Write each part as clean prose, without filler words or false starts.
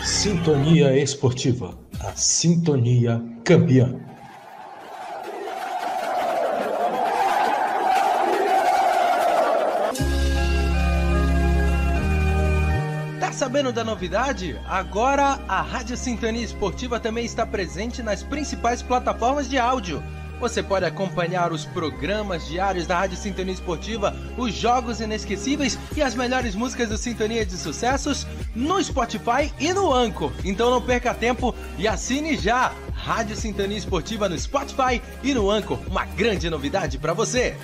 Sintonia Esportiva, a sintonia campeã. Tá sabendo da novidade? Agora a Rádio Sintonia Esportiva também está presente nas principais plataformas de áudio. Você pode acompanhar os programas diários da Rádio Sintonia Esportiva, os jogos inesquecíveis e as melhores músicas do Sintonia de Sucessos no Spotify e no Anchor. Então não perca tempo e assine já! Rádio Sintonia Esportiva no Spotify e no Anchor. Uma grande novidade para você!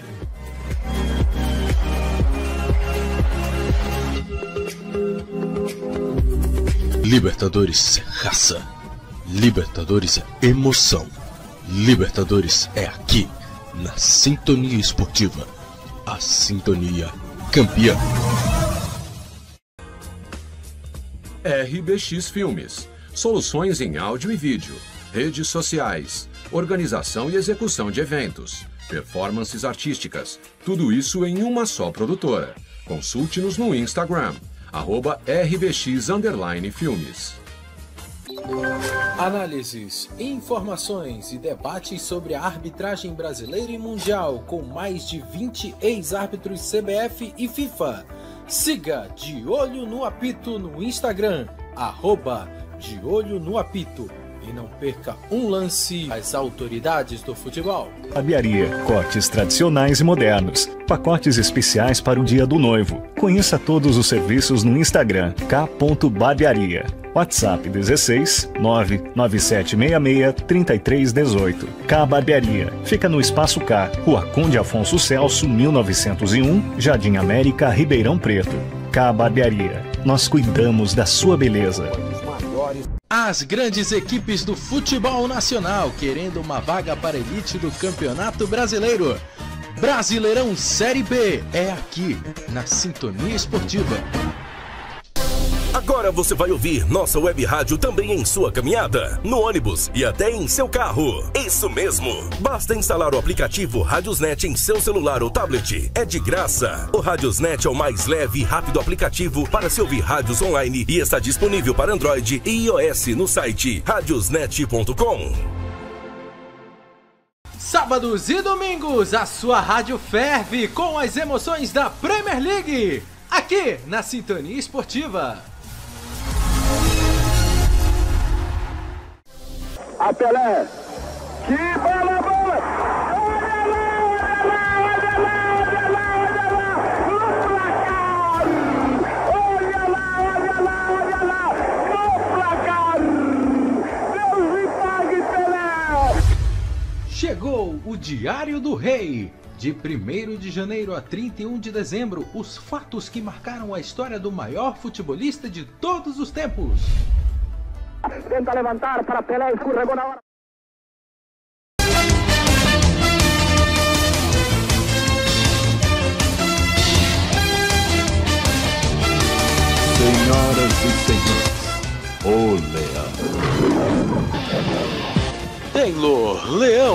Libertadores é raça. Libertadores é emoção. Libertadores é aqui, na Sintonia Esportiva, a sintonia campeã. RBX Filmes, soluções em áudio e vídeo, redes sociais, organização e execução de eventos, performances artísticas, tudo isso em uma só produtora. Consulte-nos no Instagram, @RBX_Filmes. Análises, informações e debates sobre a arbitragem brasileira e mundial com mais de 20 ex-árbitros CBF e FIFA. Siga De Olho no Apito no Instagram, @De Olho no Apito. E não perca um lance às autoridades do futebol. Barbearia, cortes tradicionais e modernos. Pacotes especiais para o dia do noivo. Conheça todos os serviços no Instagram, k.barbearia. WhatsApp 16 99766 3318. K Barbearia. Fica no Espaço K, Rua Conde Afonso Celso, 1901, Jardim América, Ribeirão Preto. K Barbearia. Nós cuidamos da sua beleza. As grandes equipes do futebol nacional querendo uma vaga para a elite do Campeonato Brasileiro. Brasileirão Série B é aqui, na Sintonia Esportiva. Agora você vai ouvir nossa web rádio também em sua caminhada, no ônibus e até em seu carro. Isso mesmo! Basta instalar o aplicativo Radiosnet em seu celular ou tablet. É de graça. O Radiosnet é o mais leve e rápido aplicativo para se ouvir rádios online e está disponível para Android e iOS no site radiosnet.com. Sábados e domingos, a sua rádio ferve com as emoções da Premier League, aqui na Sintonia Esportiva. A Pelé, que bola, bola! Olha lá, no placar! Deus me pague, Pelé! Chegou o Diário do Rei. De 1º de janeiro a 31 de dezembro, os fatos que marcaram a história do maior futebolista de todos os tempos. Tenta levantar para Pelé, escorregou na hora. Senhoras e senhores, o Leão. Taylor Leão.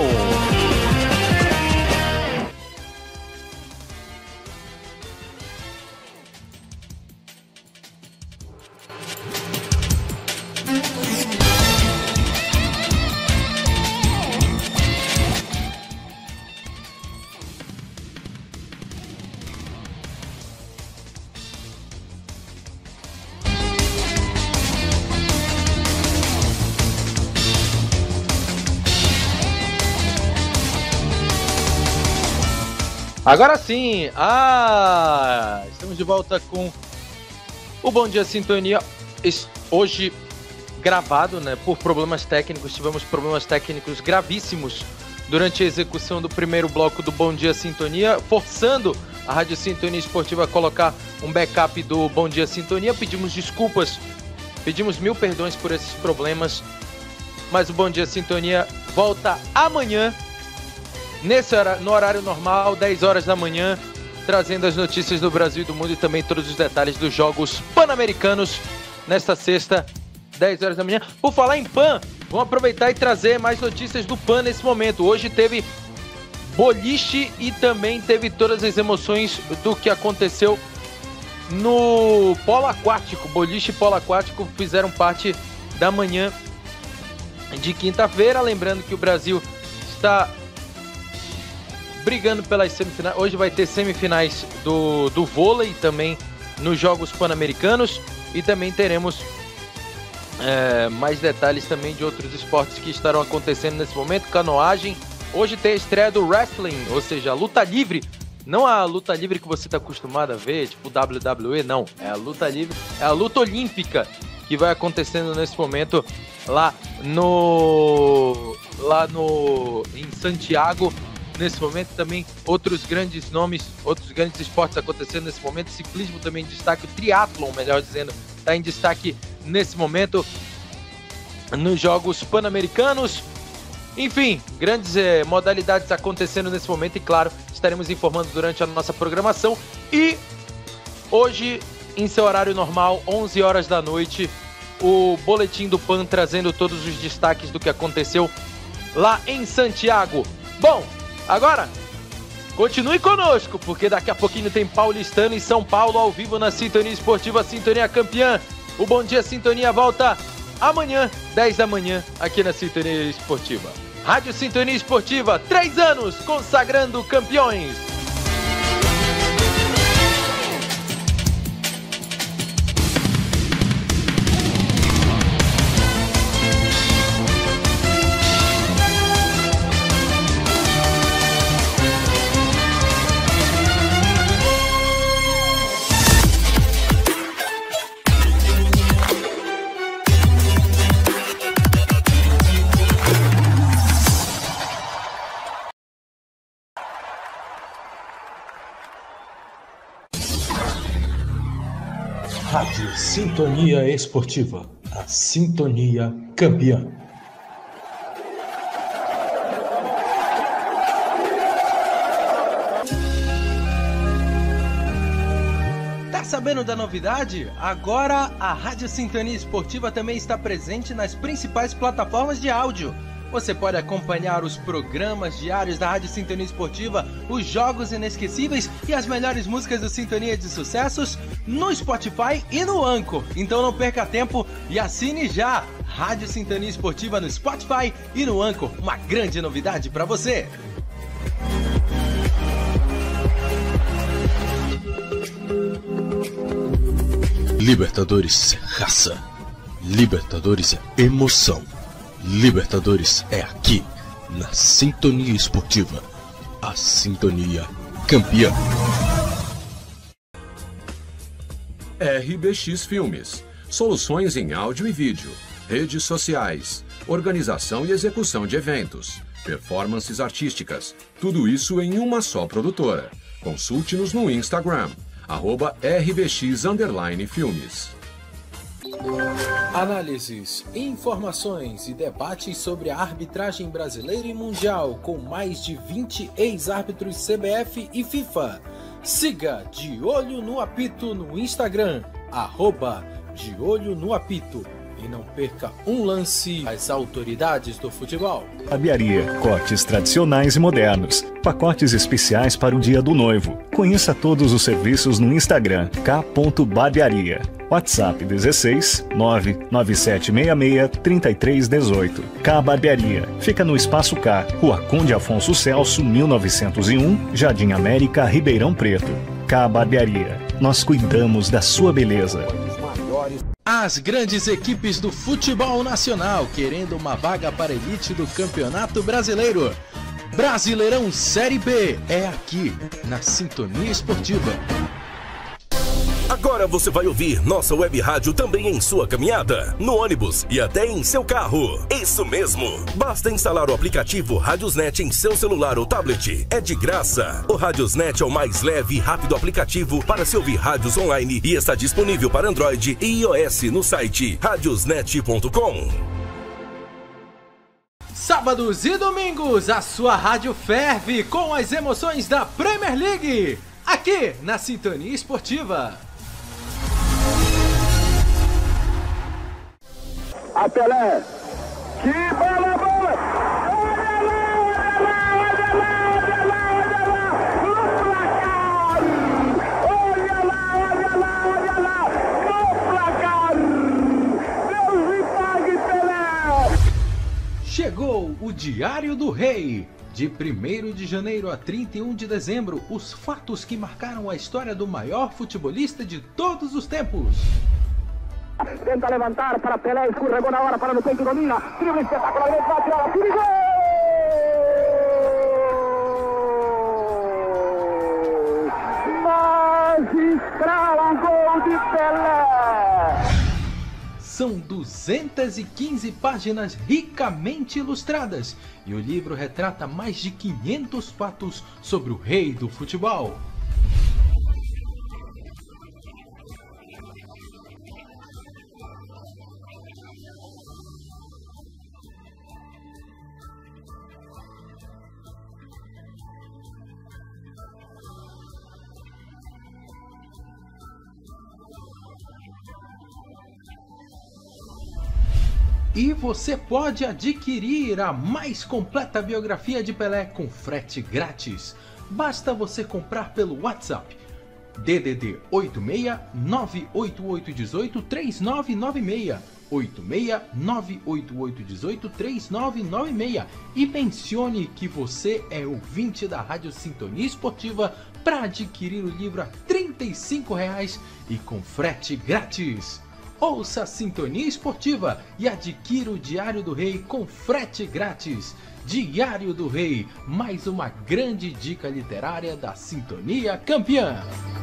Agora sim, estamos de volta com o Bom Dia Sintonia, hoje gravado, né, por problemas técnicos. Tivemos problemas técnicos gravíssimos durante a execução do primeiro bloco do Bom Dia Sintonia, forçando a Rádio Sintonia Esportiva a colocar um backup do Bom Dia Sintonia. Pedimos desculpas, pedimos mil perdões por esses problemas, mas o Bom Dia Sintonia volta amanhã, no horário normal, 10 horas da manhã, trazendo as notícias do Brasil e do mundo e também todos os detalhes dos Jogos Pan-Americanos nesta sexta, 10 horas da manhã. Por falar em Pan, vamos aproveitar e trazer mais notícias do Pan nesse momento. Hoje teve boliche e também teve todas as emoções do que aconteceu no polo aquático, boliche e polo aquático fizeram parte da manhã de quinta-feira. Lembrando que o Brasil está brigando pelas semifinais. Hoje vai ter semifinais do vôlei também nos Jogos Pan-Americanos. E também teremos mais detalhes também de outros esportes que estarão acontecendo nesse momento. Canoagem. Hoje tem a estreia do wrestling, ou seja, a luta livre. Não a luta livre que você está acostumado a ver, tipo WWE, não. É a luta livre, é a luta olímpica que vai acontecendo nesse momento em Santiago. Nesse momento também outros grandes nomes, outros grandes esportes acontecendo nesse momento. Ciclismo também em destaque, o triatlon, melhor dizendo, está em destaque nesse momento nos Jogos Pan-Americanos. Enfim, grandes modalidades acontecendo nesse momento e, claro, estaremos informando durante a nossa programação. E hoje, em seu horário normal, 11 horas da noite, o Boletim do PAN trazendo todos os destaques do que aconteceu lá em Santiago. Bom, agora, continue conosco, porque daqui a pouquinho tem Paulistano e São Paulo ao vivo na Sintonia Esportiva, Sintonia Campeã. O Bom Dia Sintonia volta amanhã, 10 da manhã, aqui na Sintonia Esportiva. Rádio Sintonia Esportiva, 3 anos consagrando campeões. Rádio Sintonia Esportiva, a Sintonia Campeã. Tá sabendo da novidade? Agora a Rádio Sintonia Esportiva também está presente nas principais plataformas de áudio. Você pode acompanhar os programas diários da Rádio Sintonia Esportiva, os jogos inesquecíveis e as melhores músicas do Sintonia de Sucessos no Spotify e no Anchor. Então não perca tempo e assine já! Rádio Sintonia Esportiva no Spotify e no Anchor. Uma grande novidade para você! Libertadores é raça. Libertadores é emoção. Libertadores é aqui, na Sintonia Esportiva, a Sintonia Campeã. RBX Filmes, soluções em áudio e vídeo, redes sociais, organização e execução de eventos, performances artísticas, tudo isso em uma só produtora. Consulte-nos no Instagram, @RBX_Filmes. Análises, informações e debates sobre a arbitragem brasileira e mundial com mais de 20 ex-árbitros CBF e FIFA. Siga De Olho no Apito no Instagram, @De Olho no Apito. E não perca um lance às autoridades do futebol. Barbearia, cortes tradicionais e modernos. Pacotes especiais para o dia do noivo. Conheça todos os serviços no Instagram, k.barbearia. WhatsApp 16 99766 3318. K Barbearia. Fica no Espaço K, Rua Conde Afonso Celso, 1901, Jardim América, Ribeirão Preto. K Barbearia. Nós cuidamos da sua beleza. As grandes equipes do futebol nacional querendo uma vaga para a elite do Campeonato Brasileiro. Brasileirão Série B é aqui, na Sintonia Esportiva. Agora você vai ouvir nossa web rádio também em sua caminhada, no ônibus e até em seu carro. Isso mesmo! Basta instalar o aplicativo Radiosnet em seu celular ou tablet. É de graça. O Radiosnet é o mais leve e rápido aplicativo para se ouvir rádios online e está disponível para Android e iOS no site radiosnet.com. Sábados e domingos, a sua rádio ferve com as emoções da Premier League, aqui na Sintonia Esportiva. A Pelé, que bola, bola! Olha lá, olha lá, olha lá, olha lá, olha lá, no placar! Olha lá, olha lá, Chegou o Diário do Rei. De 1º de janeiro a 31 de dezembro, os fatos que marcaram a história do maior futebolista de todos os tempos. Tenta levantar para Pelé, escorregou na hora para no peito, domina, drible espetacular, vai tirar, tira gol! Magistral, gol de Pelé! São 215 páginas ricamente ilustradas e o livro retrata mais de 500 fatos sobre o rei do futebol. E você pode adquirir a mais completa biografia de Pelé com frete grátis. Basta você comprar pelo WhatsApp DDD 86 98818 3996 86 98818 3996 e mencione que você é ouvinte da Rádio Sintonia Esportiva para adquirir o livro a R$ 35 e com frete grátis. Ouça a Sintonia Esportiva e adquira o Diário do Rei com frete grátis. Diário do Rei, mais uma grande dica literária da Sintonia Campeã.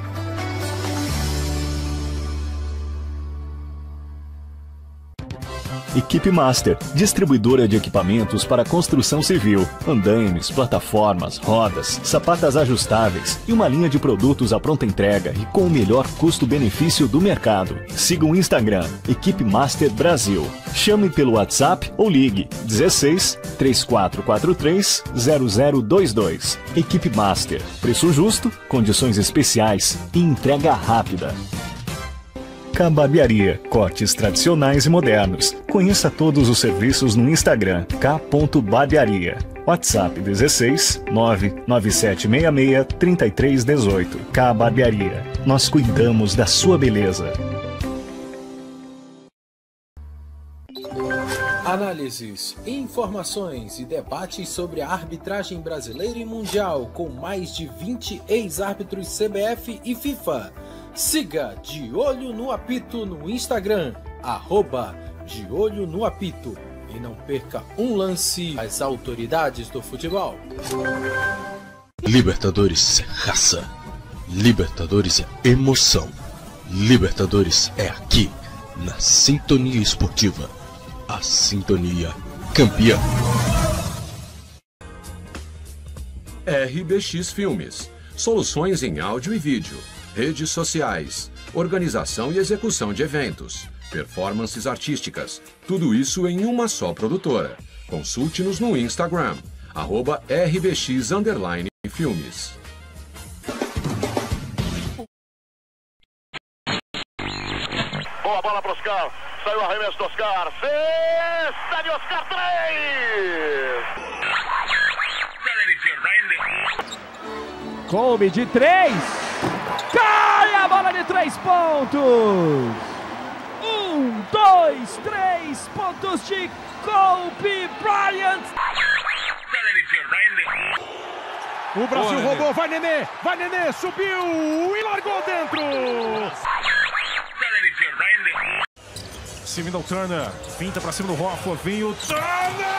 Equipe Master, distribuidora de equipamentos para construção civil, andaimes, plataformas, rodas, sapatas ajustáveis e uma linha de produtos à pronta entrega e com o melhor custo-benefício do mercado. Siga o Instagram, Equipe Master Brasil. Chame pelo WhatsApp ou ligue 16 3443 0022. Equipe Master, preço justo, condições especiais e entrega rápida. K-Barbearia, cortes tradicionais e modernos. Conheça todos os serviços no Instagram, k.barbearia. WhatsApp 16 99766 3318. K-Barbearia. Nós cuidamos da sua beleza. Análises, informações e debates sobre a arbitragem brasileira e mundial com mais de 20 ex-árbitros CBF e FIFA. Siga De Olho no Apito no Instagram, @De Olho no Apito. E não perca um lance às autoridades do futebol. Libertadores é raça. Libertadores é emoção. Libertadores é aqui, na Sintonia Esportiva. A Sintonia Campeã. RBX Filmes. Soluções em áudio e vídeo. Redes sociais. Organização e execução de eventos. Performances artísticas. Tudo isso em uma só produtora. Consulte-nos no Instagram. @RBX_Filmes. Boa bola para Oscar. Saiu o arremesso do Oscar. Cesta de Oscar 3. Kobe de 3. Cai a bola de 3 pontos. 1, 2, 3 pontos de Kobe Bryant. O Brasil roubou, vai Nenê, subiu e largou dentro. Simon Turner, finta pra cima do Hoffman, vem o Turner!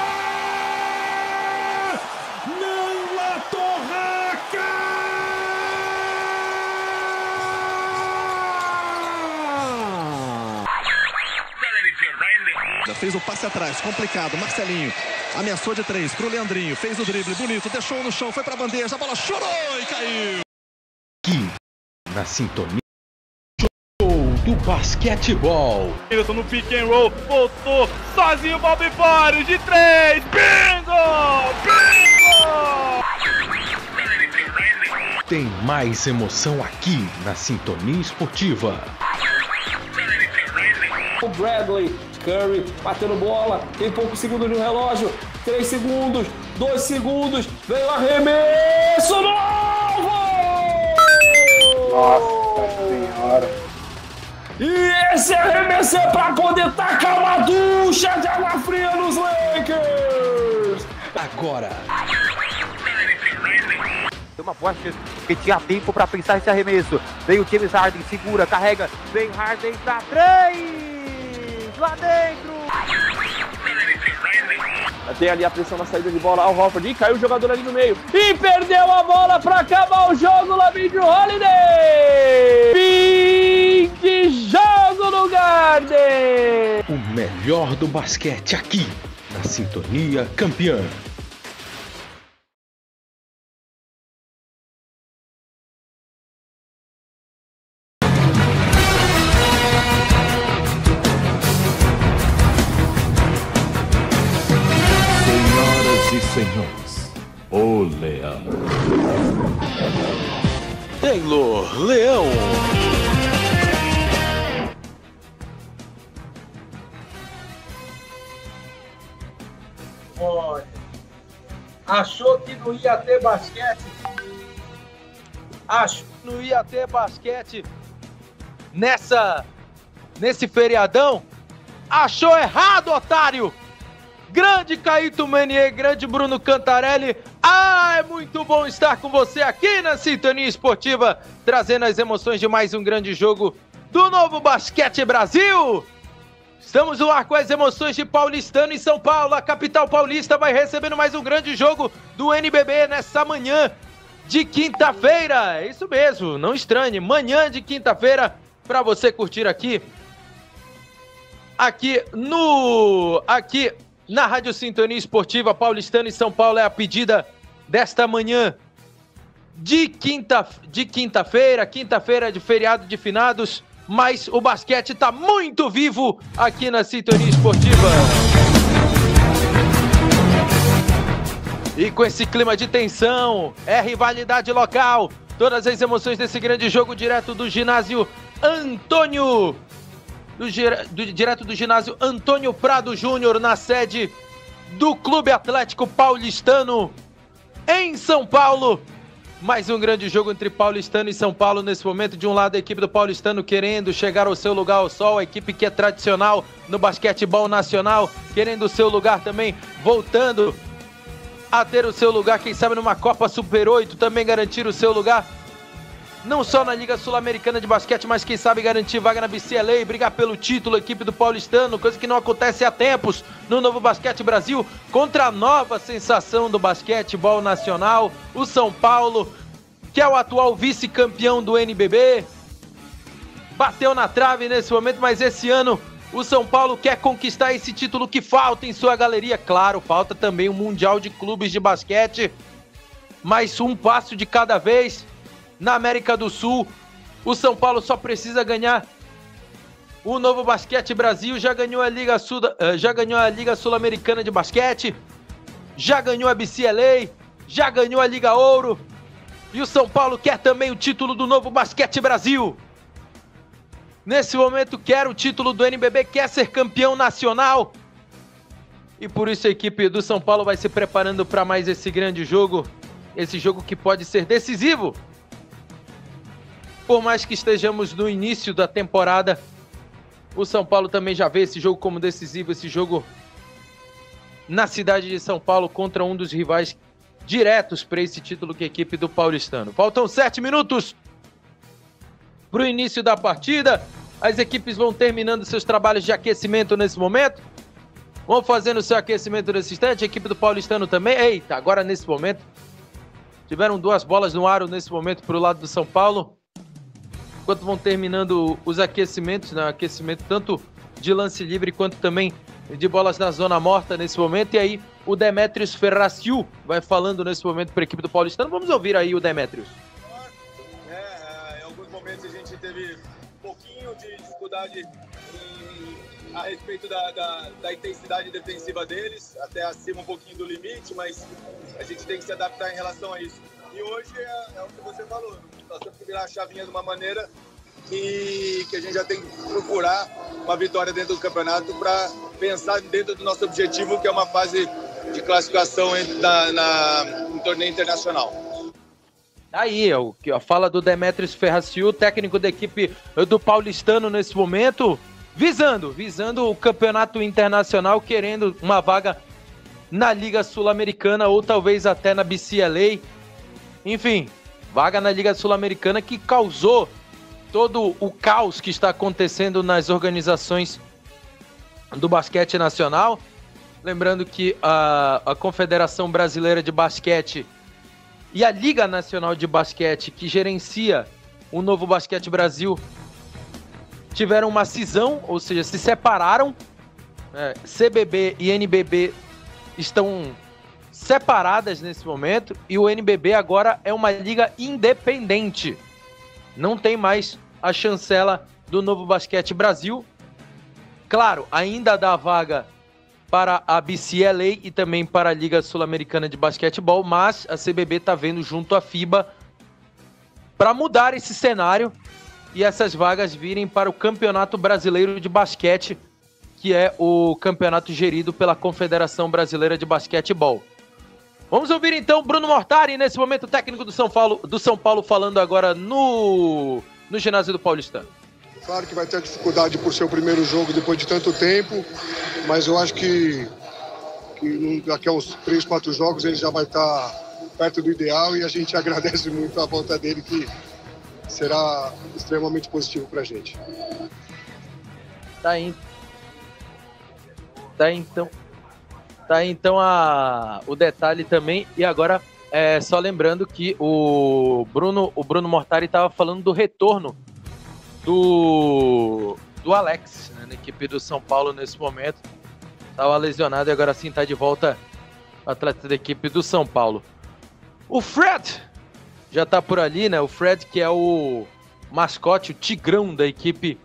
Não a torraca! Fez o passe atrás, complicado, Marcelinho ameaçou de 3 pro Leandrinho, fez o drible, bonito, deixou no chão, foi pra bandeja, a bola chorou e caiu. Aqui, na Sintonia do basquetebol. Eu tô no pick and roll, voltou, sozinho, Bob Fores de 3, bingo! Tem mais emoção aqui na Sintonia Esportiva. O Bradley, Curry, batendo bola, tem poucos segundos no relógio, 3 segundos, 2 segundos, veio o arremesso novo! Nossa senhora! E esse arremesso é pra poder tacar uma ducha de água fria nos Lakers! agora. Tem uma boa chance, porque tinha tempo para pensar esse arremesso. Vem o James Harden, segura, carrega. Vem Harden pra 3! Lá dentro! Tem ali a pressão na saída de bola, Al Horford, e caiu o jogador ali no meio. E perdeu a bola para acabar o jogo, LaVine Holiday! Fim de jogo no Garden! O melhor do basquete aqui, na Sintonia Campeã. Senhores, o Leão. Taylor Leão. Olha, achou que não ia ter basquete? Acho que não ia ter basquete nesse feriadão? Achou errado, otário! Grande Caíto Menier, grande Bruno Cantarelli. É muito bom estar com você aqui na Sintonia Esportiva, trazendo as emoções de mais um grande jogo do Novo Basquete Brasil. Estamos no ar com as emoções de Paulistano e São Paulo. A capital paulista vai recebendo mais um grande jogo do NBB nessa manhã de quinta-feira. É isso mesmo, não estranhe. Manhã de quinta-feira para você curtir aqui na Rádio Sintonia Esportiva. Paulistano e São Paulo é a pedida desta manhã de quinta-feira, quinta-feira de feriado de finados, mas o basquete está muito vivo aqui na Sintonia Esportiva. E com esse clima de tensão, é rivalidade local, todas as emoções desse grande jogo direto do ginásio Antônio... direto do ginásio Antônio Prado Júnior, na sede do Clube Atlético Paulistano, em São Paulo. Mais um grande jogo entre Paulistano e São Paulo nesse momento. De um lado, a equipe do Paulistano querendo chegar ao seu lugar ao sol, a equipe que é tradicional no basquetebol nacional, querendo o seu lugar também, voltando a ter o seu lugar, quem sabe numa Copa Super 8, também garantir o seu lugar não só na Liga Sul-Americana de Basquete, mas quem sabe garantir vaga na BCLA e brigar pelo título, a equipe do Paulistano, coisa que não acontece há tempos no Novo Basquete Brasil, contra a nova sensação do basquetebol nacional, o São Paulo, que é o atual vice-campeão do NBB. Bateu na trave nesse momento, mas esse ano o São Paulo quer conquistar esse título que falta em sua galeria. Claro, falta também o Mundial de Clubes de Basquete, mas um passo de cada vez. Na América do Sul, o São Paulo só precisa ganhar o Novo Basquete Brasil, já ganhou a Liga Sul-Americana de Basquete, já ganhou a BCLA, já ganhou a Liga Ouro, e o São Paulo quer também o título do Novo Basquete Brasil. Nesse momento quer o título do NBB, quer ser campeão nacional, e por isso a equipe do São Paulo vai se preparando para mais esse grande jogo, esse jogo que pode ser decisivo. Por mais que estejamos no início da temporada, o São Paulo também já vê esse jogo como decisivo, esse jogo na cidade de São Paulo contra um dos rivais diretos para esse título que é a equipe do Paulistano. Faltam 7 minutos para o início da partida. As equipes vão terminando seus trabalhos de aquecimento nesse momento. Vão fazendo seu aquecimento nesse instante. A equipe do Paulistano também. Eita, agora nesse momento. Tiveram 2 bolas no aro nesse momento para o lado do São Paulo. Enquanto vão terminando os aquecimentos, né? Aquecimento tanto de lance livre quanto também de bolas na zona morta nesse momento. E aí o Demetrius Ferraciu vai falando nesse momento para a equipe do Paulistano. Vamos ouvir aí o Demetrius. Em alguns momentos a gente teve um pouquinho de dificuldade a respeito da intensidade defensiva deles, até acima um pouquinho do limite, mas a gente tem que se adaptar em relação a isso. E hoje é o que você falou, nós temos que virar a chavinha de uma maneira que a gente já tem que procurar uma vitória dentro do campeonato para pensar dentro do nosso objetivo, que é uma fase de classificação no torneio internacional. Aí, a fala do Demetrius Ferraciu, técnico da equipe do Paulistano nesse momento, visando o campeonato internacional, querendo uma vaga na Liga Sul-Americana ou talvez até na BCLA. Enfim, vaga na Liga Sul-Americana que causou todo o caos que está acontecendo nas organizações do basquete nacional. Lembrando que a Confederação Brasileira de Basquete e a Liga Nacional de Basquete, que gerencia o Novo Basquete Brasil, tiveram uma cisão, ou seja, se separaram. CBB e NBB estão separadas nesse momento e o NBB agora é uma liga independente. Não tem mais a chancela do Novo Basquete Brasil. Claro, ainda dá vaga para a BCLA e também para a Liga Sul-Americana de Basquetebol, mas a CBB está vendo junto à FIBA para mudar esse cenário e essas vagas virem para o Campeonato Brasileiro de Basquete, que é o campeonato gerido pela Confederação Brasileira de Basquetebol. Vamos ouvir então Bruno Mortari, nesse momento técnico do São Paulo falando agora no ginásio do Paulistano. Claro que vai ter dificuldade por ser o primeiro jogo depois de tanto tempo, mas eu acho que daqui a uns 3, 4 jogos ele já vai estar perto do ideal e a gente agradece muito a volta dele, que será extremamente positivo para a gente. Tá então o detalhe também. E agora, só lembrando que o Bruno Mortari estava falando do retorno do Alex, né, na equipe do São Paulo nesse momento. Estava lesionado e agora sim está de volta, atleta da equipe do São Paulo. O Fred já está por ali, né? O Fred, que é o mascote, o tigrão da equipe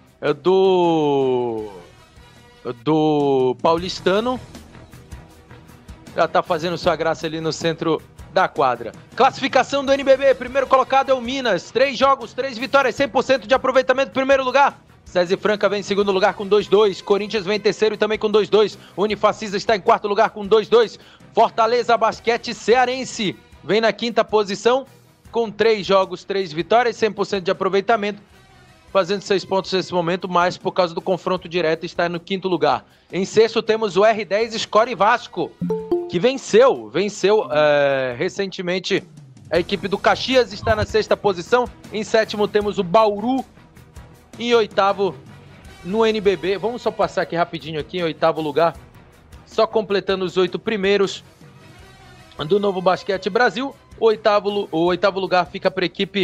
do Paulistano, já tá fazendo sua graça ali no centro da quadra. Classificação do NBB, primeiro colocado é o Minas, 3 jogos, 3 vitórias, 100% de aproveitamento, primeiro lugar. César Franca vem em segundo lugar com 2-2, Corinthians vem em terceiro e também com 2-2, Unifacisa está em quarto lugar com 2-2, Fortaleza Basquete Cearense vem na quinta posição com 3 jogos, 3 vitórias, 100% de aproveitamento, fazendo 6 pontos nesse momento, mas por causa do confronto direto está no quinto lugar. Em sexto temos o R10 Score Vasco, que venceu recentemente a equipe do Caxias, está na sexta posição. Em sétimo temos o Bauru, em oitavo no NBB, vamos só passar aqui rapidinho aqui, em oitavo lugar, só completando os 8 primeiros do Novo Basquete Brasil. O oitavo lugar fica para a equipe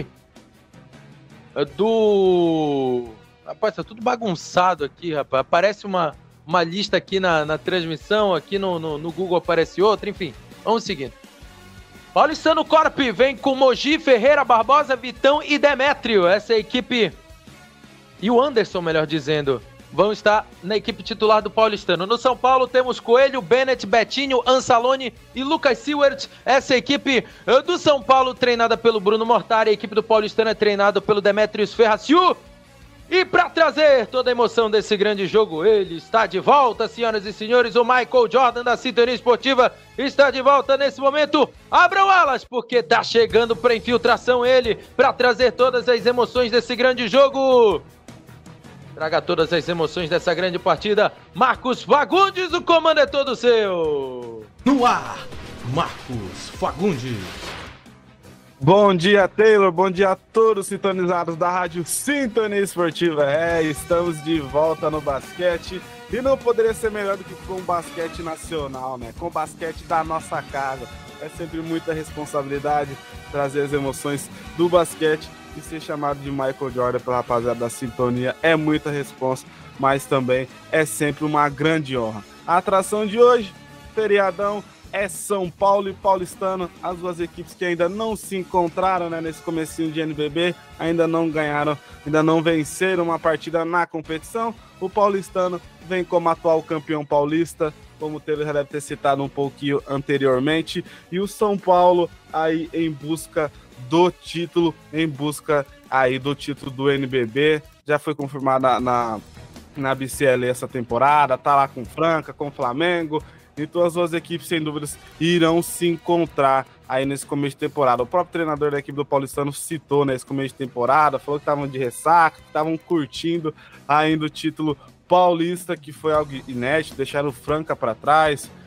do... Rapaz, tá tudo bagunçado aqui, rapaz. Aparece uma lista aqui na transmissão, aqui no Google aparece outra, enfim. Vamos seguindo. Paulistano Corp vem com Mogi, Ferreira, Barbosa, Vitão e Demétrio. Essa é a equipe... E o Anderson, melhor dizendo, vão estar na equipe titular do Paulistano. No São Paulo temos Coelho, Bennett, Betinho, Ansalone e Lucas Seward. Essa é a equipe do São Paulo, treinada pelo Bruno Mortari. A equipe do Paulistano é treinada pelo Demetrius Ferraciu. E para trazer toda a emoção desse grande jogo, ele está de volta, senhoras e senhores. O Michael Jordan da Sintonia Esportiva está de volta nesse momento. Abram alas, porque tá chegando para infiltração ele, para trazer todas as emoções desse grande jogo. Traga todas as emoções dessa grande partida. Marcos Fagundes, o comando é todo seu. No ar, Marcos Fagundes. Bom dia, Taylor. Bom dia a todos sintonizados da Rádio Sintonia Esportiva. Estamos de volta no basquete. E não poderia ser melhor do que com o basquete nacional, né? Com o basquete da nossa casa. É sempre muita responsabilidade trazer as emoções do basquete. E ser chamado de Michael Jordan pela rapaziada da Sintonia é muita responsa, mas também é sempre uma grande honra. A atração de hoje, feriadão, é São Paulo e Paulistano, as duas equipes que ainda não se encontraram, né, nesse comecinho de NBB, ainda não ganharam, ainda não venceram uma partida na competição. O Paulistano vem como atual campeão paulista, como o Taylor já deve ter citado um pouquinho anteriormente, e o São Paulo aí em busca do título, do NBB, já foi confirmado na BCL essa temporada, tá lá com Franca, com Flamengo, então as duas equipes sem dúvidas irão se encontrar aí nesse começo de temporada. O próprio treinador da equipe do Paulistano citou nesse começo de temporada, falou que estavam de ressaca, que estavam curtindo ainda o título paulista, que foi algo inédito, deixaram o Franca para trás,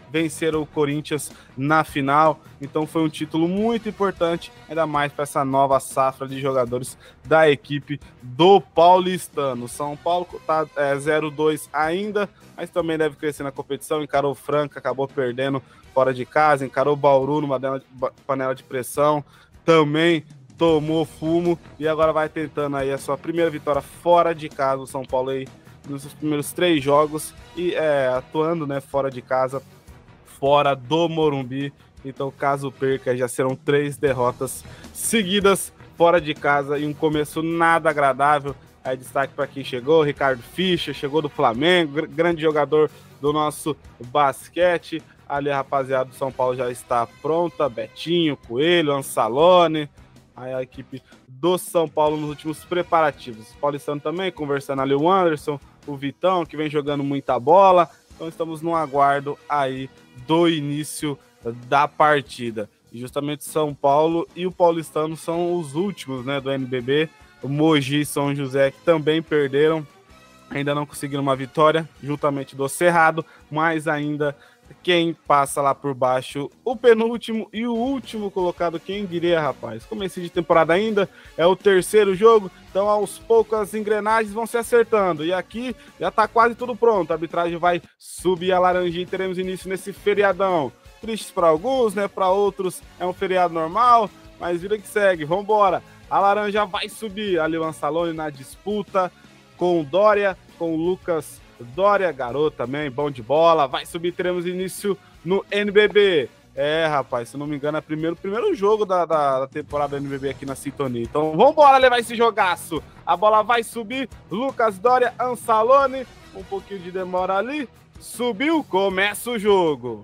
venceram o Corinthians na final. Então foi um título muito importante, ainda mais para essa nova safra de jogadores da equipe do Paulistano. São Paulo está 0-2 ainda, mas também deve crescer na competição. Encarou Franca, acabou perdendo fora de casa, encarou Bauru numa panela de pressão, também tomou fumo e agora vai tentando aí a sua primeira vitória fora de casa. O São Paulo aí nos seus primeiros 3 jogos e atuando, né, fora de casa, fora do Morumbi. Então, caso perca, já serão 3 derrotas seguidas fora de casa e um começo nada agradável. Aí destaque para quem chegou, Ricardo Fischer, chegou do Flamengo, grande jogador do nosso basquete. Ali a rapaziada do São Paulo já está pronta, Betinho, Coelho, Ansalone. Aí a equipe do São Paulo nos últimos preparativos. O Paulistano também, conversando ali o Anderson, o Vitão, que vem jogando muita bola. Então estamos no aguardo aí do início da partida. E justamente São Paulo e o Paulistano são os últimos, né, do NBB. O Mogi e São José, que também perderam, ainda não conseguiram uma vitória, juntamente do Cerrado, mas ainda quem passa lá por baixo, o penúltimo e o último colocado, quem diria, rapaz? Começo de temporada ainda, é o 3º jogo, então aos poucos as engrenagens vão se acertando, e aqui já tá quase tudo pronto, a arbitragem vai subir a laranjinha e teremos início nesse feriadão. Tristes para alguns, né, para outros é um feriado normal, mas vida que segue, vambora. A laranja vai subir, ali o Ansalone na disputa com o Dória, com o Lucas Dória, garoto também, bom de bola, vai subir, teremos início no NBB. Rapaz, se não me engano é o primeiro jogo da temporada do NBB aqui na Sintonia. Então vambora levar esse jogaço. A bola vai subir, Lucas Dória, Ansalone, um pouquinho de demora ali, subiu, começa o jogo.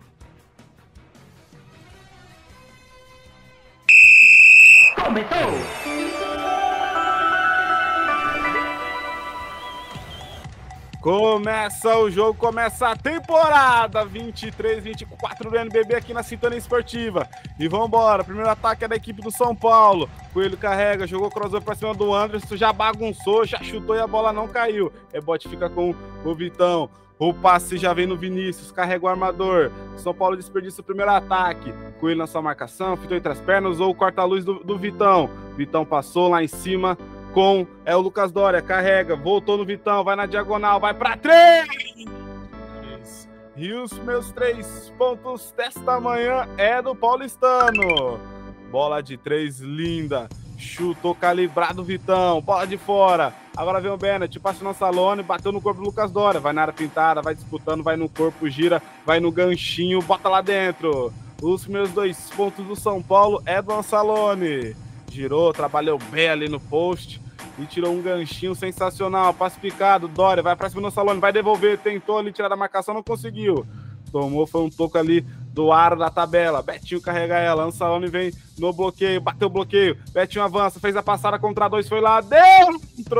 Começou! Começa o jogo, começa a temporada 23-24 do NBB aqui na Sintonia Esportiva. E vambora, primeiro ataque é da equipe do São Paulo. Coelho carrega, jogou crossover pra cima do Anderson, já bagunçou, já chutou e a bola não caiu. Rebote fica com o Vitão. O passe já vem no Vinícius, carrega o armador. São Paulo desperdiça o primeiro ataque. Coelho na sua marcação, fitou entre as pernas ou corta-luz do Vitão. Vitão passou lá em cima com o Lucas Dória, carrega, voltou no Vitão, vai na diagonal, vai para 3! E os meus 3 pontos desta manhã é do Paulistano. Bola de 3 linda, chutou calibrado o Vitão, bola de fora. Agora vem o Bennett, passa no Ansalone, bateu no corpo do Lucas Dória, vai na área pintada, vai disputando, vai no corpo, gira, vai no ganchinho, bota lá dentro. Os meus 2 pontos do São Paulo é do Ansalone. Girou, trabalhou bem ali no post e tirou um ganchinho sensacional, pacificado. Dória vai pra cima do Ansalone, vai devolver, tentou ali tirar da marcação, não conseguiu. Tomou, foi um toco ali do aro da tabela. Betinho carrega ela, Ansalone vem no bloqueio, bateu o bloqueio. Betinho avança, fez a passada contra 2, foi lá dentro!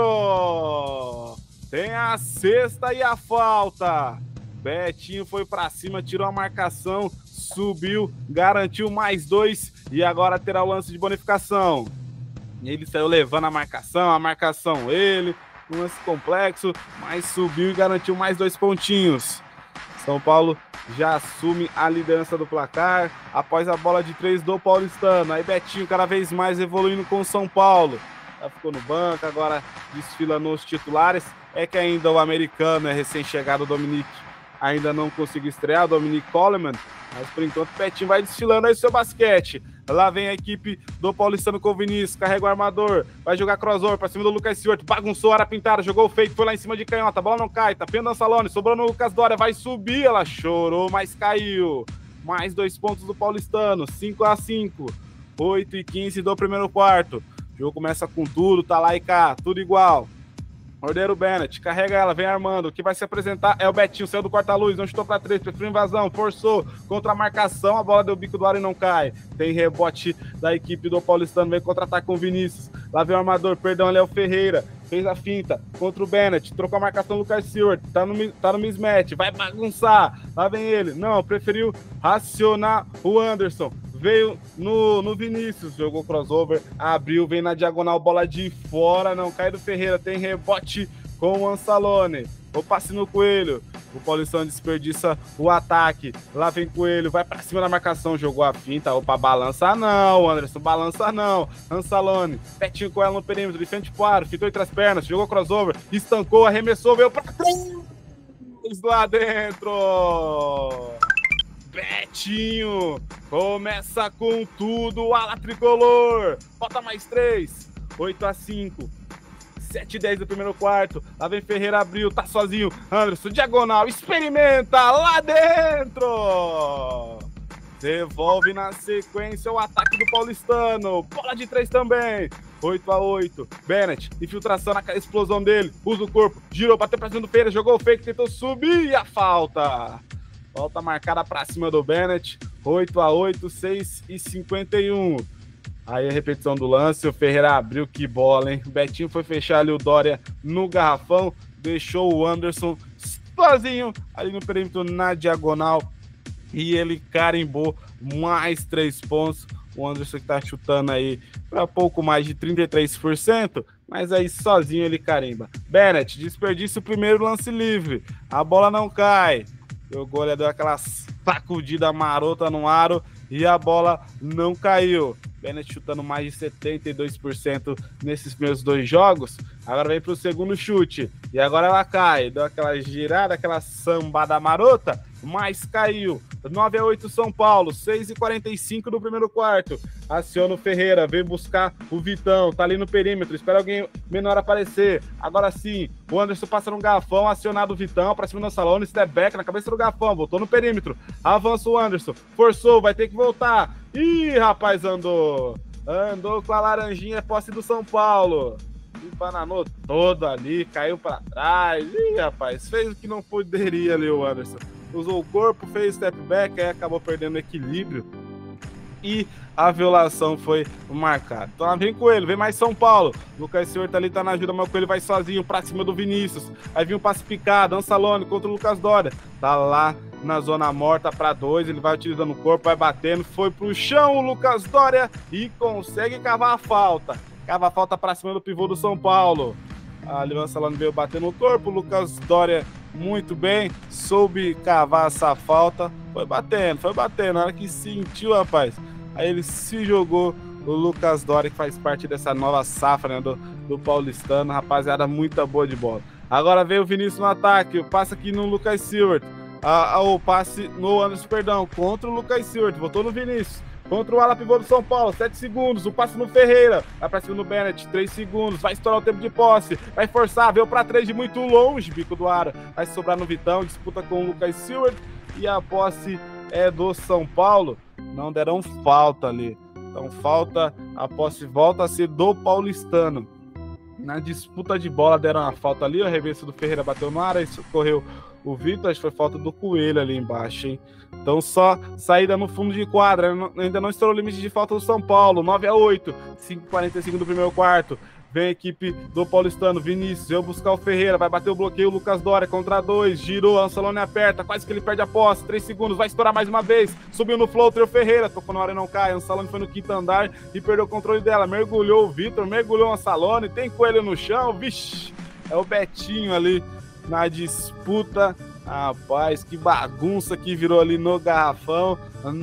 Tem a cesta e a falta. Betinho foi pra cima, tirou a marcação, subiu, garantiu mais 2 e agora terá o lance de bonificação. Ele saiu levando a marcação ele, um lance complexo, mas subiu e garantiu mais 2 pontinhos. São Paulo já assume a liderança do placar após a bola de 3 do Paulistano. Aí Betinho cada vez mais evoluindo com o São Paulo. Já ficou no banco, agora desfila nos titulares. É que ainda o americano, recém-chegado, Dominique, ainda não conseguiu estrear, Dominique Coleman. Mas por enquanto o Betinho vai desfilando aí seu basquete. Lá vem a equipe do Paulistano com o Vinícius, carrega o armador, vai jogar crossover pra cima do Lucas Stewart, bagunçou a área pintada, jogou o fake, foi lá em cima de canhota, a bola não cai, tá pendo Ansalone, sobrou no Lucas Dória, vai subir, ela chorou, mas caiu. Mais 2 pontos do Paulistano, 5-5, 8-15 do primeiro quarto. O jogo começa com tudo, tá lá e cá, tudo igual. Ordeiro Bennett, carrega ela, vem armando. O que vai se apresentar é o Betinho, saiu do corta-luz, não chutou pra 3, preferiu invasão, forçou, contra a marcação, a bola deu bico do ar e não cai. Tem rebote da equipe do Paulistano, vem contra-ataque com o Vinícius. Lá vem o armador, perdão, Léo Ferreira, fez a finta contra o Bennett, trocou a marcação do Lucas Stewart, tá no mismatch, vai bagunçar. Lá vem ele, não, preferiu racionar o Anderson. Veio no Vinícius, jogou crossover, abriu, vem na diagonal, bola de fora, não cai do Ferreira, tem rebote com o Ansalone. O passe no Coelho, O Paulistano desperdiça o ataque. Lá vem Coelho, vai pra cima da marcação, jogou a finta. Opa, balança não, Anderson, balança não. Ansalone, Betinho com ela no perímetro, de frente pro aro, fitou entre as pernas, jogou crossover, estancou, arremessou, veio pra trás lá dentro. Betinho começa com tudo, ala tricolor. Falta mais 3, 8-5. 7-10 do primeiro quarto. Lá vem Ferreira, abriu, tá sozinho. Anderson, diagonal, experimenta lá dentro. Devolve na sequência o ataque do Paulistano. Bola de 3 também. 8-8. Bennett, infiltração na explosão dele. Usa o corpo, girou, bateu pra cima do Ferreira, jogou o fake, tentou subir e a falta. Falta marcada pra cima do Bennett. 8-8, 6:51. Aí a repetição do lance, o Ferreira abriu, que bola, hein? O Betinho foi fechar ali o Dória no garrafão, deixou o Anderson sozinho ali no perímetro na diagonal e ele carimbou mais 3 pontos. O Anderson que tá chutando aí para pouco mais de 33%, mas aí sozinho ele carimba. Bennett desperdiça o primeiro lance livre, a bola não cai. O goleiro deu aquela sacudida marota no aro e a bola não caiu. Bennett chutando mais de 72% nesses primeiros 2 jogos. Agora vem pro segundo chute. E agora ela cai. Deu aquela girada, aquela sambada marota, mas caiu. 9-8 São Paulo, 6:45 do primeiro quarto. Aciona o Ferreira, vem buscar o Vitão, tá ali no perímetro, espera alguém menor aparecer. Agora sim, o Anderson passa no garrafão, acionado o Vitão, pra cima do Ansalone, step back na cabeça do garrafão, voltou no perímetro. Avança o Anderson, forçou, vai ter que voltar. Ih, rapaz, andou com a laranjinha, posse do São Paulo. Empananou todo ali, caiu pra trás. Ih, rapaz, fez o que não poderia ali o Anderson. Usou o corpo, fez step back, aí acabou perdendo o equilíbrio e a violação foi marcada. Então lá vem Coelho, vem mais São Paulo. Lucas Silva tá ali, tá na ajuda, mas o Coelho vai sozinho pra cima do Vinícius. Aí vem um passe picado, Ansalone contra o Lucas Dória. Tá lá na zona morta pra 2, ele vai utilizando o corpo, vai batendo, foi pro chão o Lucas Dória e consegue cavar a falta. Cava a falta pra cima do pivô do São Paulo. Ali o Ansalone veio batendo no corpo, o Lucas Dória muito bem, soube cavar essa falta, foi batendo, na hora que sentiu, rapaz, aí ele se jogou, o Lucas Dória, que faz parte dessa nova safra, né, do Paulistano, rapaziada, muita boa de bola. Agora veio o Vinícius no ataque, o passe aqui no Lucas Silva, o passe no Anderson, perdão, contra o Lucas Silva, voltou no Vinícius. Contra o ala pivô do São Paulo, 7 segundos, o passe no Ferreira, vai pra cima do Bennett, 3 segundos, vai estourar o tempo de posse, vai forçar, veio pra 3 de muito longe, bico do aro, vai sobrar no Vitão, disputa com o Lucas Silva e a posse é do São Paulo, não deram falta ali, então falta, a posse volta a ser do Paulistano. Na disputa de bola deram uma falta ali, o arremesso do Ferreira bateu no ar, aí correu o Vitor, acho que foi falta do Coelho ali embaixo, hein? Então só saída no fundo de quadra, ainda não estourou o limite de falta do São Paulo, 9-8, 5:45 do primeiro quarto. Vem a equipe do Paulistano, Vinícius, veio buscar o Ferreira, vai bater o bloqueio, o Lucas Dória contra 2, girou, Ansalone aperta, quase que ele perde a posse, 3 segundos, vai estourar mais uma vez, subiu no floater o Ferreira, tocou na hora e não cai, Ansalone foi no quinto andar e perdeu o controle dela, mergulhou o Vitor, mergulhou o Ansalone, tem Coelho no chão, vixe, é o Betinho ali na disputa. Rapaz, que bagunça que virou ali no garrafão.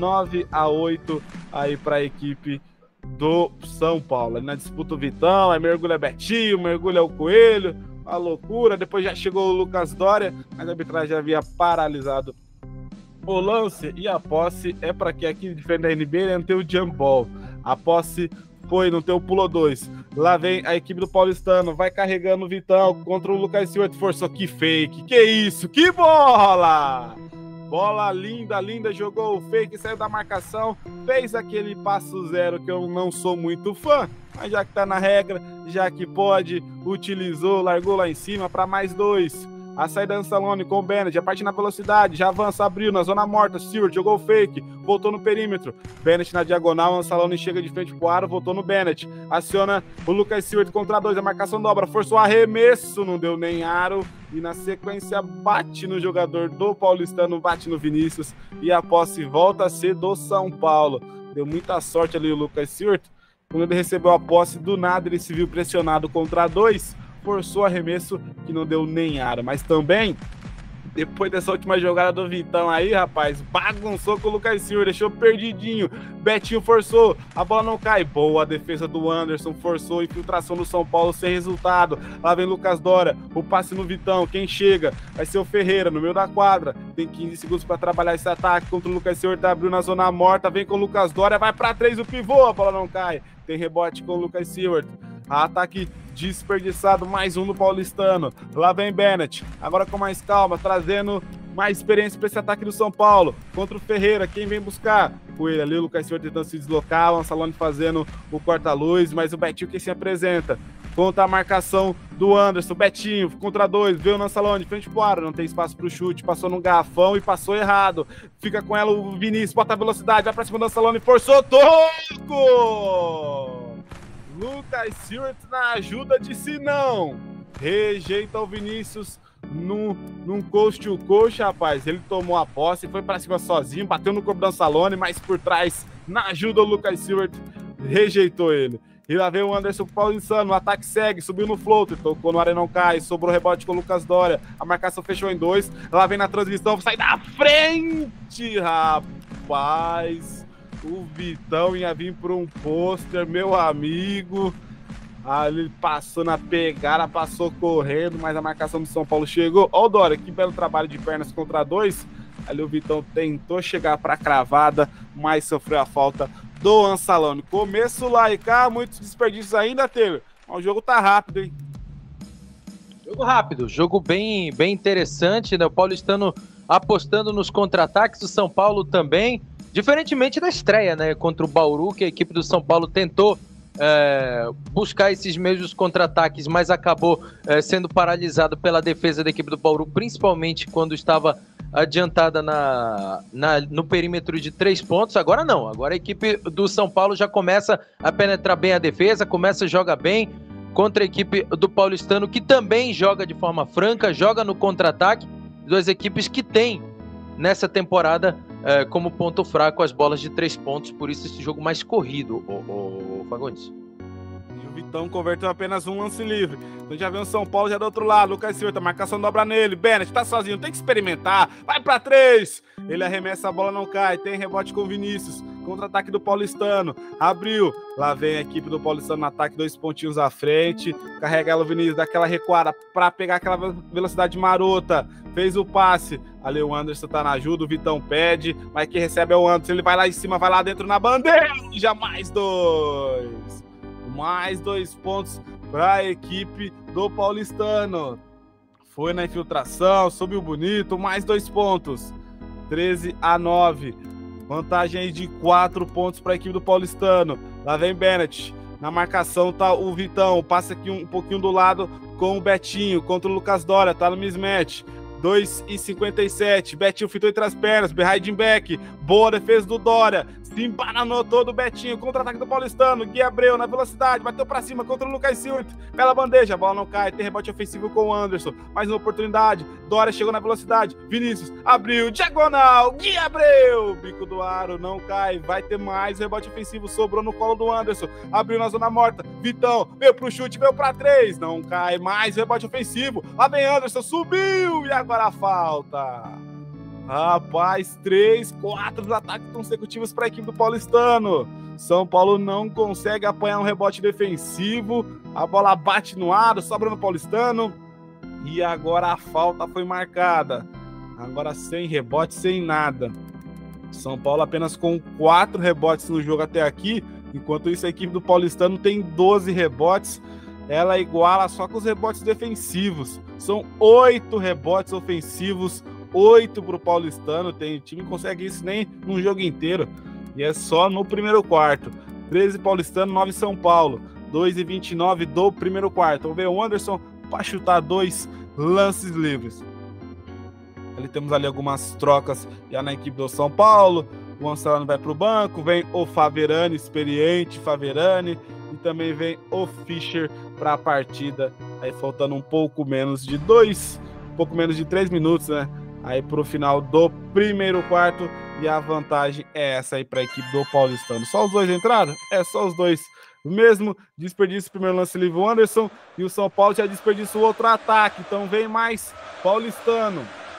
9-8 aí para a equipe do São Paulo. Ali na disputa o Vitão, aí mergulha Betinho, mergulha o Coelho, a loucura. Depois já chegou o Lucas Dória, mas a arbitragem já havia paralisado o lance e a posse é para que aqui diferente da NBA ele não tem o jump ball. A posse foi, não tem o pulo 2. Lá vem a equipe do Paulistano, vai carregando o Vitão contra o Lucas Silva, forçou, que fake, que isso, que bola! Bola linda, linda, jogou o fake, saiu da marcação, fez aquele passo zero que eu não sou muito fã, mas já que tá na regra, já que pode, utilizou, largou lá em cima para mais 2. A saída Ansalone com o Bennett, já parte na velocidade, já avança, abriu na zona morta, Stewart jogou o fake, voltou no perímetro, Bennett na diagonal, Ansalone chega de frente pro aro, voltou no Bennett, aciona o Lucas Stewart contra 2, a marcação dobra, forçou o arremesso, não deu nem aro, e na sequência bate no jogador do Paulistano, bate no Vinícius, e a posse volta a ser do São Paulo. Deu muita sorte ali o Lucas Stewart, quando ele recebeu a posse, do nada ele se viu pressionado contra 2, forçou o arremesso que não deu nem aro, mas também Depois dessa última jogada do Vitão aí, rapaz, bagunçou com o Lucas Silva, deixou perdidinho. Betinho forçou, a bola não cai. Boa defesa do Anderson, forçou, infiltração do São Paulo sem resultado. Lá vem Lucas Dória, o passe no Vitão, quem chega vai ser o Ferreira, no meio da quadra. Tem 15 segundos para trabalhar esse ataque contra o Lucas Silva, abriu na zona morta, vem com o Lucas Dória, vai para 3 o pivô, a bola não cai. Tem rebote com o Lucas Silva. Ataque desperdiçado, mais um no Paulistano. Lá vem Bennett, agora com mais calma, trazendo mais experiência para esse ataque do São Paulo. Contra o Ferreira, quem vem buscar? Com ele ali, o Lucas Silva tentando se deslocar, o Ansalone fazendo o corta-luz, mas o Betinho que se apresenta. Contra a marcação do Anderson, Betinho, contra 2, veio o Ansalone, frente pro aro, não tem espaço pro chute, passou no garrafão e passou errado. Fica com ela o Vinícius, bota a velocidade, vai pra cima do Ansalone, forçou, toco! Lucas Silva na ajuda de Sinão. Rejeita o Vinícius num coast to coast, rapaz. Ele tomou a posse, foi pra cima sozinho, bateu no corpo do Ansalone, mas por trás, na ajuda, o Lucas Silva rejeitou ele. E lá vem o Anderson Paulistano, o ataque segue, subiu no floater, tocou no área, não cai, sobrou rebote com o Lucas Dória, a marcação fechou em 2, lá vem na transmissão, sai da frente, rapaz. O Vitão ia vir por um pôster, meu amigo. Ali passou na pegada, passou correndo, mas a marcação do São Paulo chegou. Ó o Dória, que belo trabalho de pernas contra 2. Ali o Vitão tentou chegar para a cravada, mas sofreu a falta do Ansalone. Começo lá e cá, muitos desperdícios ainda teve. Mas o jogo tá rápido, hein? Jogo rápido, jogo bem interessante, né? O Paulistano apostando nos contra-ataques, o São Paulo também. Diferentemente da estreia, né, contra o Bauru, que a equipe do São Paulo tentou buscar esses mesmos contra-ataques, mas acabou sendo paralisado pela defesa da equipe do Bauru, principalmente quando estava adiantada no perímetro de 3 pontos. Agora não, agora a equipe do São Paulo já começa a penetrar bem a defesa, começa a jogar bem contra a equipe do Paulistano, que também joga de forma franca, joga no contra-ataque. Duas equipes que têm nessa temporada como ponto fraco as bolas de 3 pontos, por isso esse jogo mais corrido, o Fagundes. E o Vitão converteu apenas um lance livre. Então já vem o São Paulo já do outro lado, Lucas Silva, marcação dobra nele, Bennett tá sozinho, tem que experimentar, vai pra 3, ele arremessa, a bola não cai, tem rebote com o Vinícius, contra-ataque do Paulistano, abriu, lá vem a equipe do Paulistano no ataque, 2 pontinhos à frente, carrega ela o Vinícius, dá aquela recuada pra pegar aquela velocidade marota, fez o passe, ali o Anderson tá na ajuda, o Vitão pede, mas quem recebe é o Anderson, ele vai lá em cima, vai lá dentro na bandeja, mais 2 pontos para a equipe do Paulistano. Foi na infiltração, subiu bonito, mais 2 pontos. 13-9. Vantagem aí de 4 pontos para a equipe do Paulistano. Lá vem Bennett. Na marcação tá o Vitão. Passa aqui um pouquinho do lado com o Betinho contra o Lucas Dória. Tá no mismatch. 2,57. Betinho fitou entre as pernas. Behind back. Boa defesa do Dória. Se embananou todo o Betinho. Contra-ataque do Paulistano. Gui Abreu na velocidade. Bateu pra cima contra o Lucas Silva. Bela bandeja. A bola não cai. Tem rebote ofensivo com o Anderson. Mais uma oportunidade. Dória chegou na velocidade. Vinícius abriu. Diagonal. Gui Abreu. Bico do aro. Não cai. Vai ter mais rebote ofensivo. Sobrou no colo do Anderson. Abriu na zona morta. Vitão. Veio pro chute. Veio pra 3. Não cai. Mais rebote ofensivo. Lá vem Anderson. Subiu. E agora a falta. Rapaz, 3, 4 ataques consecutivos para a equipe do Paulistano. São Paulo não consegue apanhar um rebote defensivo. A bola bate no ar, sobra no Paulistano. E agora a falta foi marcada. Agora sem rebote, sem nada. São Paulo apenas com 4 rebotes no jogo até aqui. Enquanto isso, a equipe do Paulistano tem 12 rebotes. Ela iguala só com os rebotes defensivos. São 8 rebotes ofensivos, 8 para o Paulistano. O time que consegue isso nem num jogo inteiro. E é só no primeiro quarto. 13 Paulistano, 9 São Paulo. 2,29 do primeiro quarto. Vamos ver o Anderson para chutar 2 lances livres. Ali temos ali algumas trocas já na equipe do São Paulo. O Ansalone vai para o banco. Vem o Faverani, experiente Faverani. E também vem o Fischer para a partida. Aí faltando um pouco menos de 3 minutos, né? Aí pro final do primeiro quarto. E a vantagem é essa aí para a equipe do Paulistano. Só os dois entraram? É, só os dois mesmo. Desperdício o primeiro lance livre o Anderson. E o São Paulo já desperdiça o outro ataque. Então vem mais Paulistano.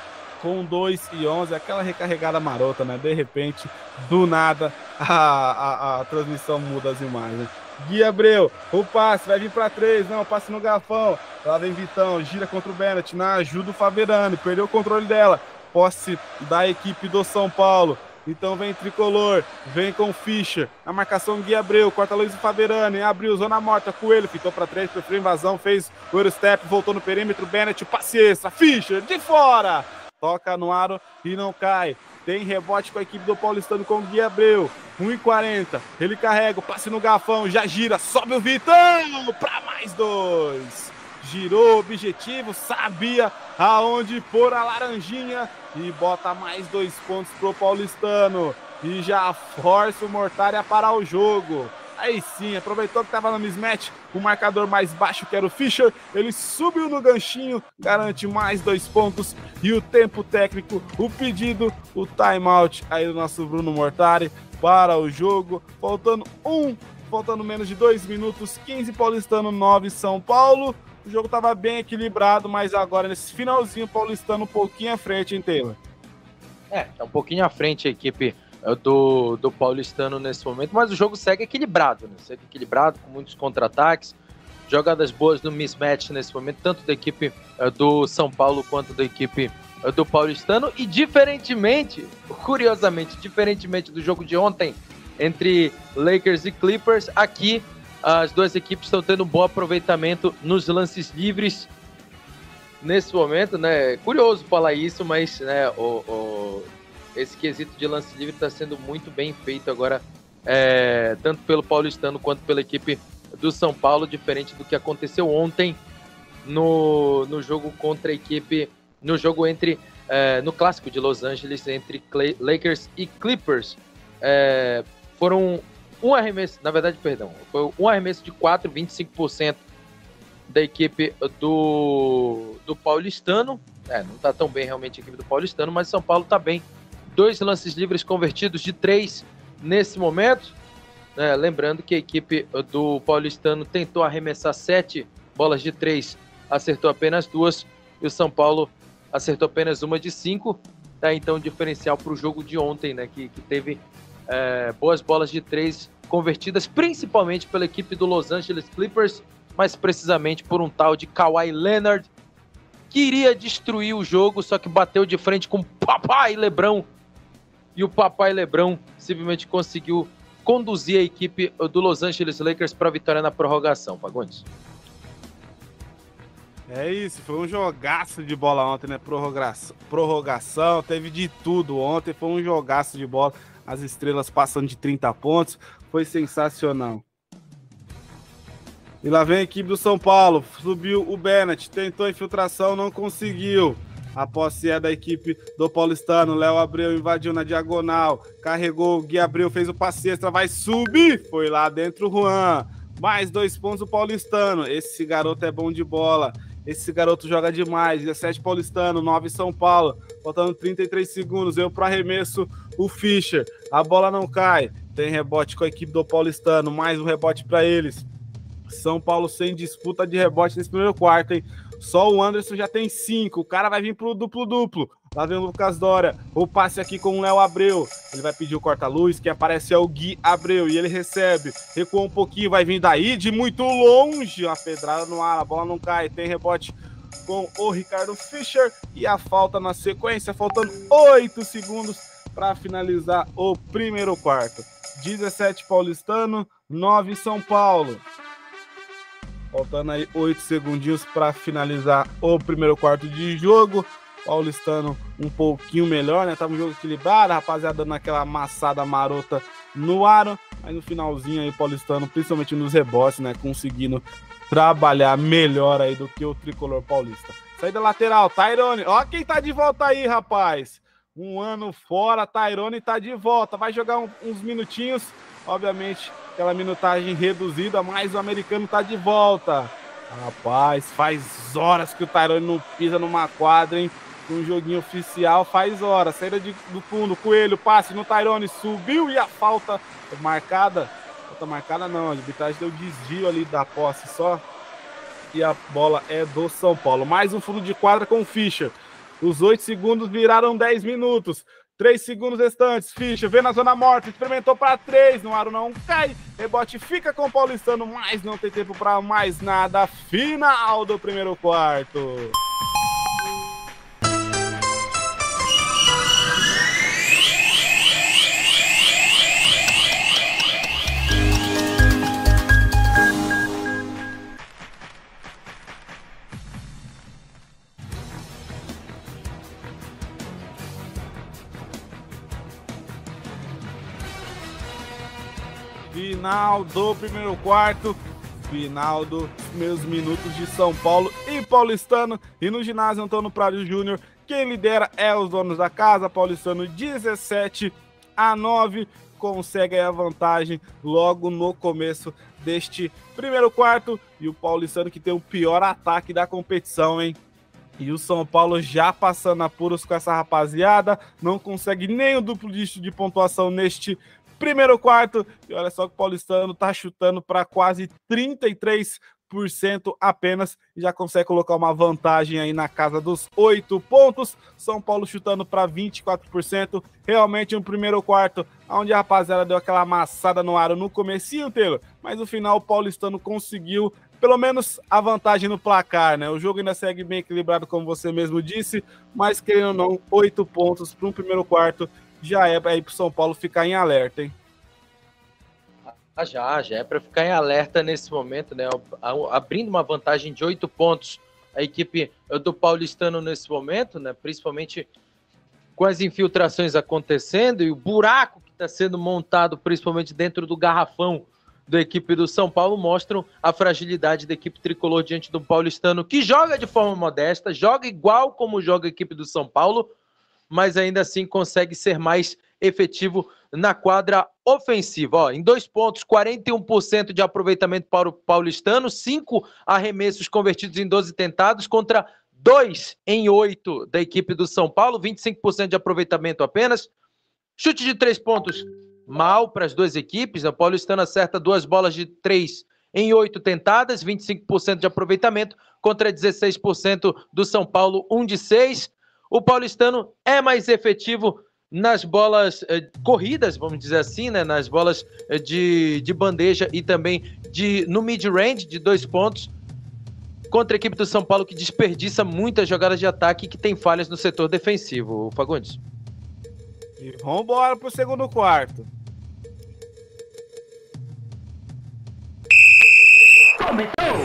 com 2:11, aquela recarregada marota, né? De repente, do nada, a transmissão muda as imagens. Gui Abreu, o passe, vai vir para 3, não, passe no garfão. Lá vem Vitão, gira contra o Bennett, na ajuda o Faverani, perdeu o controle dela. Posse da equipe do São Paulo. Então vem Tricolor, vem com o Fischer, a marcação Gui Abreu, corta Luiz Faverani, abriu, zona morta, Coelho, fitou para 3, preferiu invasão, fez o Eurostep, voltou no perímetro, Bennett, passe extra, Fischer, de fora, toca no aro e não cai, tem rebote com a equipe do Paulistano com o Gui Abreu, 1:40, ele carrega, o passe no garfão, já gira, sobe o Vitão, para mais 2. Girou o objetivo, sabia aonde pôr a laranjinha e bota mais 2 pontos pro Paulistano. E já força o Mortari a parar o jogo. Aí sim, aproveitou que estava no mismatch, o marcador mais baixo que era o Fischer, ele subiu no ganchinho, garante mais 2 pontos. E o tempo técnico, o pedido, o timeout aí do nosso Bruno Mortari para o jogo. Faltando menos de 2 minutos, 15 Paulistano, 9 São Paulo. O jogo estava bem equilibrado, mas agora nesse finalzinho, o Paulistano um pouquinho à frente, hein, Taylor? Tá um pouquinho à frente a equipe do Paulistano nesse momento, mas o jogo segue equilibrado, né? Segue equilibrado, com muitos contra-ataques, jogadas boas no mismatch nesse momento, tanto da equipe do São Paulo quanto da equipe do Paulistano, e curiosamente, diferentemente do jogo de ontem, entre Lakers e Clippers, aqui as duas equipes estão tendo um bom aproveitamento nos lances livres nesse momento, né? É curioso falar isso, mas né, esse quesito de lance livre está sendo muito bem feito agora, tanto pelo Paulistano quanto pela equipe do São Paulo, diferente do que aconteceu ontem no jogo contra a equipe, no jogo no clássico de Los Angeles entre Lakers e Clippers. Foram um arremesso, na verdade, foi um arremesso de 4, 25% da equipe do Paulistano. Não tá tão bem realmente a equipe do Paulistano, mas São Paulo tá bem. 2 lances livres convertidos de 3 nesse momento. Lembrando que a equipe do Paulistano tentou arremessar 7 bolas de 3, acertou apenas 2, e o São Paulo acertou apenas uma de 5. Então, diferencial para o jogo de ontem, né, que teve boas bolas de 3 convertidas principalmente pela equipe do Los Angeles Clippers, mais precisamente por um tal de Kawhi Leonard, que iria destruir o jogo, só que bateu de frente com o Papai LeBron, e o Papai LeBron simplesmente conseguiu conduzir a equipe do Los Angeles Lakers para a vitória na prorrogação. Fagundes. É isso, foi um jogaço de bola ontem, né? Prorrogação, teve de tudo ontem, foi um jogaço de bola. As estrelas passando de 30 pontos, foi sensacional. E lá vem a equipe do São Paulo, subiu o Bennett, tentou a infiltração, não conseguiu. A posse é da equipe do Paulistano, Léo Abreu invadiu na diagonal, carregou, Gui Abreu fez o passe extra, vai subir, foi lá dentro o Juan. Mais 2 pontos o Paulistano, esse garoto é bom de bola. Esse garoto joga demais, 17 Paulistano, 9 São Paulo, faltando 33 segundos, eu pro arremesso, o Fischer, a bola não cai, tem rebote com a equipe do Paulistano, mais um rebote para eles. São Paulo sem disputa de rebote nesse primeiro quarto, hein? Só o Anderson já tem 5, o cara vai vir pro duplo-duplo. Lá vem o Lucas Dória, o passe aqui com o Léo Abreu, ele vai pedir o corta-luz, quem aparece é o Gui Abreu, e ele recebe, recuou um pouquinho, vai vir daí de muito longe, uma pedrada no ar, a bola não cai, tem rebote com o Ricardo Fischer, e a falta na sequência, faltando 8 segundos para finalizar o primeiro quarto. 17 Paulistano, 9 São Paulo. Faltando aí 8 segundinhos para finalizar o primeiro quarto de jogo. Paulistano um pouquinho melhor, né? Tava um jogo equilibrado, a rapaziada dando aquela amassada marota no aro, mas no finalzinho aí o Paulistano, principalmente nos rebotes, né? Conseguindo trabalhar melhor aí do que o tricolor paulista. Saída lateral, Tyrone. Ó quem tá de volta aí, rapaz. Um ano fora, Tyrone tá de volta. Vai jogar uns minutinhos, obviamente, aquela minutagem reduzida, mas o americano tá de volta. Rapaz, faz horas que o Tyrone não pisa numa quadra, hein? Um joguinho oficial, faz horas. Saída do fundo, Coelho, passe no Tyrone, subiu e a falta marcada. Falta marcada não, a arbitragem deu desvio ali da posse só. E a bola é do São Paulo. Mais um fundo de quadra com o Fischer. Os 8 segundos viraram 10 minutos. 3 segundos restantes. Fischer vem na zona morta, experimentou para 3. No aro não cai. Rebote fica com o paulistano, mas não tem tempo para mais nada. Final do primeiro quarto. Final do primeiro quarto, final dos meus minutos de São Paulo e paulistano. E no ginásio Antônio Prado Júnior, quem lidera é os donos da casa. Paulistano 17-9, consegue a vantagem logo no começo deste primeiro quarto. E o paulistano que tem o pior ataque da competição, hein? E o São Paulo já passando apuros com essa rapaziada, não consegue nem o duplo dígito de pontuação neste primeiro quarto. E olha só que o paulistano tá chutando para quase 33% apenas e já consegue colocar uma vantagem aí na casa dos 8 pontos. São Paulo chutando para 24%. Realmente um primeiro quarto onde a rapaziada deu aquela amassada no aro no comecinho, Taylor, mas no final o paulistano conseguiu pelo menos a vantagem no placar, né? O jogo ainda segue bem equilibrado, como você mesmo disse, mas querendo ou não, 8 pontos para um primeiro quarto já é aí para o São Paulo ficar em alerta, hein? Já é para ficar em alerta nesse momento, né? Abrindo uma vantagem de 8 pontos a equipe do paulistano nesse momento, né? Principalmente com as infiltrações acontecendo e o buraco que está sendo montado, principalmente dentro do garrafão da equipe do São Paulo, mostram a fragilidade da equipe tricolor diante do paulistano, que joga de forma modesta, joga igual como joga a equipe do São Paulo, mas ainda assim consegue ser mais efetivo na quadra ofensiva. Ó, em 2 pontos, 41% de aproveitamento para o paulistano, 5 arremessos convertidos em 12 tentados contra 2 em 8 da equipe do São Paulo, 25% de aproveitamento apenas. Chute de 3 pontos, mal para as duas equipes. O paulistano acerta 2 bolas de 3 em 8 tentadas, 25% de aproveitamento contra 16% do São Paulo, 1 de 6. O paulistano é mais efetivo nas bolas corridas, vamos dizer assim, né? Nas bolas de bandeja e também no mid-range de 2 pontos, contra a equipe do São Paulo, que desperdiça muitas jogadas de ataque e que tem falhas no setor defensivo, Fagundes. E vamos embora pro segundo quarto. Começou!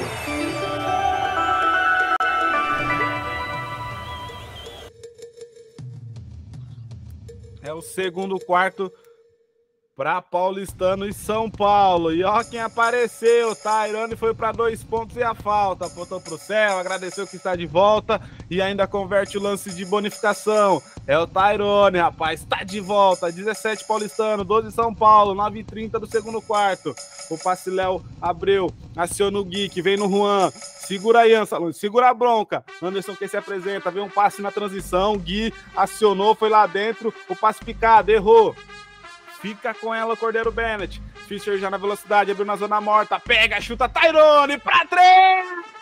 É o segundo quarto para paulistano e São Paulo. E ó quem apareceu, Tairone foi para 2 pontos e a falta. Apontou para o céu, agradeceu que está de volta e ainda converte o lance de bonificação. É o Tairone, rapaz, está de volta. 17 paulistano, 12 São Paulo, 9h30 do segundo quarto. O passe Léo Abreu, aciona o Gui, que vem no Juan. Segura aí, Ansalão, segura a bronca. Anderson que se apresenta, vem um passe na transição. Gui acionou, foi lá dentro. O passe picado, errou. Fica com ela o Cordeiro Bennett. Fischer já na velocidade, abriu na zona morta. Pega, chuta, Tairone pra 3!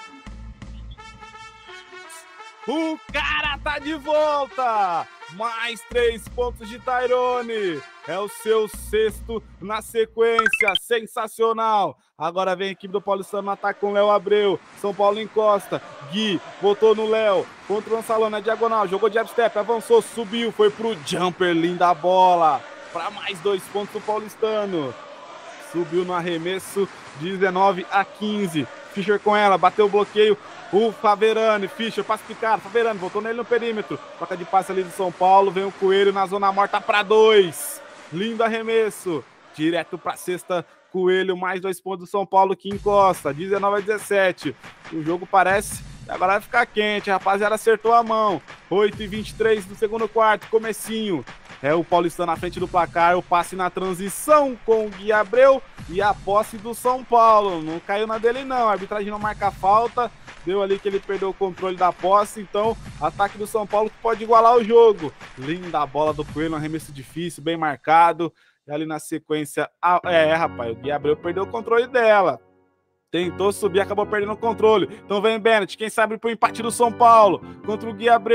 O cara tá de volta! Mais 3 pontos de Tairone. É o seu 6º na sequência. Sensacional. Agora vem a equipe do paulistano no ataque com o Léo Abreu. São Paulo encosta. Gui botou no Léo. Contra o Ansalão na diagonal. Jogou jab step, avançou, subiu. Foi pro jumper, linda bola. Para mais 2 pontos do paulistano. Subiu no arremesso, 19-15. Fischer com ela, bateu o bloqueio. O Faverani, Fischer, passe picado. Faverani voltou nele no perímetro. Toca de passe ali do São Paulo. Vem o Coelho na zona morta para 2. Lindo arremesso. Direto para cesta. Coelho, mais 2 pontos do São Paulo que encosta. 19-17. O jogo parece agora vai ficar quente. A rapaziada acertou a mão. 8h23 do segundo quarto. Comecinho. É o paulistano na frente do placar, o passe na transição com o Gui Abreu e a posse do São Paulo. Não caiu na dele não, a arbitragem não marca falta, deu ali que ele perdeu o controle da posse, então ataque do São Paulo que pode igualar o jogo. Linda a bola do Coelho, um arremesso difícil, bem marcado. E ali na sequência, rapaz, o Gui Abreu perdeu o controle dela. Tentou subir, acabou perdendo o controle. Então vem Bennett, quem sabe pro empate do São Paulo contra o Gui Abreu.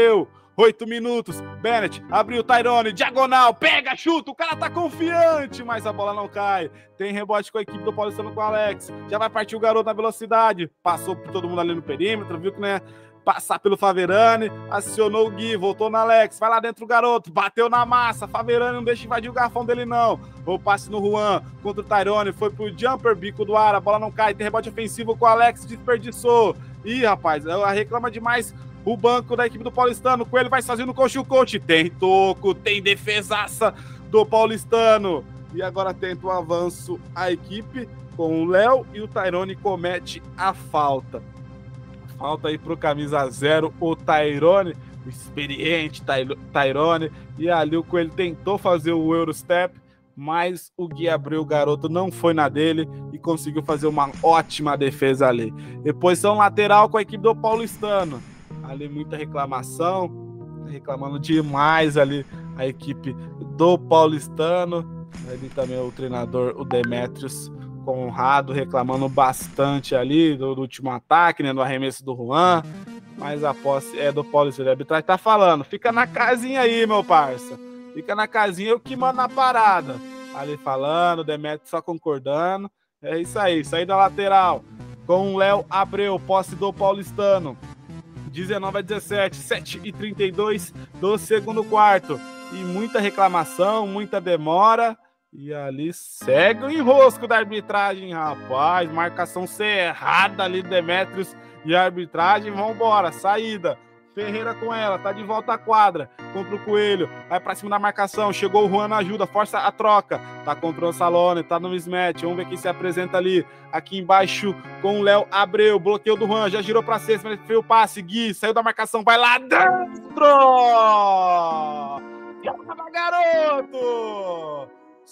8 minutos. Bennett abriu, Tyrone, diagonal, pega, chuta, o cara tá confiante, mas a bola não cai. Tem rebote com a equipe do Paulistano com o Alex. Já vai partir o garoto na velocidade. Passou por todo mundo ali no perímetro, viu que, né? Passar pelo Faverani, acionou o Gui, voltou no Alex, vai lá dentro o garoto, bateu na massa, Faverani não deixa invadir o garrafão dele não, o passe no Juan contra o Tyrone, foi pro jumper, bico do ar, a bola não cai, tem rebote ofensivo com o Alex, desperdiçou. Ih, rapaz, reclama demais o banco da equipe do Paulistano, o Coelho vai sozinho no coach, tem toco, tem defesaça do Paulistano, e agora tenta o avanço a equipe com o Léo e o Tyrone comete a falta. Falta aí pro camisa 0, o Tyrone, o experiente Tyrone, e ali o Coelho tentou fazer o Eurostep, mas o Gui Abreu, o garoto, não foi na dele e conseguiu fazer uma ótima defesa ali. Depois são lateral com a equipe do Paulistano, ali muita reclamação, reclamando demais ali a equipe do Paulistano, ali também o treinador, o Demetrius Conrado, reclamando bastante ali do último ataque, né, do arremesso do Juan, mas a posse é do Paulistano. A arbitragem tá falando, fica na casinha aí, meu parça, fica na casinha, eu que mando na parada. Ali falando, o Demetrius só concordando, é isso aí da lateral, com o Léo Abreu, posse do Paulistano, 19-17, 7h32 do segundo quarto, e muita reclamação, muita demora. E ali segue o enrosco da arbitragem, rapaz. Marcação cerrada ali do Demetrius e a arbitragem. Vambora, saída. Ferreira com ela, tá de volta à quadra. Contra o Coelho, vai pra cima da marcação. Chegou o Juan na ajuda, força a troca. Tá contra o Salone, tá no mismatch. Vamos ver quem se apresenta ali. Aqui embaixo com o Léo Abreu. Bloqueio do Juan, já girou pra cesta, mas fez o passe. Gui, saiu da marcação, vai lá dentro! Garoto!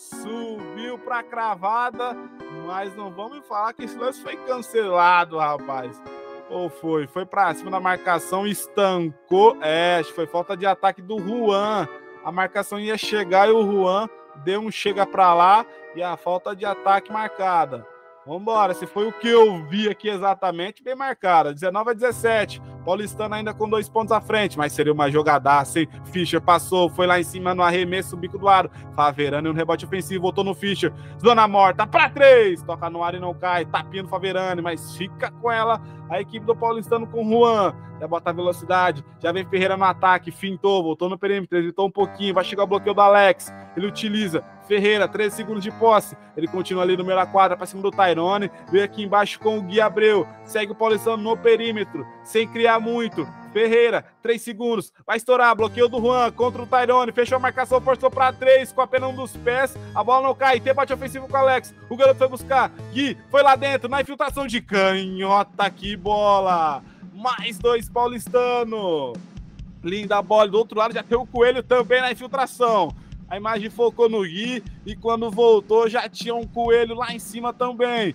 Subiu pra cravada, mas não vamos me falar que esse lance foi cancelado, rapaz. Ou foi? Foi pra cima da marcação, estancou. Acho que foi falta de ataque do Juan. A marcação ia chegar e o Juan deu um chega pra lá e a falta de ataque marcada. Vambora, se foi o que eu vi aqui exatamente, bem marcada. 19-17, Paulistano ainda com 2 pontos à frente, mas seria uma jogadaça, hein? Fischer passou, foi lá em cima no arremesso, bico do aro. Faverani no rebote ofensivo, voltou no Fischer. Zona morta, pra 3, toca no ar e não cai, tapinha no Faverani, mas fica com ela a equipe do Paulistano com o Juan. Já bota a velocidade, já vem Ferreira no ataque, fintou, voltou no perímetro, hesitou um pouquinho, vai chegar o bloqueio do Alex, ele utiliza, Ferreira, 13 segundos de posse, ele continua ali no meio da quadra, pra cima do Tyrone, veio aqui embaixo com o Gui Abreu, segue o Paulistano no perímetro, sem criar muito, Ferreira, 3 segundos, vai estourar, bloqueio do Juan contra o Tyrone, fechou a marcação, forçou pra 3, com apenas um dos pés, a bola não cai, tem bate ofensivo com o Alex, o garoto foi buscar, Gui foi lá dentro, na infiltração de canhota, que bola! Mais 2 Paulistano. Linda bola. Do outro lado já tem o Coelho também na infiltração. A imagem focou no Gui e quando voltou já tinha um Coelho lá em cima também.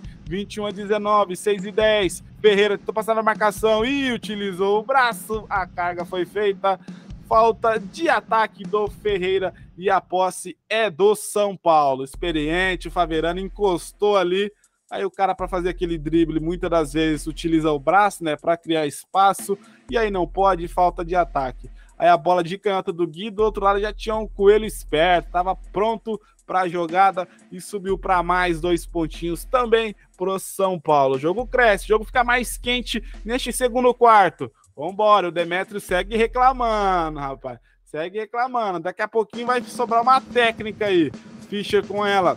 21-19, 6-10. Ferreira tentou passar na marcação e utilizou o braço. A carga foi feita. Falta de ataque do Ferreira e a posse é do São Paulo. Experiente, o Faverani encostou ali. Aí o cara, para fazer aquele drible, muitas das vezes utiliza o braço, né, para criar espaço, e aí não pode, falta de ataque. Aí a bola de canhota do Gui, do outro lado já tinha um Coelho esperto, estava pronto para a jogada e subiu para mais 2 pontinhos também pro São Paulo. O jogo cresce, o jogo fica mais quente neste segundo quarto. Vambora, o Demetrius segue reclamando, rapaz. Segue reclamando, daqui a pouquinho vai sobrar uma técnica aí. Fischer com ela.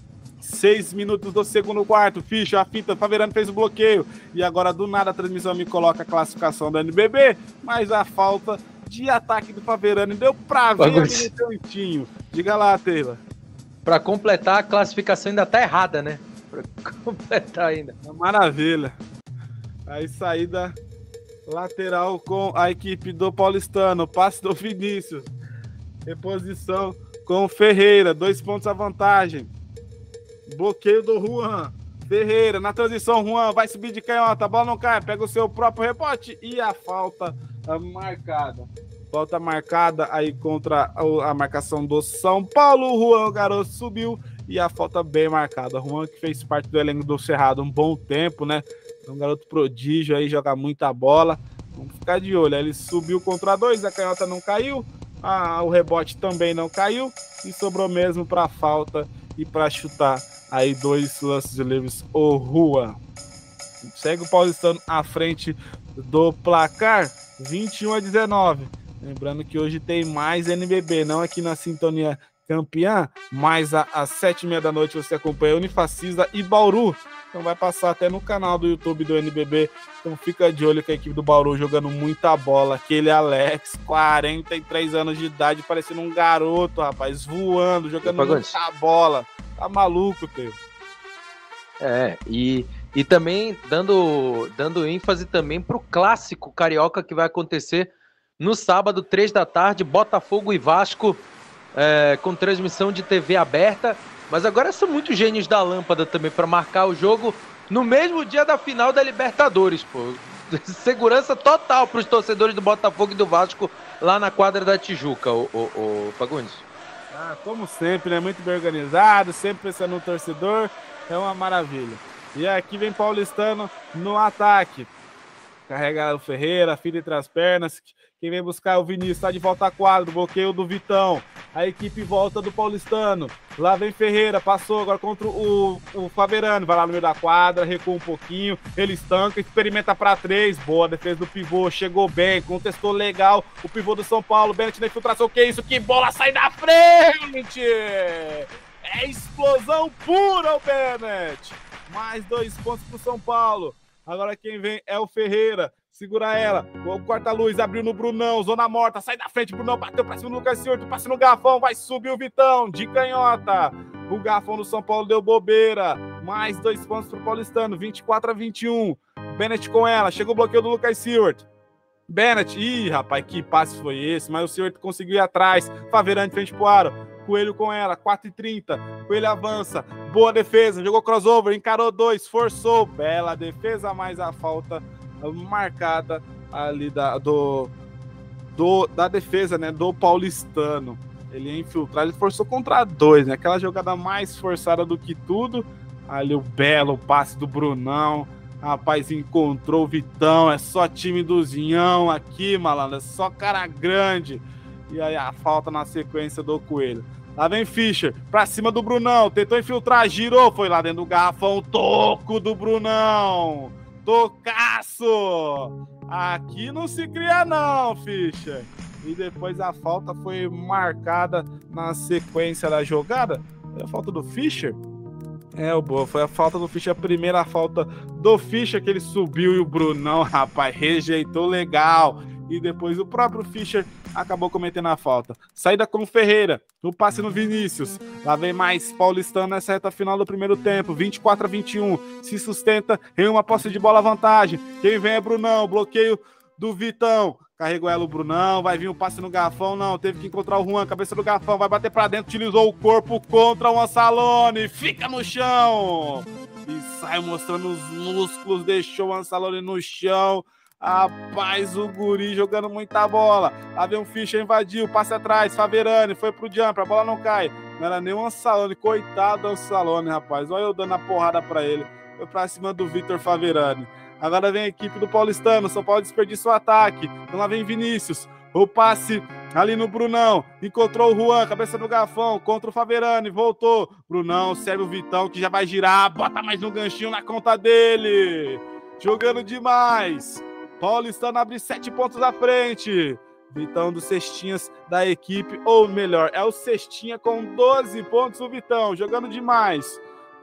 6 minutos do segundo quarto, Fischer, a finta, Faverani fez o bloqueio, e agora do nada a transmissão me coloca a classificação do NBB, mas a falta de ataque do Faverani deu pra ver ali no cantinho. Diga lá, Taylor. Pra completar, a classificação ainda tá errada, né? Pra completar ainda. Maravilha. Aí saída lateral com a equipe do Paulistano, passe do Vinícius, reposição com o Ferreira, 2 pontos à vantagem. Bloqueio do Juan. Ferreira, na transição, Juan vai subir de canhota, a bola não cai, pega o seu próprio rebote e a falta marcada. Falta marcada aí contra a marcação do São Paulo. O Juan, o garoto, subiu e a falta bem marcada. O Juan, que fez parte do elenco do Cerrado um bom tempo, né? É um garoto prodígio aí, joga muita bola. Vamos ficar de olho. Ele subiu contra 2, a canhota não caiu, o rebote também não caiu e sobrou mesmo para falta e para chutar aí 2 lances livres o Juan. Segue o Paulistano à frente do placar, 21-19. Lembrando que hoje tem mais NBB, não aqui na Sintonia Campeã, mas às 7h30 da noite você acompanha Unifacisa e Bauru. Então vai passar até no canal do YouTube do NBB. Então fica de olho com a equipe do Bauru jogando muita bola. Aquele Alex, 43 anos de idade, parecendo um garoto, rapaz, voando, jogando muita bola. Tá maluco, Teu. E também dando ênfase também pro clássico carioca que vai acontecer no sábado, 3 da tarde, Botafogo e Vasco, com transmissão de TV aberta. Mas agora são muitos gênios da lâmpada também para marcar o jogo no mesmo dia da final da Libertadores, pô. Segurança total para os torcedores do Botafogo e do Vasco lá na quadra da Tijuca, o Fagundes. Como sempre, né? Muito bem organizado, sempre pensando no torcedor, é uma maravilha. E aqui vem Paulistano no ataque. Carrega o Ferreira, fila entre as pernas. Quem vem buscar é o Vinícius, tá de volta à quadra, bloqueio do Vitão. A equipe volta do Paulistano. Lá vem Ferreira, passou agora contra o Faverani. Vai lá no meio da quadra, recua um pouquinho. Ele estanca, experimenta para 3. Boa defesa do pivô, chegou bem, contestou legal. O pivô do São Paulo, Bennett na infiltração. Que isso? Que bola sai da frente! É explosão pura o Bennett. Mais 2 pontos pro São Paulo. Agora quem vem é o Ferreira. Segura ela. O corta-luz abriu no Brunão. Zona morta. Sai da frente. Brunão bateu pra cima do Lucas Ciorto. Passe no Garfão. Vai subir o Vitão. De canhota. O Garfão do São Paulo deu bobeira. Mais 2 pontos pro Paulistano. 24-21. Bennett com ela. Chegou o bloqueio do Lucas Ciorto. Bennett. Ih, rapaz, que passe foi esse? Mas o Ciorto conseguiu ir atrás. Faverani de frente pro aro. Coelho com ela. 4h30. Coelho avança. Boa defesa. Jogou crossover. Encarou 2. Forçou. Bela defesa. Mais a falta marcada ali da defesa, né, do Paulistano. Ele ia infiltrar, ele forçou contra 2, né, aquela jogada mais forçada do que tudo. Ali o belo passe do Brunão, rapaz, encontrou o Vitão, é só time do Zinhão aqui, malandro, é só cara grande. E aí a falta na sequência do Coelho. Lá vem Fischer, pra cima do Brunão, tentou infiltrar, girou, foi lá dentro do garrafão, toco do Brunão. Tocaço! Aqui não se cria não, Fischer. E depois a falta foi marcada na sequência da jogada. Foi a falta do Fischer? Boa, foi a falta do Fischer, a primeira falta do Fischer, que ele subiu e o Brunão, rapaz, rejeitou legal. E depois o próprio Fischer acabou cometendo a falta. Saída com o Ferreira, o passe no Vinícius. Lá vem mais Paulistano nessa reta final do primeiro tempo, 24-21. Se sustenta em uma posse de bola vantagem. Quem vem é Brunão, bloqueio do Vitão. Carregou ela o Brunão, vai vir um passe no Garfão, não, teve que encontrar o Juan, cabeça do Garfão, vai bater pra dentro, utilizou o corpo contra o Ansalone, fica no chão. E sai mostrando os músculos, deixou o Ansalone no chão. Rapaz, o guri jogando muita bola. Lá vem o Fischer, invadiu, passe atrás, Faverani, foi pro jumper, a bola não cai. Não era nem o Ansalone, coitado do Ansalone, rapaz. Olha eu dando a porrada pra ele. Foi pra cima do Vitor Faverani. Agora vem a equipe do Paulistano, São Paulo desperdiçou o ataque. Então lá vem Vinícius, o passe ali no Brunão, encontrou o Juan, cabeça do Garfão, contra o Faverani, voltou. Brunão, serve o Vitão, que já vai girar, bota mais no ganchinho na conta dele. Jogando demais. Paulistano abre 7 pontos à frente. Vitão dos cestinhas da equipe, ou melhor, é o cestinha com 12 pontos o Vitão, jogando demais.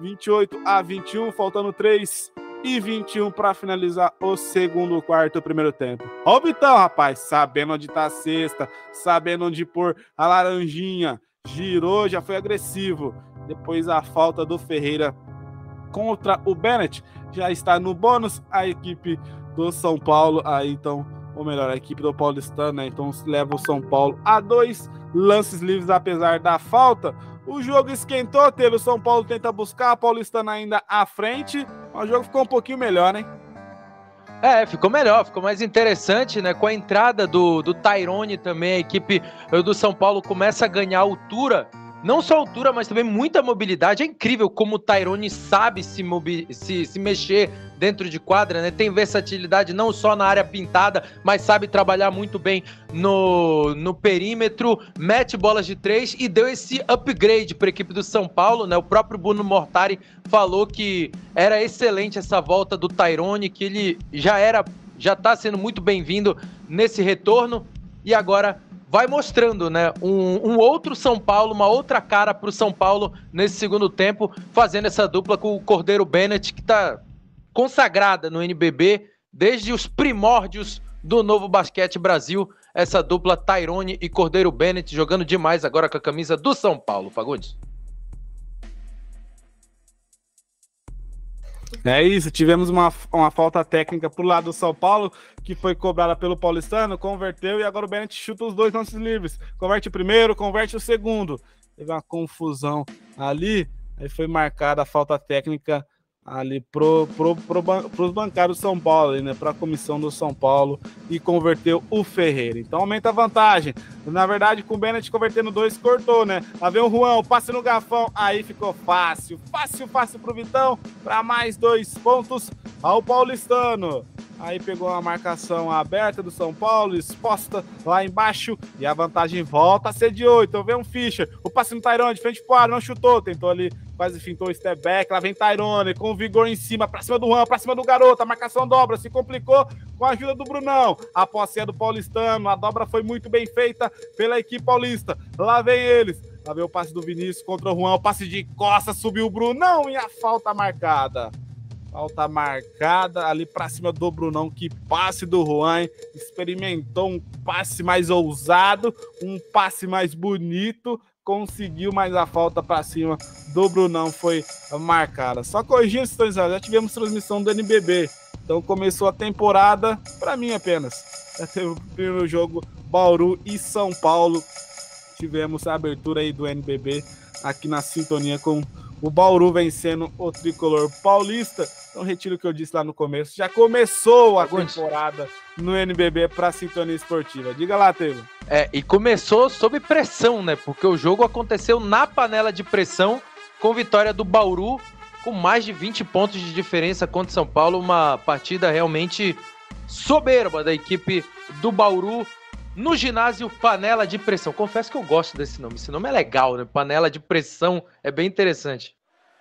28-21, faltando 3:21 para finalizar o segundo quarto, o primeiro tempo. Ó o Vitão, rapaz, sabendo onde tá a cesta, sabendo onde pôr a laranjinha. Girou, já foi agressivo. Depois a falta do Ferreira contra o Bennett. Já está no bônus a equipe do São Paulo, aí então, ou melhor, a equipe do Paulistano, né? Então leva o São Paulo a 2 lances livres, apesar da falta. O jogo esquentou, o São Paulo tenta buscar, a Paulistano ainda à frente, o jogo ficou um pouquinho melhor, né? Ficou melhor, ficou mais interessante, né? Com a entrada do Tyrone também, a equipe do São Paulo começa a ganhar altura não só altura, mas também muita mobilidade. É incrível como o Tyrone sabe se mexer dentro de quadra, né? Tem versatilidade não só na área pintada, mas sabe trabalhar muito bem no perímetro, mete bolas de 3 e deu esse upgrade para a equipe do São Paulo, né? O próprio Bruno Mortari falou que era excelente essa volta do Tyrone, que ele já tá sendo muito bem-vindo nesse retorno e agora vai mostrando, né, um outro São Paulo, uma outra cara para o São Paulo nesse segundo tempo, fazendo essa dupla com o Cordeiro Bennett, que está consagrada no NBB desde os primórdios do Novo Basquete Brasil. Essa dupla Tyrone e Cordeiro Bennett jogando demais agora com a camisa do São Paulo. Fagundes. É isso, tivemos uma falta técnica pro lado do São Paulo, que foi cobrada pelo paulistano, converteu e agora o Bennett chuta os 2 lances livres. Converte o primeiro, converte o segundo. Teve uma confusão ali, aí foi marcada a falta técnica ali pros bancários do São Paulo, ali, né, para a comissão do São Paulo, e converteu o Ferreira. Então aumenta a vantagem. Na verdade, com o Bennett convertendo 2, cortou, né? Lá vem o Juan, o passe no garfão, aí ficou fácil pro Vitão, para mais 2 pontos ao paulistano. Aí pegou a marcação aberta do São Paulo, exposta lá embaixo, e a vantagem volta a ser de 8. Então vem um Fischer, o passe no Tyrone, de frente pro ar, não chutou, tentou ali, quase fintou o step back, lá vem Tyrone, com vigor em cima, pra cima do Juan, pra cima do garoto, a marcação dobra, se complicou com a ajuda do Brunão. A posse é do paulistano, a dobra foi muito bem feita pela equipe paulista. Lá vem eles, lá vem o passe do Vinícius contra o Juan, o passe de costa, subiu o Brunão e a falta marcada. Falta marcada ali pra cima do Brunão, que passe do Juan, experimentou um passe mais ousado, um passe mais bonito, conseguiu, mas a falta pra cima do Brunão foi marcada. Só corrigindo, já tivemos transmissão do NBB, então começou a temporada, pra mim apenas. Já teve o primeiro jogo, Bauru e São Paulo, tivemos a abertura aí do NBB aqui na sintonia com o Bauru vencendo o tricolor paulista. Então retiro o que eu disse lá no começo. Já começou a temporada no NBB para a sintonia esportiva. Diga lá, Taylor. E começou sob pressão, né? Porque o jogo aconteceu na panela de pressão, com vitória do Bauru, com mais de 20 pontos de diferença contra o São Paulo. Uma partida realmente soberba da equipe do Bauru. No ginásio Panela de Pressão. Confesso que eu gosto desse nome. Esse nome é legal, né? Panela de Pressão. É bem interessante.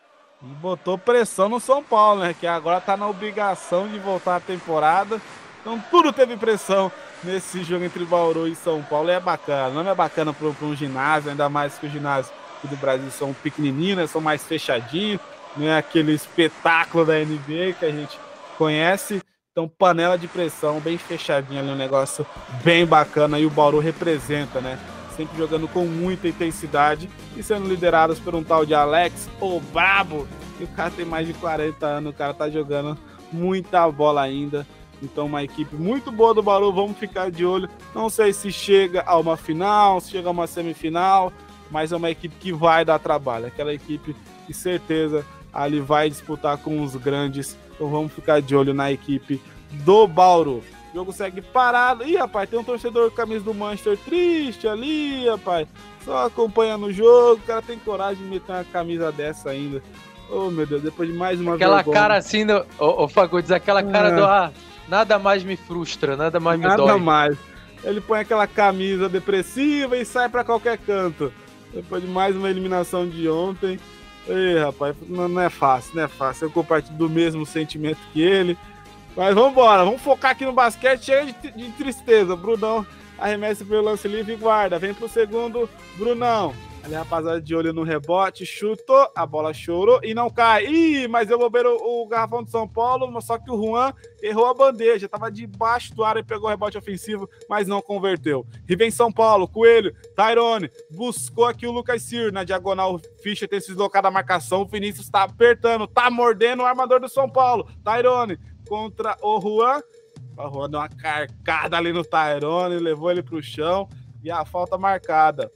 E botou pressão no São Paulo, né? Que agora tá na obrigação de voltar à temporada. Então tudo teve pressão nesse jogo entre Bauru e São Paulo. E é bacana. O nome é bacana para um ginásio. Ainda mais que os ginásios do Brasil são pequenininhos, né? São mais fechadinhos. Não é aquele espetáculo da NBA que a gente conhece. Então, panela de pressão, bem fechadinha ali, um negócio bem bacana. E o Bauru representa, né? Sempre jogando com muita intensidade e sendo liderados por um tal de Alex, o Brabo. E o cara tem mais de 40 anos, o cara tá jogando muita bola ainda. Então, uma equipe muito boa do Bauru, vamos ficar de olho. Não sei se chega a uma final, se chega a uma semifinal, mas é uma equipe que vai dar trabalho. Aquela equipe que, certeza, ali vai disputar com os grandes. Então vamos ficar de olho na equipe do Bauru. O jogo segue parado. Ih, rapaz, tem um torcedor com a camisa do Manchester triste ali, rapaz. Só acompanhando o jogo. O cara tem coragem de meter uma camisa dessa ainda. Oh, meu Deus, depois de mais uma aquela vergonha. Cara assim, o Fagundes, aquela cara do nada mais me frustra, nada mais me dói. Nada mais. Ele põe aquela camisa depressiva e sai pra qualquer canto. Depois de mais uma eliminação de ontem. Ei, rapaz, não é fácil, não é fácil. Eu compartilho do mesmo sentimento que ele. Mas vamos embora, vamos focar aqui no basquete, cheio de tristeza. Brunão arremessa pelo lance livre e guarda. Vem pro segundo, Brunão. Ali, rapaziada, de olho no rebote, chutou, a bola chorou e não cai. Ih, mas eu bobeiro o garrafão de São Paulo, só que o Juan errou a bandeja, tava debaixo do ar e pegou o rebote ofensivo, mas não converteu. E vem São Paulo, Coelho, Tyrone, buscou aqui o Lucas Cyr na diagonal, o Fischer tem se deslocado da marcação, o Vinícius tá apertando, tá mordendo o armador do São Paulo. Tyrone contra o Juan, o Juan deu uma carcada ali no Tyrone, levou ele pro chão e a falta marcada.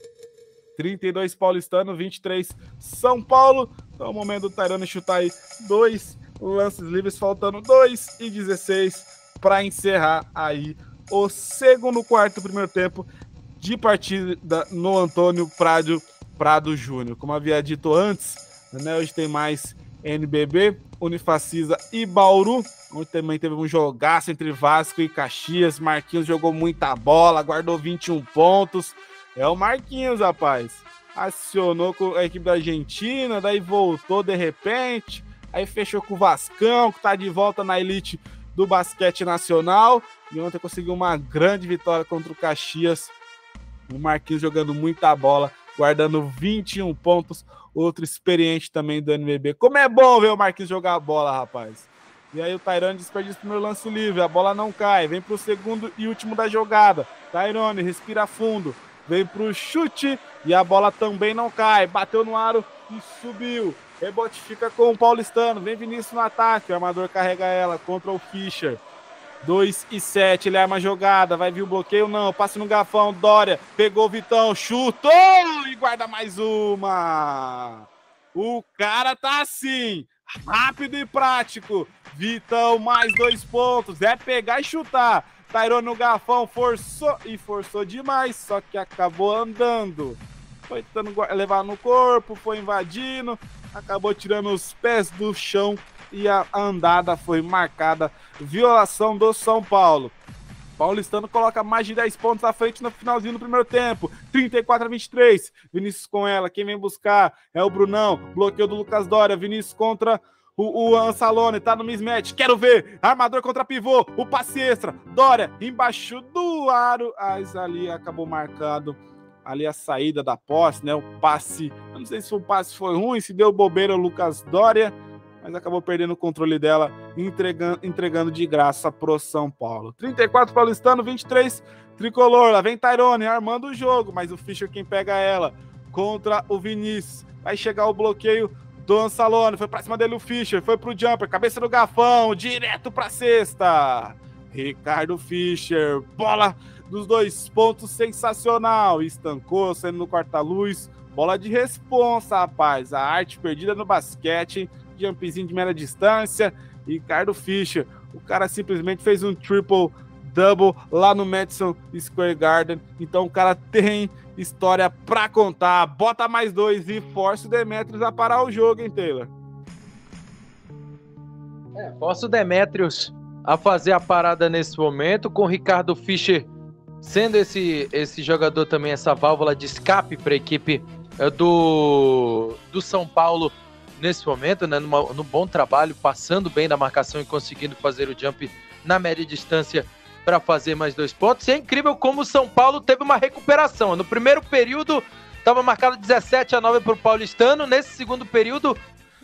32 paulistano, 23 São Paulo. Então é o momento do Tyrone chutar aí 2 lances livres, faltando 2:16 para encerrar aí o segundo quarto do primeiro tempo de partida no Antônio Prado Prado Júnior. Como havia dito antes, né, hoje tem mais NBB, Unifacisa e Bauru, onde também teve um jogaço entre Vasco e Caxias. Marquinhos jogou muita bola, guardou 21 pontos. É o Marquinhos, rapaz. Acionou com a equipe da Argentina, daí voltou de repente, aí fechou com o Vascão, que tá de volta na elite do basquete nacional, e ontem conseguiu uma grande vitória contra o Caxias. O Marquinhos jogando muita bola, guardando 21 pontos, outro experiente também do NBB. Como é bom ver o Marquinhos jogar a bola, rapaz. E aí o Tairone desperdiça o primeiro lance livre, a bola não cai, vem pro segundo e último da jogada. Tairone respira fundo, vem pro chute e a bola também não cai, bateu no aro e subiu. Rebote fica com o Paulistano, vem Vinícius no ataque, o armador carrega ela contra o Fischer. 2-7, ele arma a jogada, vai vir o bloqueio, não, passe no garfão, Dória, pegou o Vitão, chutou e guarda mais uma. O cara tá assim, rápido e prático. Vitão, mais 2 pontos, é pegar e chutar. Tairone no garfão, forçou demais, só que acabou andando. Foi tentando levar no corpo, foi invadindo, acabou tirando os pés do chão e a andada foi marcada. Violação do São Paulo. Paulistano coloca mais de 10 pontos à frente no finalzinho do primeiro tempo. 34-23. Vinícius com ela. Quem vem buscar é o Brunão. Bloqueio do Lucas Dória. Vinícius contra o Ansalone. Tá no mismatch. Quero ver. Armador contra pivô. O passe extra. Dória embaixo do aro. Mas ali acabou marcado. Ali a saída da posse, né? O passe. Eu não sei se o passe foi ruim, se deu bobeira o Lucas Dória, mas acabou perdendo o controle dela, entregando de graça pro São Paulo. 34 Paulistano, 23 Tricolor. Lá vem Tairone armando o jogo, mas o Fischer quem pega ela contra o Vinícius. Vai chegar o bloqueio do Ansalone, foi pra cima dele o Fischer, foi pro jumper, cabeça do garfão, direto pra cesta. Ricardo Fischer, bola dos 2 pontos, sensacional. Estancou, saindo no corta-luz. Bola de responsa, rapaz. A arte perdida no basquete. Jumpzinho de média distância. Ricardo Fischer. O cara simplesmente fez um triple-double lá no Madison Square Garden. Então o cara tem história pra contar. Bota mais 2 e força o Demetrius a parar o jogo, hein, Taylor? Força o Demetrius a fazer a parada nesse momento, com o Ricardo Fischer sendo esse jogador também, essa válvula de escape para a equipe do São Paulo nesse momento, né? No bom trabalho, passando bem da marcação e conseguindo fazer o jump na média distância para fazer mais 2 pontos. E é incrível como o São Paulo teve uma recuperação. No primeiro período estava marcado 17-9 para o Paulistano, nesse segundo período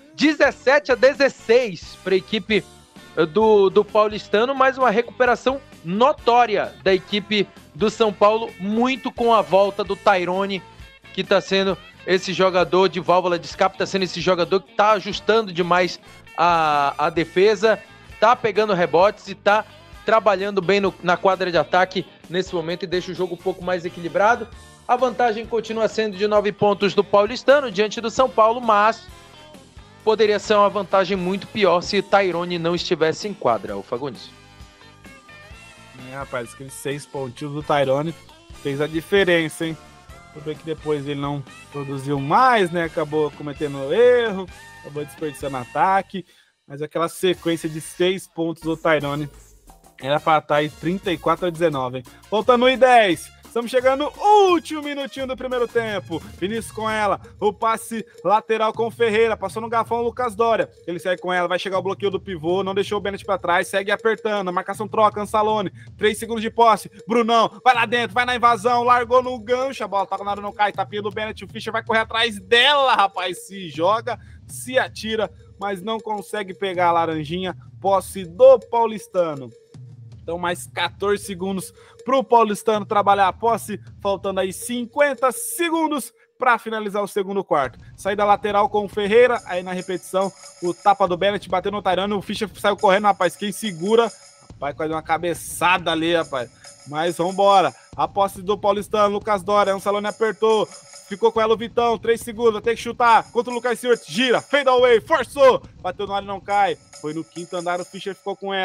17-16 para a equipe do Paulistano, mas uma recuperação notória da equipe do São Paulo, muito com a volta do Tairone, que está sendo esse jogador de válvula de escape, está sendo esse jogador que está ajustando demais a defesa, está pegando rebotes e está trabalhando bem na quadra de ataque nesse momento e deixa o jogo um pouco mais equilibrado. A vantagem continua sendo de 9 pontos do Paulistano diante do São Paulo, mas poderia ser uma vantagem muito pior se o Tairone não estivesse em quadra, o Fagundes. Rapaz, aqueles 6 pontinhos do Tairone fez a diferença, hein? Tudo bem que depois ele não produziu mais, né? Acabou cometendo erro, acabou desperdiçando ataque, mas aquela sequência de 6 pontos do Tairone era para estar aí 34-19, hein? Voltando 1-10. Estamos chegando no último minutinho do primeiro tempo. Vinícius com ela, o passe lateral com o Ferreira, passou no garfão o Lucas Dória. Ele segue com ela, vai chegar o bloqueio do pivô, não deixou o Bennett pra trás, segue apertando, a marcação troca, Ansalone, 3 segundos de posse, Brunão, vai lá dentro, vai na invasão, largou no gancho, a bola toca na hora, não cai, tapinha do Bennett, o Fischer vai correr atrás dela, rapaz, se joga, se atira, mas não consegue pegar a laranjinha, posse do Paulistano. Então mais 14 segundos para o Paulistano trabalhar a posse, faltando aí 50 segundos para finalizar o segundo quarto. Saída lateral com o Ferreira, aí na repetição o tapa do Bennett bateu no Tairone, o Fischer saiu correndo, rapaz, quem segura, rapaz, quase uma cabeçada ali, rapaz. Mas vambora, a posse do Paulistano, Lucas Dória, Ansalone apertou, ficou com ela o Vitão, 3 segundos, vai ter que chutar, contra o Lucas Stewart, gira, fade away, forçou, bateu no ar e não cai, foi no quinto andar, o Fischer ficou com ela.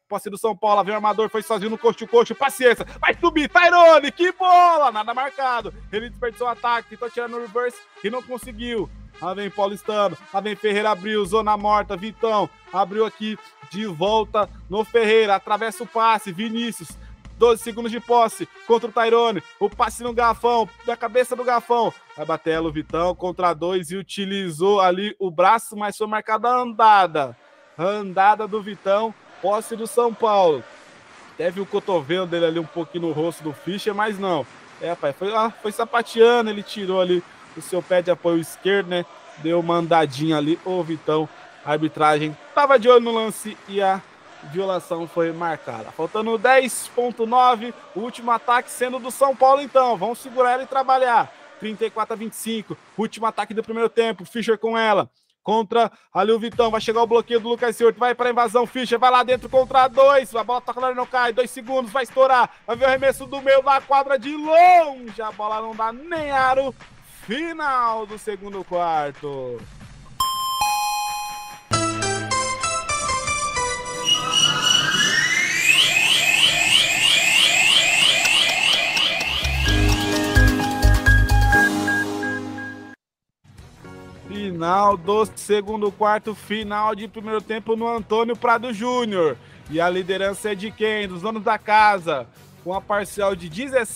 posse do São Paulo, vem o armador, foi sozinho no coxo, paciência, vai subir, Tairone, que bola, nada marcado, ele desperdiçou o ataque, tentou tirar no reverse e não conseguiu. Lá vem Paulistano, lá vem Ferreira, abriu, zona morta, Vitão, abriu aqui, de volta no Ferreira, atravessa o passe, Vinícius, 12 segundos de posse contra o Tairone, o passe no garrafão, na cabeça do garrafão, vai bater ela o Vitão contra 2 e utilizou ali o braço, mas foi marcada a andada do Vitão, posse do São Paulo. Teve o cotovelo dele ali um pouquinho no rosto do Fischer, mas não. Rapaz, foi sapateando, ele tirou ali o seu pé de apoio esquerdo, né? Deu uma andadinha ali, o Vitão, a arbitragem tava de olho no lance e a violação foi marcada. Faltando 10.9, o último ataque sendo do São Paulo então, vamos segurar ela e trabalhar. 34-25, último ataque do primeiro tempo, Fischer com ela. Contra ali o Vitão, vai chegar o bloqueio do Lucas Ciorto, vai para a invasão, Fischer vai lá dentro contra 2, a bola toca lá, não cai, 2 segundos, vai estourar, vai ver o arremesso do meio da quadra de longe, a bola não dá nem aro, final do segundo quarto. Final do segundo quarto, final de primeiro tempo no Antônio Prado Júnior. E a liderança é de quem? Dos donos da casa. Com a parcial de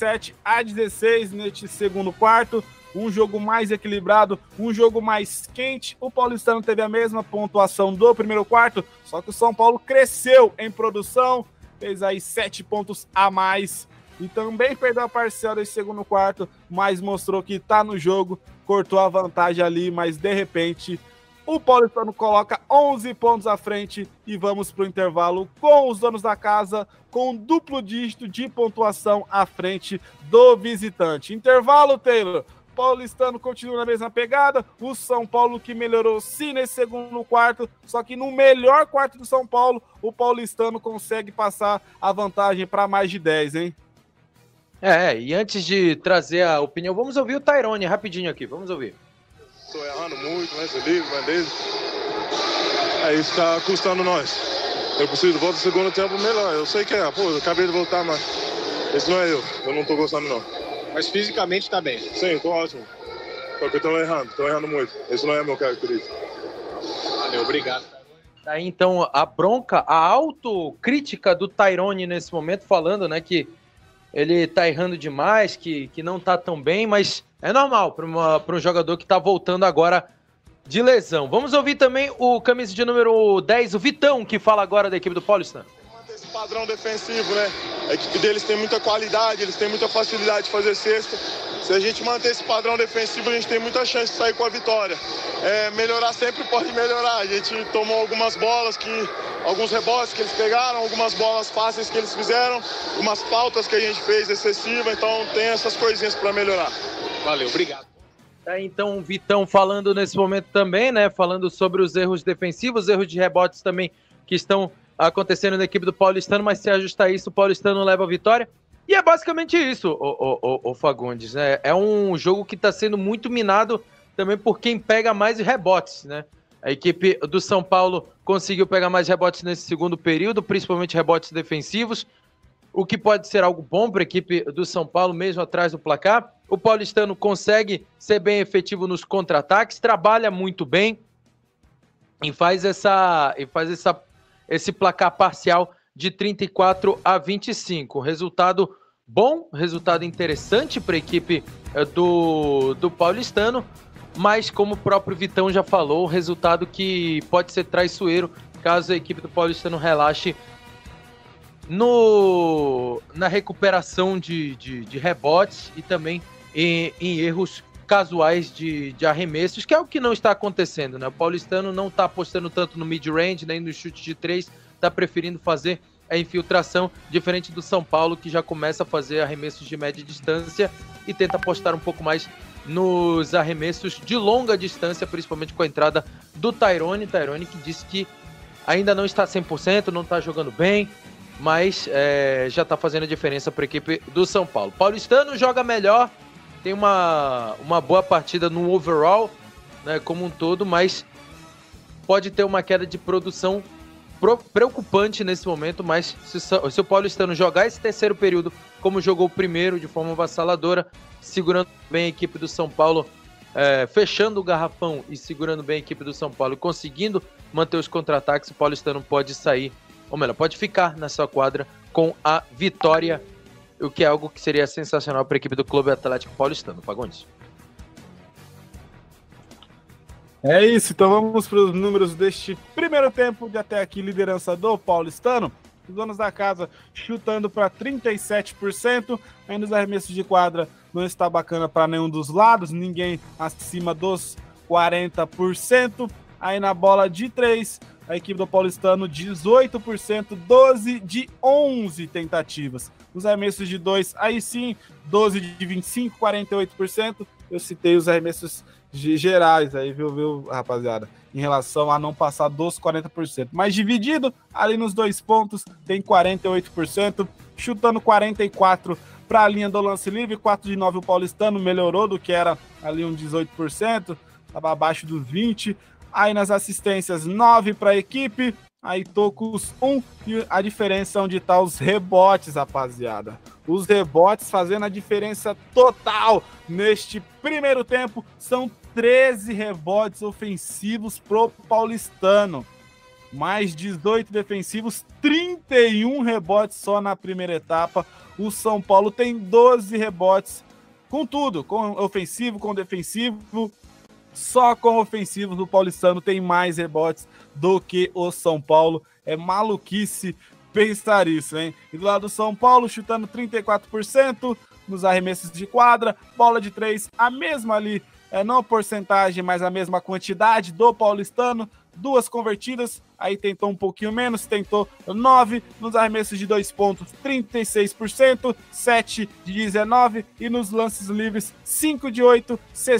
17-16 neste segundo quarto. Um jogo mais equilibrado, um jogo mais quente. O Paulistano teve a mesma pontuação do primeiro quarto, só que o São Paulo cresceu em produção, fez aí 7 pontos a mais. E também perdeu a parcial desse segundo quarto, mas mostrou que tá no jogo, cortou a vantagem ali, mas de repente o Paulistano coloca 11 pontos à frente e vamos para o intervalo com os donos da casa, com duplo dígito de pontuação à frente do visitante. Intervalo, Taylor. Paulistano continua na mesma pegada, o São Paulo que melhorou sim nesse segundo quarto, só que no melhor quarto do São Paulo, o Paulistano consegue passar a vantagem para mais de 10, hein? E antes de trazer a opinião, vamos ouvir o Tairone rapidinho aqui, vamos ouvir. Estou errando muito, lance livre, bandeja. Isso está custando nós. Eu preciso voltar no segundo tempo melhor. Eu sei que eu acabei de voltar, mas esse não é eu não estou gostando não. Mas fisicamente está bem? Sim, estou ótimo. Só que estou errando muito. Esse não é meu característico. Valeu, obrigado. Aí então a bronca, a autocrítica do Tairone nesse momento, falando, né, que ele tá errando demais, que não tá tão bem, mas é normal para um jogador que tá voltando agora de lesão. Vamos ouvir também o camisa de número 10, o Vitão, que fala agora da equipe do Paulistano. Esse padrão defensivo, né? A equipe deles tem muita qualidade, eles têm muita facilidade de fazer cesta. Se a gente manter esse padrão defensivo, a gente tem muita chance de sair com a vitória. Melhorar sempre pode melhorar. A gente tomou algumas bolas, alguns rebotes que eles pegaram, algumas bolas fáceis que eles fizeram, algumas faltas que a gente fez excessivas, então tem essas coisinhas para melhorar. Valeu, obrigado. Então o Vitão falando nesse momento também, né? Falando sobre os erros defensivos, erros de rebotes também que estão acontecendo na equipe do Paulistano, mas se ajustar isso, o Paulistano leva a vitória. E é basicamente isso, o Fagundes, né? É um jogo que está sendo muito minado também por quem pega mais rebotes, né? A equipe do São Paulo conseguiu pegar mais rebotes nesse segundo período, principalmente rebotes defensivos, o que pode ser algo bom para a equipe do São Paulo, mesmo atrás do placar. O Paulistano consegue ser bem efetivo nos contra-ataques, trabalha muito bem e faz esse placar parcial de 34-25. Resultado bom, resultado interessante para a equipe do Paulistano, mas como o próprio Vitão já falou, resultado que pode ser traiçoeiro caso a equipe do Paulistano relaxe na recuperação de rebotes e também em erros casuais de arremessos, que é o que não está acontecendo, né? O Paulistano não está apostando tanto no mid-range, nem no chute de 3, está preferindo fazer a infiltração, diferente do São Paulo, que já começa a fazer arremessos de média distância e tenta apostar um pouco mais nos arremessos de longa distância, principalmente com a entrada do Tairone que disse que ainda não está 100%, não está jogando bem, mas já está fazendo a diferença para a equipe do São Paulo. Paulistano joga melhor, tem uma boa partida no overall, né, como um todo, mas pode ter uma queda de produção preocupante nesse momento, mas se o Paulistano jogar esse terceiro período como jogou o primeiro, de forma avassaladora, segurando bem a equipe do São Paulo, fechando o garrafão e segurando bem a equipe do São Paulo e conseguindo manter os contra-ataques, o Paulistano pode sair, ou melhor, pode ficar nessa quadra com a vitória, o que é algo que seria sensacional para a equipe do Clube Atlético Paulistano. Fagundes. É isso, então vamos para os números deste primeiro tempo de até aqui, liderança do Paulistano. Os donos da casa chutando para 37%, aí nos arremessos de quadra não está bacana para nenhum dos lados, ninguém acima dos 40%. Aí na bola de 3, a equipe do Paulistano 18%, 12 de 11 tentativas. Os arremessos de 2, aí sim, 12 de 25, 48%. Eu citei os arremessos gerais aí, viu, rapaziada? Em relação a não passar dos 40%. Mas dividido, ali nos 2 pontos, tem 48%, chutando 44% para a linha do lance livre, 4 de 9 o Paulistano, melhorou do que era ali um 18%, estava abaixo dos 20%. Aí nas assistências, 9 para a equipe, aí tocos 1, e a diferença é onde tá os rebotes, rapaziada. Os rebotes fazendo a diferença total neste primeiro tempo, são 13 rebotes ofensivos pro Paulistano, mais 18 defensivos, 31 rebotes só na primeira etapa. O São Paulo tem 12 rebotes, com tudo, com ofensivo, com defensivo. Só com ofensivos o Paulistano tem mais rebotes do que o São Paulo. É maluquice pensar isso, hein? E do lado do São Paulo, chutando 34% nos arremessos de quadra, bola de 3, a mesma ali, não porcentagem, mas a mesma quantidade do Paulistano, 2 convertidas, aí tentou um pouquinho menos, tentou 9, nos arremessos de 2 pontos, 36%, 7 de 19, e nos lances livres, 5 de 8,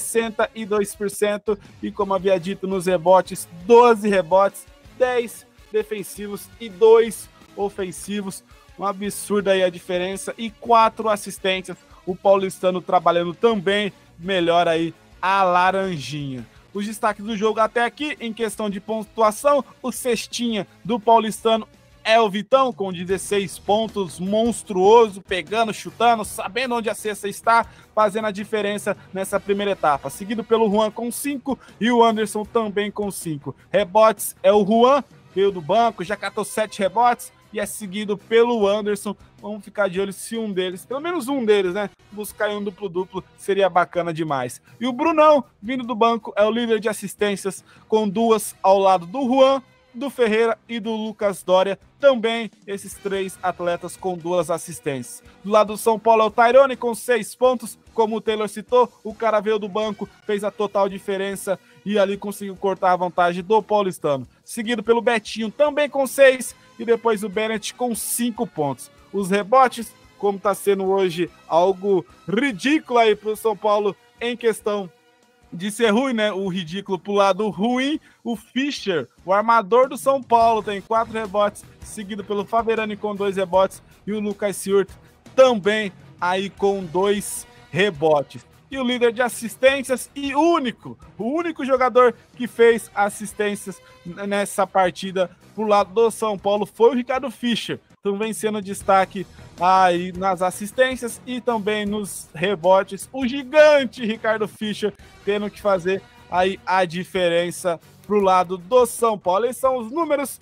62%, e como havia dito nos rebotes, 12 rebotes, 10 defensivos e 2 ofensivos, um absurdo aí a diferença, e 4 assistências, o Paulistano trabalhando também melhor aí a laranjinha. Os destaques do jogo até aqui, em questão de pontuação, o cestinha do Paulistano é o Vitão, com 16 pontos, monstruoso, pegando, chutando, sabendo onde a cesta está, fazendo a diferença nessa primeira etapa. Seguido pelo Juan com 5 e o Anderson também com 5. Rebotes é o Juan, veio do banco, já catou 7 rebotes, e é seguido pelo Anderson. Vamos ficar de olho se um deles, pelo menos um deles, né, buscar um duplo-duplo, seria bacana demais. E o Brunão, vindo do banco, é o líder de assistências, com 2 ao lado do Juan, do Ferreira e do Lucas Doria, também esses 3 atletas com 2 assistências. Do lado do São Paulo é o Tyrone com 6 pontos, como o Taylor citou, o cara veio do banco, fez a total diferença e ali conseguiu cortar a vantagem do Paulistano. Seguido pelo Betinho, também com 6, e depois o Bennett com 5 pontos. Os rebotes, como está sendo hoje algo ridículo aí para o São Paulo em questão de ser ruim, né? O ridículo pro lado ruim, o Fischer, o armador do São Paulo, tem 4 rebotes, seguido pelo Faverani com 2 rebotes, e o Lucas Siurt também aí com 2 rebotes. E o líder de assistências e o único jogador que fez assistências nessa partida pro lado do São Paulo foi o Ricardo Fischer, também sendo destaque aí nas assistências e também nos rebotes. O gigante Ricardo Fischer tendo que fazer aí a diferença pro lado do São Paulo. Esses são os números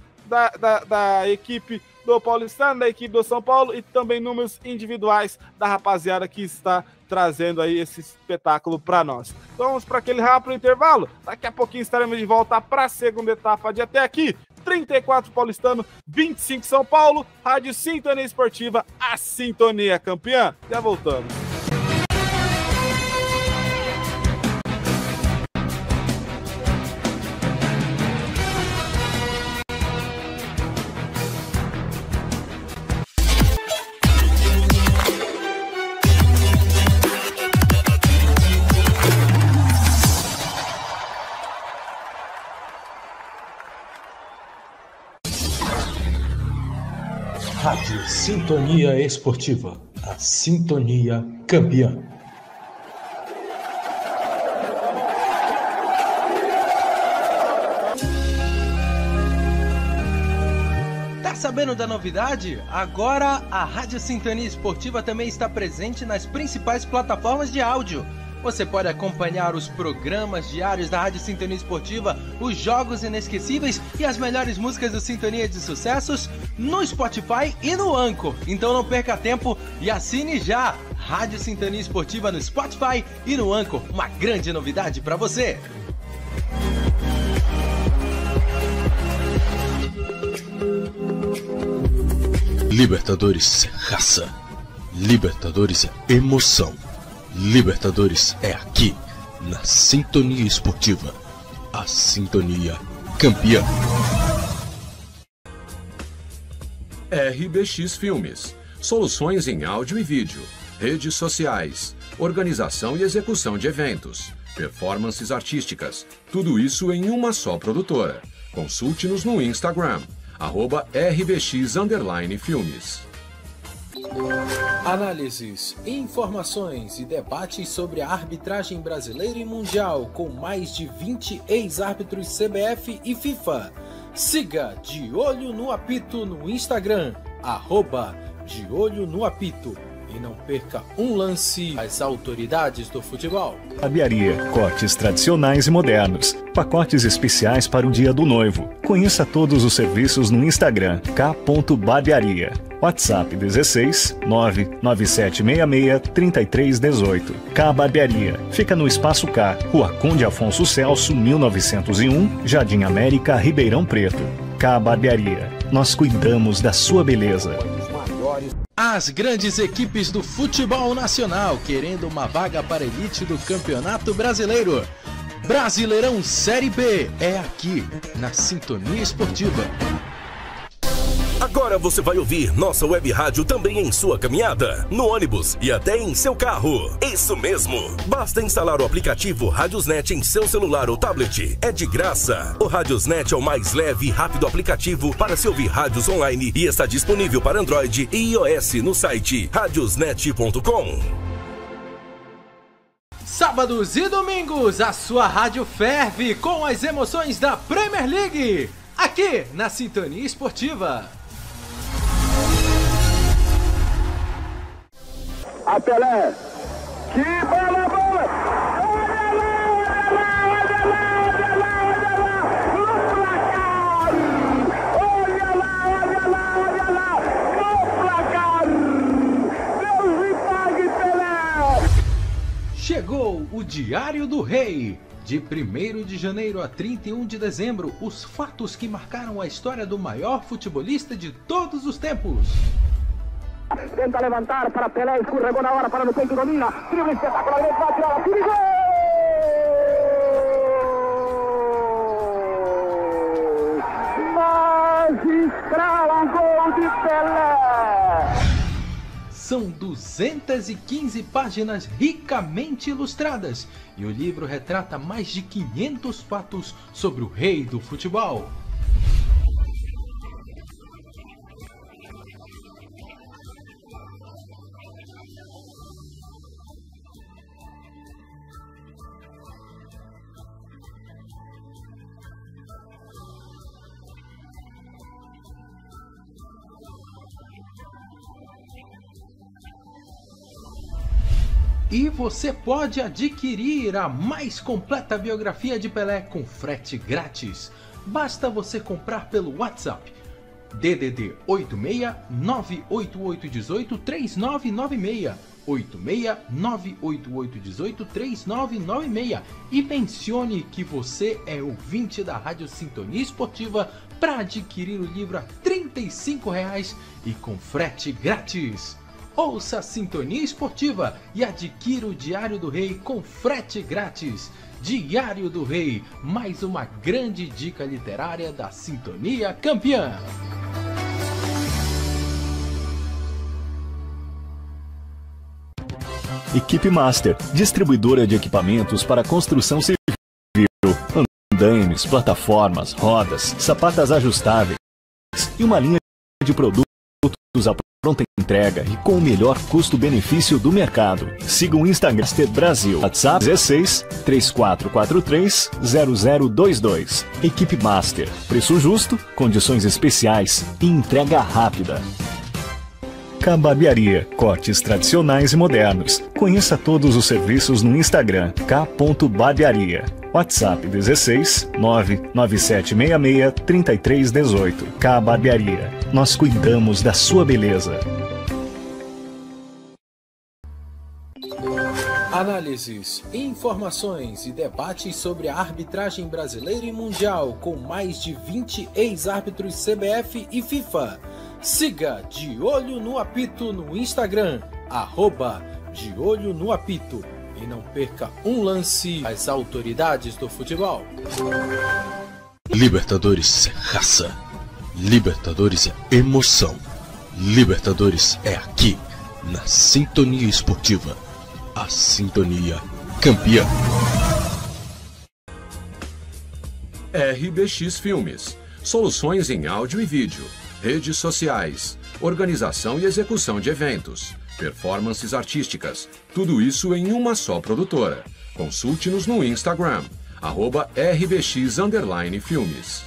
da equipe do Paulistano, da equipe do São Paulo, e também números individuais da rapaziada que está trazendo aí esse espetáculo para nós. Então vamos para aquele rápido intervalo. Daqui a pouquinho estaremos de volta para a segunda etapa de até aqui. 34 Paulistano, 25 São Paulo, Rádio Sintonia Esportiva, a sintonia campeã. Já voltamos. Rádio Sintonia Esportiva, a sintonia campeã. sabendo da novidade? Agora a Rádio Sintonia Esportiva também está presente nas principais plataformas de áudio. Você pode acompanhar os programas diários da Rádio Sintonia Esportiva, os jogos inesquecíveis e as melhores músicas do Sintonia de Sucessos no Spotify e no Anchor. Então não perca tempo e assine já Rádio Sintonia Esportiva no Spotify e no Anchor. Uma grande novidade para você! Libertadores é raça. Libertadores é emoção. Libertadores é aqui, na Sintonia Esportiva. A Sintonia Campeã. RBX Filmes. Soluções em áudio e vídeo. Redes sociais. Organização e execução de eventos. Performances artísticas. Tudo isso em uma só produtora. Consulte-nos no Instagram. @RBX_Filmes. Análises, informações e debates sobre a arbitragem brasileira e mundial com mais de 20 ex-árbitros CBF e FIFA. Siga De Olho no Apito no Instagram, @De Olho no Apito. E não perca um lance às autoridades do futebol. Barbearia, cortes tradicionais e modernos. Pacotes especiais para o dia do noivo. Conheça todos os serviços no Instagram, k.barbearia. WhatsApp 16 99766 3318. K Barbearia. Fica no Espaço K, Rua Conde Afonso Celso, 1901, Jardim América, Ribeirão Preto. K Barbearia. Nós cuidamos da sua beleza. As grandes equipes do futebol nacional querendo uma vaga para a elite do Campeonato Brasileiro. Brasileirão Série B é aqui, na Sintonia Esportiva. Agora você vai ouvir nossa web rádio também em sua caminhada, no ônibus e até em seu carro. Isso mesmo! Basta instalar o aplicativo Radiosnet em seu celular ou tablet. É de graça. O Radiosnet é o mais leve e rápido aplicativo para se ouvir rádios online e está disponível para Android e iOS no site radiosnet.com. Sábados e domingos, a sua rádio ferve com as emoções da Premier League, aqui na Sintonia Esportiva. A Pelé, que bola, bola! Olha lá, olha lá, olha lá, olha lá, olha lá, no placar! Olha lá, olha lá, olha lá, no placar! Deus me pague, Pelé! Chegou o Diário do Rei. De 1º de janeiro a 31 de dezembro, os fatos que marcaram a história do maior futebolista de todos os tempos. Tenta levantar para Pelé, escorregou na hora, para no peito, domina, drible espetacular, vai tirar a tira e gol! Magistral gol de Pelé! São 215 páginas ricamente ilustradas e o livro retrata mais de 500 fatos sobre o rei do futebol. E você pode adquirir a mais completa biografia de Pelé com frete grátis. Basta você comprar pelo WhatsApp DDD 86 98818 3996 86 98818 3996 e mencione que você é ouvinte da Rádio Sintonia Esportiva para adquirir o livro a R$ 35,00 e com frete grátis. Ouça a Sintonia Esportiva e adquira o Diário do Rei com frete grátis. Diário do Rei, mais uma grande dica literária da Sintonia Campeã. Equipe Master, distribuidora de equipamentos para construção civil, andaimes, plataformas, rodas, sapatas ajustáveis e uma linha de produtos pronta entrega e com o melhor custo-benefício do mercado. Siga o Instagram Brasil. WhatsApp 16 3443 0022. Equipe Master. Preço justo, condições especiais e entrega rápida. K-Barbearia, cortes tradicionais e modernos. Conheça todos os serviços no Instagram k.barbearia. WhatsApp 16 99766 3318. K-Barbearia. Nós cuidamos da sua beleza. Análises, informações e debates sobre a arbitragem brasileira e mundial com mais de 20 ex-árbitros CBF e FIFA. Siga De Olho no Apito no Instagram, @De Olho no Apito. E não perca um lance às autoridades do futebol. Libertadores é raça. Libertadores é emoção. Libertadores é aqui, na Sintonia Esportiva. A Sintonia Campeã. RBX Filmes. Soluções em áudio e vídeo. Redes sociais. Organização e execução de eventos. Performances artísticas. Tudo isso em uma só produtora. Consulte-nos no Instagram. @RBX_Filmes.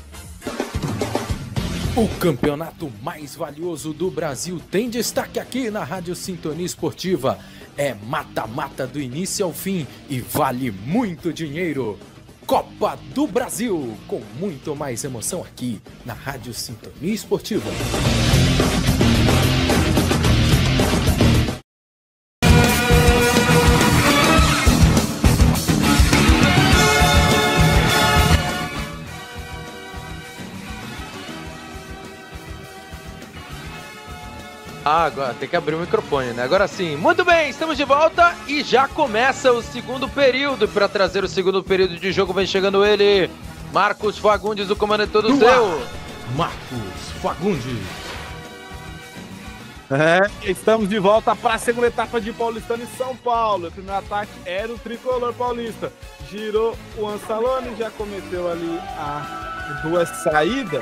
O campeonato mais valioso do Brasil tem destaque aqui na Rádio Sintonia Esportiva. É mata-mata do início ao fim e vale muito dinheiro. Copa do Brasil, com muito mais emoção aqui na Rádio Sintonia Esportiva. Agora tem que abrir o microfone, né? Agora sim. Muito bem, estamos de volta e já começa o segundo período. Para trazer o segundo período de jogo, vem chegando ele, Marcos Fagundes, o comandante todo seu. Marcos Fagundes. Estamos de volta para a segunda etapa de Paulistano e São Paulo. O primeiro ataque era o tricolor paulista. Girou o Ansalone, já cometeu ali a duas saídas.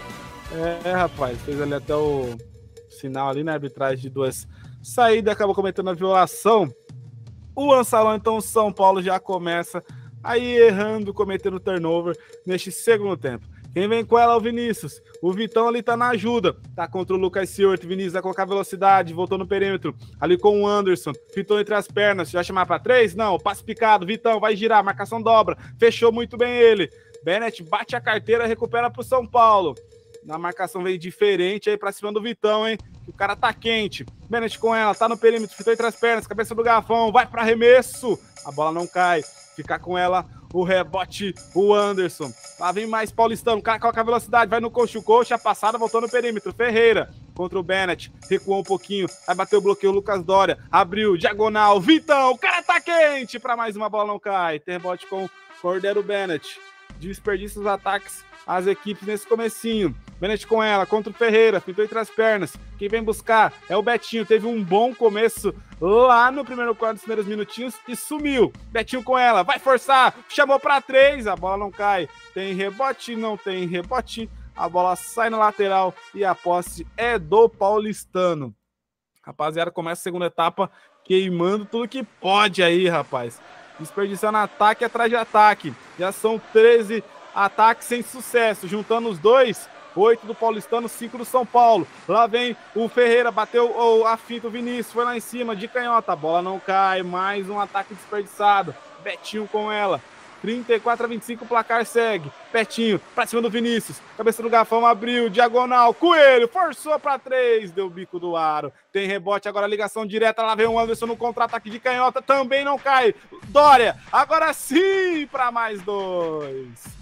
Rapaz, fez ali até o sinal ali na arbitragem de duas saídas, acabou cometendo a violação. O Ansalone, então o São Paulo já começa aí errando, cometendo turnover neste segundo tempo. Quem vem com ela é o Vinícius. O Vitão ali tá na ajuda. Tá contra o Lucas Stewart. Vinícius vai colocar velocidade. Voltou no perímetro. Ali com o Anderson. Vitão entre as pernas. Vai chamar pra 3? Não. Passe picado. Vitão vai girar. Marcação dobra. Fechou muito bem ele. Bennett bate a carteira. Recupera pro São Paulo. Na marcação veio diferente aí pra cima do Vitão, hein? O cara tá quente. Bennett com ela. Tá no perímetro. Vitão entre as pernas. Cabeça do garrafão. Vai pra arremesso. A bola não cai. Ficar com ela. O rebote, o Anderson. Lá vem mais Paulistano. O cara coloca a velocidade, vai no coxa. O coxa, a passada, voltou no perímetro. Ferreira contra o Bennett. Recuou um pouquinho. Vai bater o bloqueio. Lucas Doria. Abriu, diagonal. Vitão. O cara tá quente. Pra mais uma bola não cai. Tem rebote com Cordero Bennett. Desperdiça os ataques as equipes nesse comecinho. Bennett com ela, contra o Ferreira, pintou entre as pernas. Quem vem buscar é o Betinho. Teve um bom começo lá no primeiro quarto, dos primeiros minutinhos, e sumiu. Betinho com ela, vai forçar, chamou para 3, a bola não cai. Tem rebote, não tem rebote. A bola sai na lateral e a posse é do Paulistano. Rapaziada, começa a segunda etapa queimando tudo que pode aí, rapaz. Desperdiçando ataque atrás de ataque. Já são 13 ataques sem sucesso, juntando os dois, 8 do Paulistano, 5 do São Paulo. Lá vem o Ferreira, bateu a finta, o Vinícius foi lá em cima, de canhota, a bola não cai, mais um ataque desperdiçado. Betinho com ela, 34-25, o placar segue. Betinho, pra cima do Vinícius, cabeça do garfão, abriu, diagonal, Coelho, forçou pra 3, deu bico do aro. Tem rebote, agora ligação direta, lá vem o Anderson no contra-ataque de canhota, também não cai. Doria, agora sim, pra mais 2.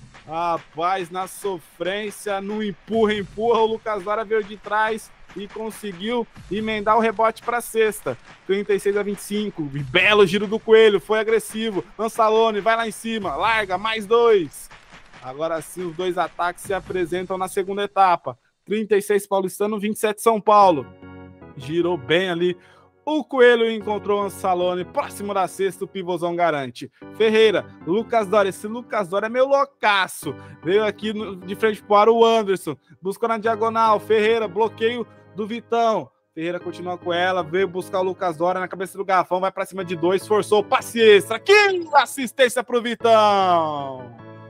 Rapaz, na sofrência, no empurra, o Lucas Doria veio de trás e conseguiu emendar o rebote para sexta. 36-25, belo giro do Coelho, foi agressivo. Ansalone vai lá em cima, larga, mais 2. Agora sim, os dois ataques se apresentam na segunda etapa. 36 Paulistano, 27 São Paulo. Girou bem ali. O Coelho encontrou o Ansalone, próximo da cesta, o pivôzão garante. Ferreira, Lucas Doria, esse Lucas Doria é meio loucaço. Veio aqui de frente para o Anderson, buscou na diagonal, Ferreira, bloqueio do Vitão. Ferreira continua com ela, veio buscar o Lucas Dória na cabeça do garrafão, vai pra cima de 2, forçou, passe extra. Que assistência pro Vitão!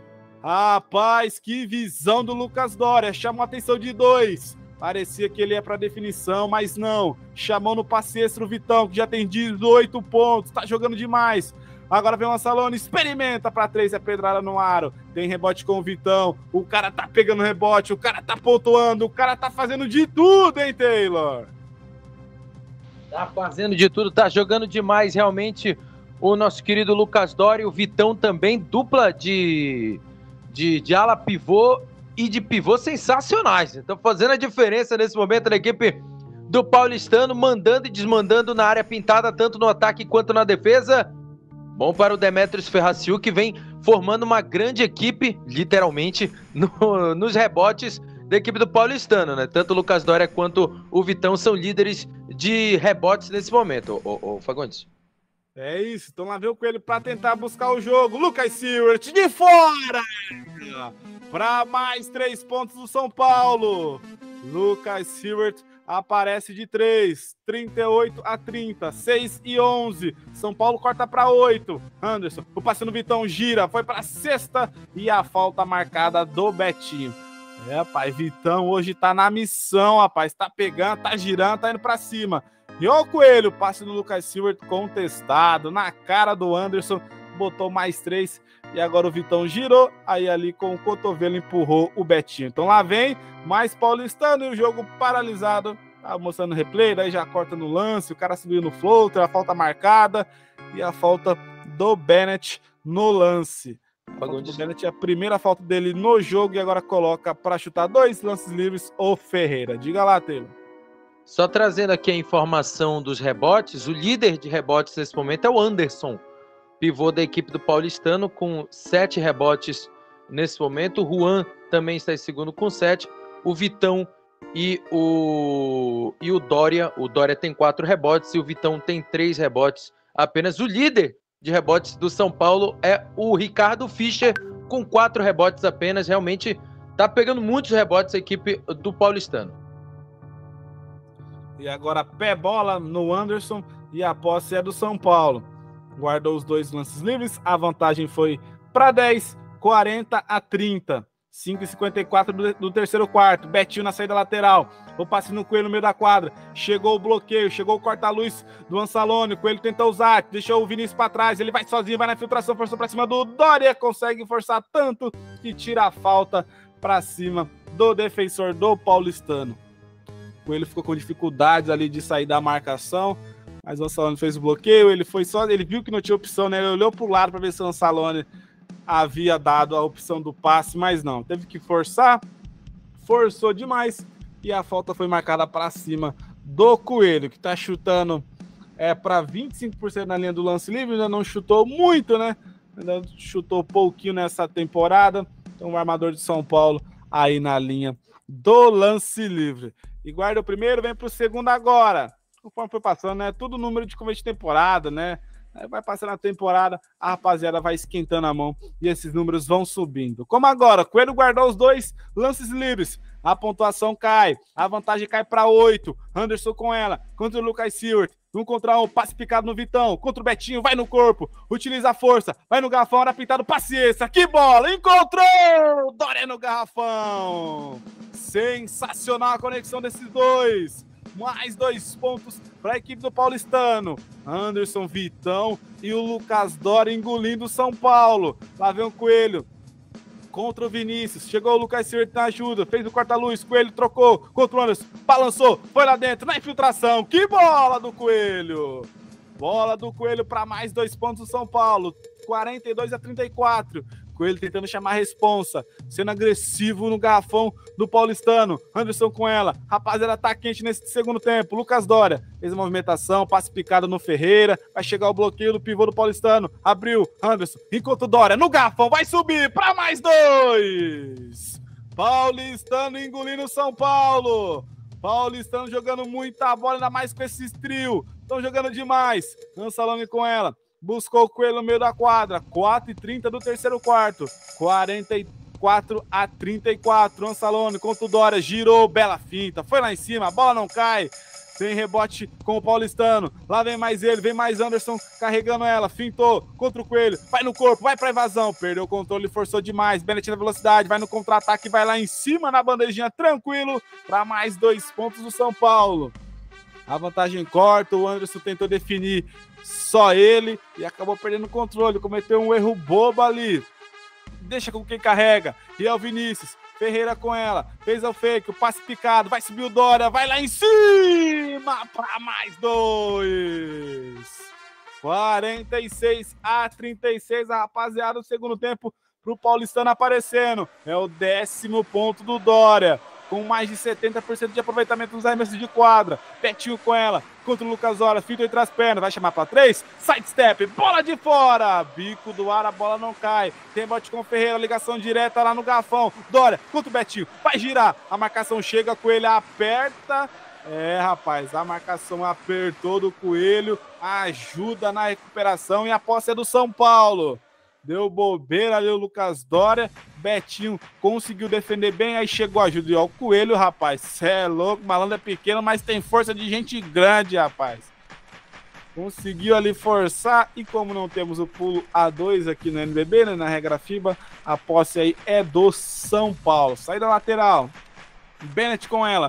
Rapaz, que visão do Lucas Dória, chamou a atenção de 2. Parecia que ele ia pra definição, mas não. Chamou no passe extra o Vitão, que já tem 18 pontos, tá jogando demais. Agora vem o Ansalone, experimenta pra 3, é pedrada no aro. Tem rebote com o Vitão, o cara tá pegando rebote, o cara tá pontuando, o cara tá fazendo de tudo, hein, Taylor? Tá fazendo de tudo, tá jogando demais, realmente, o nosso querido Lucas Dória e o Vitão também, dupla de ala pivô e de pivô sensacionais. Estão fazendo a diferença nesse momento na equipe do Paulistano, mandando e desmandando na área pintada, tanto no ataque quanto na defesa. Bom para o Demetrios Ferraciu, que vem formando uma grande equipe, literalmente, nos rebotes da equipe do Paulistano, né? Tanto o Lucas Dória quanto o Vitão são líderes de rebotes nesse momento, o Fagundes. É isso, então lá vem o Coelho para tentar buscar o jogo. Lucas Siewert de fora! Para mais 3 pontos do São Paulo. Lucas Siewert aparece de 3, 38-30, 6 e 11. São Paulo corta para 8. Anderson, o passe no Vitão gira, foi para 6ª e a falta marcada do Betinho. Rapaz, Vitão hoje tá na missão, rapaz. Tá pegando, tá girando, tá indo pra cima. E ó o Coelho, passe no Lucas Siewert contestado, na cara do Anderson, botou mais 3. E agora o Vitão girou, aí ali com o cotovelo empurrou o Betinho. Então lá vem, mais Paulistano e o jogo paralisado. Tá mostrando o replay, daí já corta no lance, o cara subiu no floater, a falta marcada e a falta do Bennett no lance. O Bennett é a primeira falta dele no jogo e agora coloca para chutar 2 lances livres o Ferreira. Diga lá, Taylor. Só trazendo aqui a informação dos rebotes, o líder de rebotes nesse momento é o Anderson, pivô da equipe do Paulistano, com 7 rebotes nesse momento. O Juan também está em segundo com 7. O Vitão e o Dória. O Dória tem 4 rebotes e o Vitão tem 3 rebotes apenas. O líder de rebotes do São Paulo é o Ricardo Fischer, com 4 rebotes apenas. Realmente tá pegando muitos rebotes a equipe do Paulistano. E agora pé bola no Anderson e a posse é do São Paulo. Guardou os 2 lances livres, a vantagem foi para 10, 40-30. 5h54 do terceiro quarto. Betinho na saída lateral. O passe no Coelho no meio da quadra. Chegou o bloqueio, chegou o corta-luz do Ansalone. O Coelho tentou usar, deixou o Vinícius para trás. Ele vai sozinho, vai na infiltração, forçou para cima do Dória. Consegue forçar tanto que tira a falta para cima do defensor do Paulistano. O Coelho ficou com dificuldades ali de sair da marcação, mas o Ansalone fez o bloqueio. Ele viu que não tinha opção, né? Ele olhou para o lado para ver se o Ansalone havia dado a opção do passe, mas não. Teve que forçar, forçou demais e a falta foi marcada para cima do Coelho, que está chutando para 25% na linha do lance livre. Ainda não chutou muito, né? Ainda chutou pouquinho nessa temporada. Então o armador de São Paulo aí na linha do lance livre. E guarda o primeiro, vem para o segundo agora. Conforme foi passando, né? Tudo número de começo de temporada, né? Vai passando a temporada, a rapaziada vai esquentando a mão e esses números vão subindo. Como agora, Coelho guardou os 2 lances livres. A pontuação cai, a vantagem cai para 8. Anderson com ela, contra o Lucas Siewert. 1 contra 1, passe picado no Vitão. Contra o Betinho, vai no corpo, utiliza a força, vai no garrafão, hora pintado, paciência. Que bola, encontrou! Dória no garrafão. Sensacional a conexão desses 2. Mais 2 pontos para a equipe do Paulistano. Anderson, Vitão e o Lucas Dória engolindo o São Paulo. Lá vem o Coelho contra o Vinícius. Chegou o Lucas Siewert na ajuda. Fez o corta-luz. Coelho trocou contra o Anderson. Balançou. Foi lá dentro na infiltração. Que bola do Coelho! Bola do Coelho para mais 2 pontos do São Paulo. 42-34. Coelho tentando chamar a responsa, sendo agressivo no garrafão do Paulistano. Anderson com ela, rapaziada tá quente nesse segundo tempo. Lucas Dória fez a movimentação, passe picado no Ferreira, vai chegar o bloqueio do pivô do Paulistano. Abriu, Anderson, enquanto Dória no garrafão, vai subir para mais 2. Paulistano engolindo o São Paulo. Paulistano jogando muita bola, ainda mais com esses trio. Estão jogando demais. Ansalone com ela. Buscou o Coelho no meio da quadra. 4h30 do terceiro quarto. 44 34-34. Ansalone contra o Dória, girou, bela finta, foi lá em cima, a bola não cai. Tem rebote com o paulistano. Lá vem mais ele, vem mais Anderson carregando ela. Fintou contra o Coelho. Vai no corpo, vai pra invasão. Perdeu o controle, forçou demais. Bennett na velocidade, vai no contra-ataque, vai lá em cima na bandejinha, tranquilo. Para mais 2 pontos do São Paulo. A vantagem corta, o Anderson tentou definir só ele e acabou perdendo o controle. Cometeu um erro bobo ali. Deixa com quem carrega. E é o Vinícius. Ferreira com ela, fez o fake, o passe picado, vai subir o Dória, vai lá em cima para mais 2. 46-36, a rapaziada, o segundo tempo pro paulistano aparecendo. É o 10º ponto do Dória, com mais de 70% de aproveitamento nos arremessos de quadra. Betinho com ela, contra o Lucas Dória, fintou entre as pernas, vai chamar para 3, side step, bola de fora, bico do ar, a bola não cai. Tem bote com o Ferreira, ligação direta lá no garfão. Dória contra o Betinho, vai girar, a marcação chega, Coelho aperta. É, rapaz, a marcação apertou do Coelho, ajuda na recuperação e a posse é do São Paulo. Deu bobeira ali o Lucas Dória, Betinho conseguiu defender bem, aí chegou a ajuda. E ó, o Coelho, rapaz, cê é louco, malandro é pequeno, mas tem força de gente grande, rapaz. Conseguiu ali forçar, e como não temos o pulo A2 aqui no NBB, né, na regra FIBA, a posse aí é do São Paulo. Saída lateral, Bennett com ela,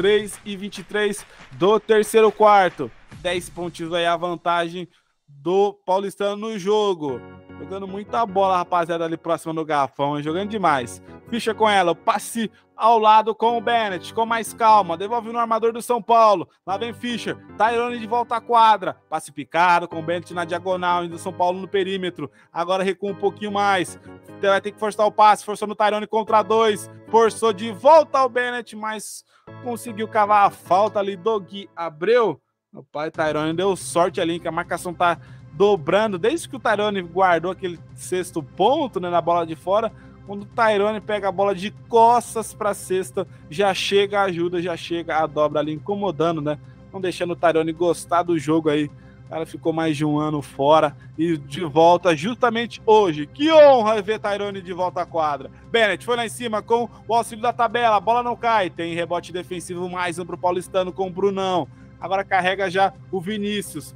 3:23 do terceiro quarto. 10 pontinhos aí a vantagem do paulistano no jogo. Jogando muita bola, rapaziada, ali próxima do garrafão, hein? Jogando demais. Fischer com ela, passe ao lado com o Bennett, com mais calma, devolve no armador do São Paulo. Lá vem Fischer, Tairone de volta à quadra, passe picado com o Bennett na diagonal, indo do São Paulo no perímetro. Agora recua um pouquinho mais, vai ter que forçar o passe, forçou no Tairone contra 2, forçou de volta ao Bennett, mas conseguiu cavar a falta ali do Gui Abreu. O pai Tairone deu sorte ali, que a marcação tá dobrando, desde que o Tairone guardou aquele 6º ponto, né, na bola de fora. Quando o Tairone pega a bola de costas para a cesta, já chega a ajuda, já chega a dobra ali, incomodando, né, não deixando o Tairone gostar do jogo aí. O cara ficou mais de um ano fora e de volta justamente hoje. Que honra ver Tairone de volta à quadra. Bennett foi lá em cima com o auxílio da tabela, a bola não cai, tem rebote defensivo mais um pro paulistano com o Brunão. Agora carrega já o Vinícius.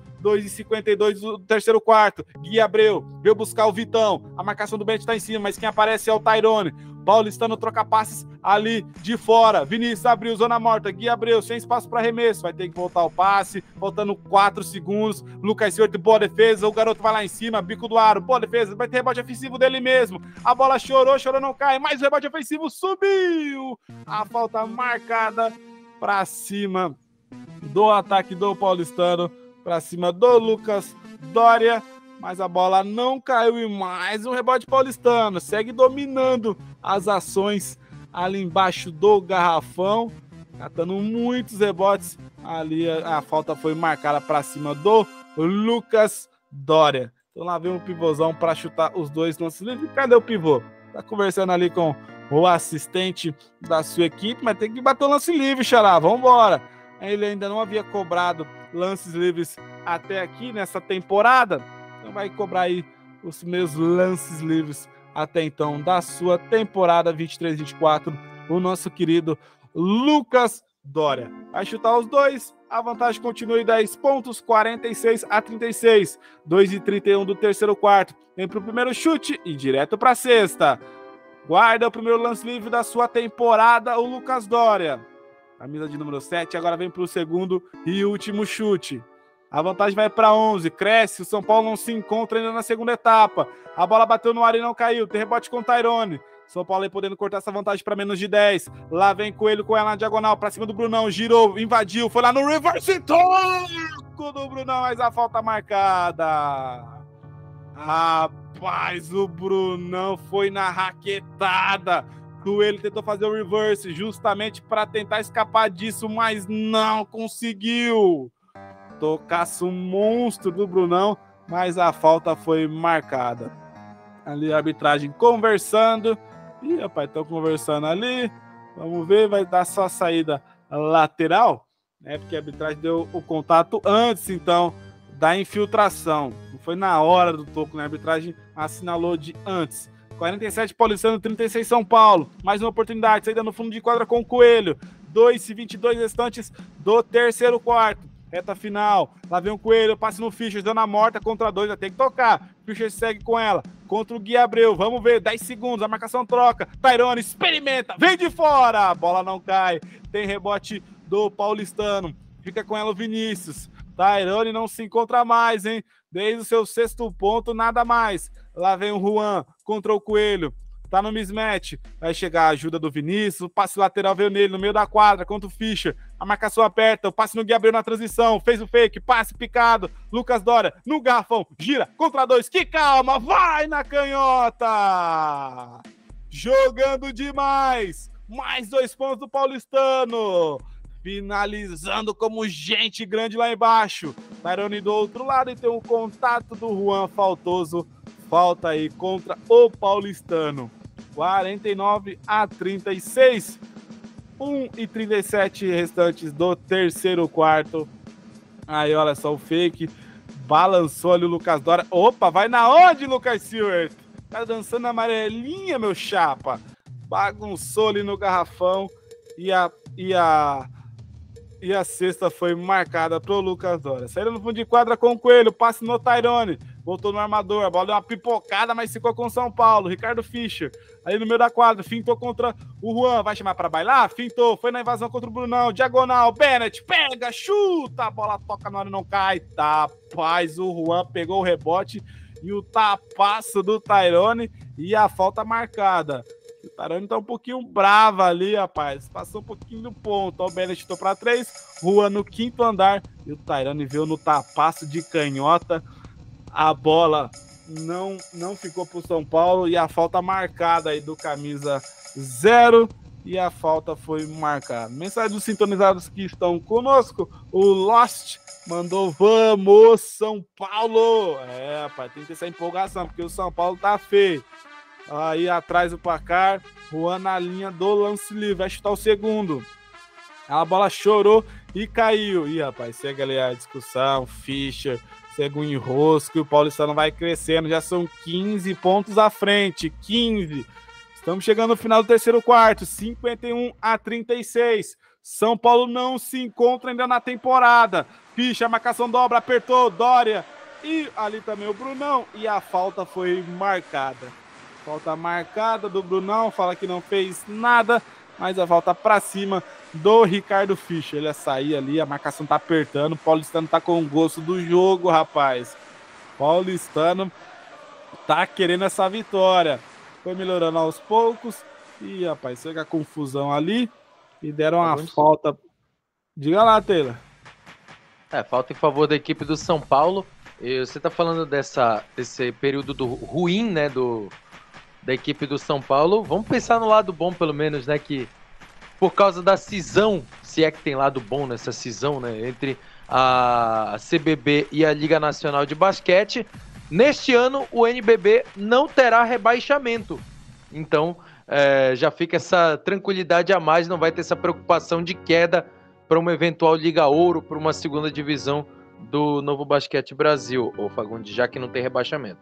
2:52 do terceiro quarto. Gui Abreu veio buscar o Vitão. A marcação do Bennett tá em cima, mas quem aparece é o Tairone. Paulistano troca passes ali de fora. Vinícius abriu, zona morta. Gui Abreu, sem espaço para arremesso. Vai ter que voltar o passe. Faltando 4 segundos. Lucas Ciorto, boa defesa. O garoto vai lá em cima. Bico do aro, boa defesa. Vai ter rebote ofensivo dele mesmo. A bola chorou, não cai. Mais um rebote ofensivo, subiu. A falta marcada para cima do ataque do paulistano. Para cima do Lucas Dória, mas a bola não caiu e mais um rebote paulistano, segue dominando as ações ali embaixo do garrafão, catando muitos rebotes, ali a falta foi marcada para cima do Lucas Dória. Então lá vem um pivôzão para chutar os dois lances livres. Cadê o pivô? Tá conversando ali com o assistente da sua equipe, mas tem que bater o lance livre, xará, vambora. Ele ainda não havia cobrado lances livres até aqui nessa temporada, então vai cobrar aí os meus lances livres até então da sua temporada 23-24, o nosso querido Lucas Dória. Vai chutar os dois, a vantagem continua em 10 pontos, 46-36, 2:31 do terceiro quarto. Vem para o primeiro chute e direto para a cesta. Guarda o primeiro lance livre da sua temporada, o Lucas Dória. Camisa de número 7, agora vem para o segundo e último chute. A vantagem vai para 11, cresce, o São Paulo não se encontra ainda na segunda etapa. A bola bateu no ar e não caiu, tem rebote com o Tairone. São Paulo aí podendo cortar essa vantagem para menos de 10. Lá vem Coelho com ela na diagonal, para cima do Brunão, girou, invadiu, foi lá no reverse toco do Brunão, mas a falta marcada. Rapaz, o Brunão foi na raquetada. Coelho tentou fazer o reverse justamente para tentar escapar disso, mas não conseguiu. Tocaço monstro do Brunão, mas a falta foi marcada. Ali a arbitragem conversando. Ih, rapaz, estão conversando ali. Vamos ver, vai dar só saída lateral, né? Porque a arbitragem deu o contato antes, então, da infiltração. Não foi na hora do toco, né? A arbitragem assinalou de antes. 47 Paulistano, 36 São Paulo. Mais uma oportunidade, saída no fundo de quadra com o Coelho. 2:22 restantes do terceiro quarto. Reta final, lá vem o Coelho, passe no Fischer, dando a morta contra 2, já tem que tocar. Fischer segue com ela, contra o Gui Abreu, vamos ver, 10 segundos, a marcação troca. Tairone experimenta, vem de fora, a bola não cai. Tem rebote do Paulistano, fica com ela o Vinícius. Tairone não se encontra mais, hein? Desde o seu 6º ponto, nada mais. Lá vem o Juan contra o Coelho. Tá no mismatch, vai chegar a ajuda do Vinícius, o passe lateral veio nele, no meio da quadra, contra o Fischer, a marcação aperta, o passe no Gui Abreu na transição, fez o fake, passe picado, Lucas Dória no garrafão, gira, contra 2, que calma, vai na canhota! Jogando demais, mais 2 pontos do Paulistano, finalizando como gente grande lá embaixo, Tairone do outro lado e tem um contato do Juan Faltoso, falta aí contra o Paulistano. 49-36, 1:37 restantes do terceiro quarto. Aí, olha só o fake, balançou ali o Lucas Dória. Opa, vai na onde, Lucas Silver? Tá dançando amarelinha, meu chapa. Bagunçou ali no garrafão e a cesta foi marcada pro Lucas Dória. Saíram no fundo de quadra com o Coelho, passe no Tairone. Voltou no armador, a bola deu uma pipocada, mas ficou com o São Paulo. Ricardo Fischer, ali no meio da quadra, fintou contra o Juan. Vai chamar pra bailar? Fintou, foi na invasão contra o Brunão. Diagonal, Bennett, pega, chuta, a bola toca na hora e não cai. Rapaz, o Juan pegou o rebote e o tapaço do Tairone e a falta marcada. O Tairone tá um pouquinho brava ali, rapaz. Passou um pouquinho do ponto. Ó, o Bennett chutou pra 3, Juan no 5º andar e o Tairone veio no tapaço de canhota. A bola não ficou pro São Paulo e a falta marcada aí do camisa 0 e a falta foi marcada. Mensagem dos sintonizados que estão conosco, o Lost mandou: vamos São Paulo! É, rapaz, tem que ter essa empolgação, porque o São Paulo tá feio. Aí atrás do placar, Juan na linha do lance livre, vai chutar o segundo. A bola chorou e caiu. Ih, rapaz, segue ali a discussão, Fischer, segue o enrosco, o Paulistano vai crescendo, já são 15 pontos à frente, 15. Estamos chegando no final do terceiro quarto, 51-36. São Paulo não se encontra ainda na temporada. Fischer, a marcação dobra, apertou, Dória e ali também o Brunão e a falta foi marcada. Falta marcada do Brunão, fala que não fez nada, mas a volta pra cima do Ricardo Fischer. Ele ia sair ali, a marcação tá apertando, o Paulistano tá com o gosto do jogo, rapaz. Paulistano tá querendo essa vitória. Foi melhorando aos poucos e, rapaz, chega a confusão ali e deram uma falta. Diga lá, Taylor. Falta em favor da equipe do São Paulo. E você tá falando desse período ruim, né, da equipe do São Paulo. Vamos pensar no lado bom, pelo menos, né, que por causa da cisão, se é que tem lado bom nessa cisão, né, entre a CBB e a Liga Nacional de Basquete, neste ano o NBB não terá rebaixamento. Então, já fica essa tranquilidade a mais, não vai ter essa preocupação de queda para uma eventual Liga Ouro, para uma segunda divisão do Novo Basquete Brasil, ô Fagundes, já que não tem rebaixamento.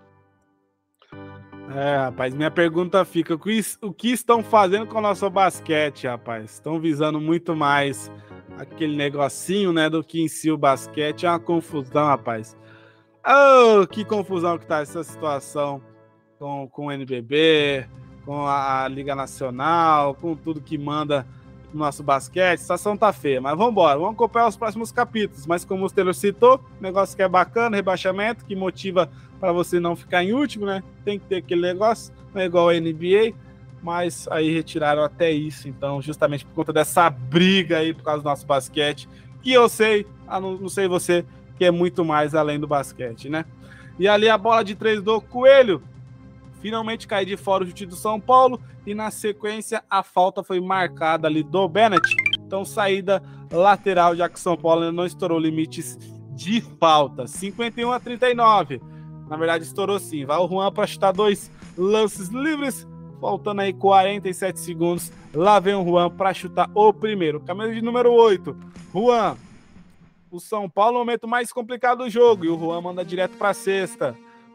Rapaz, minha pergunta fica, o que estão fazendo com o nosso basquete, rapaz? Estão visando muito mais aquele negocinho, né, do que em si o basquete. É uma confusão, rapaz. Oh, que confusão que tá essa situação com o NBB, com a Liga Nacional, com tudo que manda no nosso basquete. A situação tá feia, mas vamos embora, vamos acompanhar os próximos capítulos. Mas como o Taylor citou, negócio que é bacana, rebaixamento, que motiva para você não ficar em último, né? Tem que ter aquele negócio, não é igual a NBA, mas aí retiraram até isso, então, justamente por conta dessa briga aí, por causa do nosso basquete, que eu sei, não sei você, que é muito mais além do basquete, né? E ali a bola de 3 do Coelho, finalmente cai de fora o chute do São Paulo, e na sequência a falta foi marcada ali do Bennett, então saída lateral, já que o São Paulo não estourou limites de falta, 51-39. Na verdade, estourou sim. Vai o Juan para chutar 2 lances livres. Faltando aí 47 segundos. Lá vem o Juan para chutar o primeiro. Camisa de número 8. Juan. O São Paulo no momento mais complicado do jogo. E o Juan manda direto para a cesta.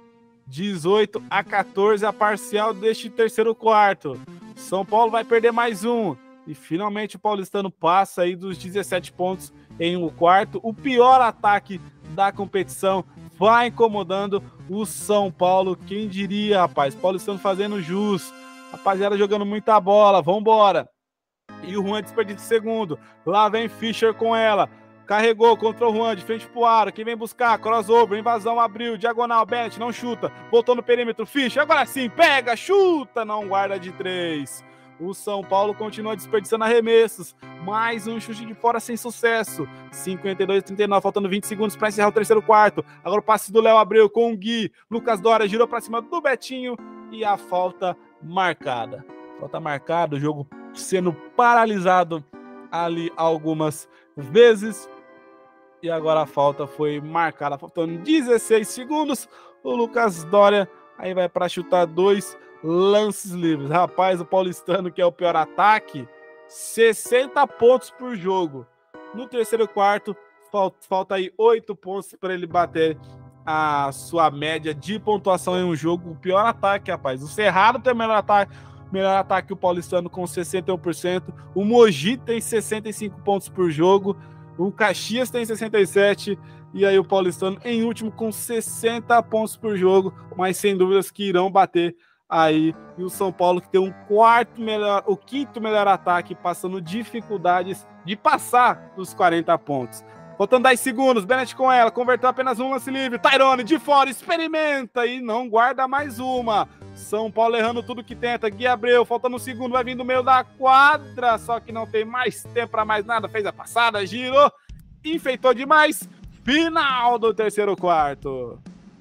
18-14 a parcial deste terceiro quarto. São Paulo vai perder mais um. E finalmente o paulistano passa aí dos 17 pontos em um quarto. O pior ataque da competição vai incomodando o São Paulo. Quem diria, rapaz? Paulistano fazendo jus. Rapaziada jogando muita bola. Vambora. E o Juan desperdiça o segundo. Lá vem Fischer com ela. Carregou contra o Juan, de frente pro aro. Quem vem buscar? Crossover, invasão, abriu. Diagonal, Bennett, não chuta. Voltou no perímetro, Fischer. Agora sim, pega, chuta. Não guarda de 3. O São Paulo continua desperdiçando arremessos. Mais um chute de fora sem sucesso. 52-39, faltando 20 segundos para encerrar o terceiro quarto. Agora o passe do Léo Abreu com o Gui. Lucas Dória girou para cima do Betinho. E a falta marcada. Falta marcada, o jogo sendo paralisado ali algumas vezes. E agora a falta foi marcada, faltando 16 segundos. O Lucas Dória aí vai para chutar 2 lances livres. Rapaz, o paulistano, que é o pior ataque, 60 pontos por jogo. No terceiro quarto, falta aí 8 pontos para ele bater a sua média de pontuação em um jogo. O pior ataque, rapaz. O Cerrado tem o melhor ataque que o paulistano com 61%. O Mogi tem 65 pontos por jogo. O Caxias tem 67 e aí o paulistano em último com 60 pontos por jogo, mas sem dúvidas que irão bater aí. E o São Paulo, que tem o quinto melhor ataque, passando dificuldades de passar dos 40 pontos. Faltando 10 segundos, Bennett com ela, converteu apenas um lance livre. Tyrone de fora, experimenta e não guarda mais uma. São Paulo errando tudo que tenta. Gui Abreu, faltando um segundo, vai vir do meio da quadra, só que não tem mais tempo para mais nada. Fez a passada, girou, enfeitou demais. Final do terceiro quarto.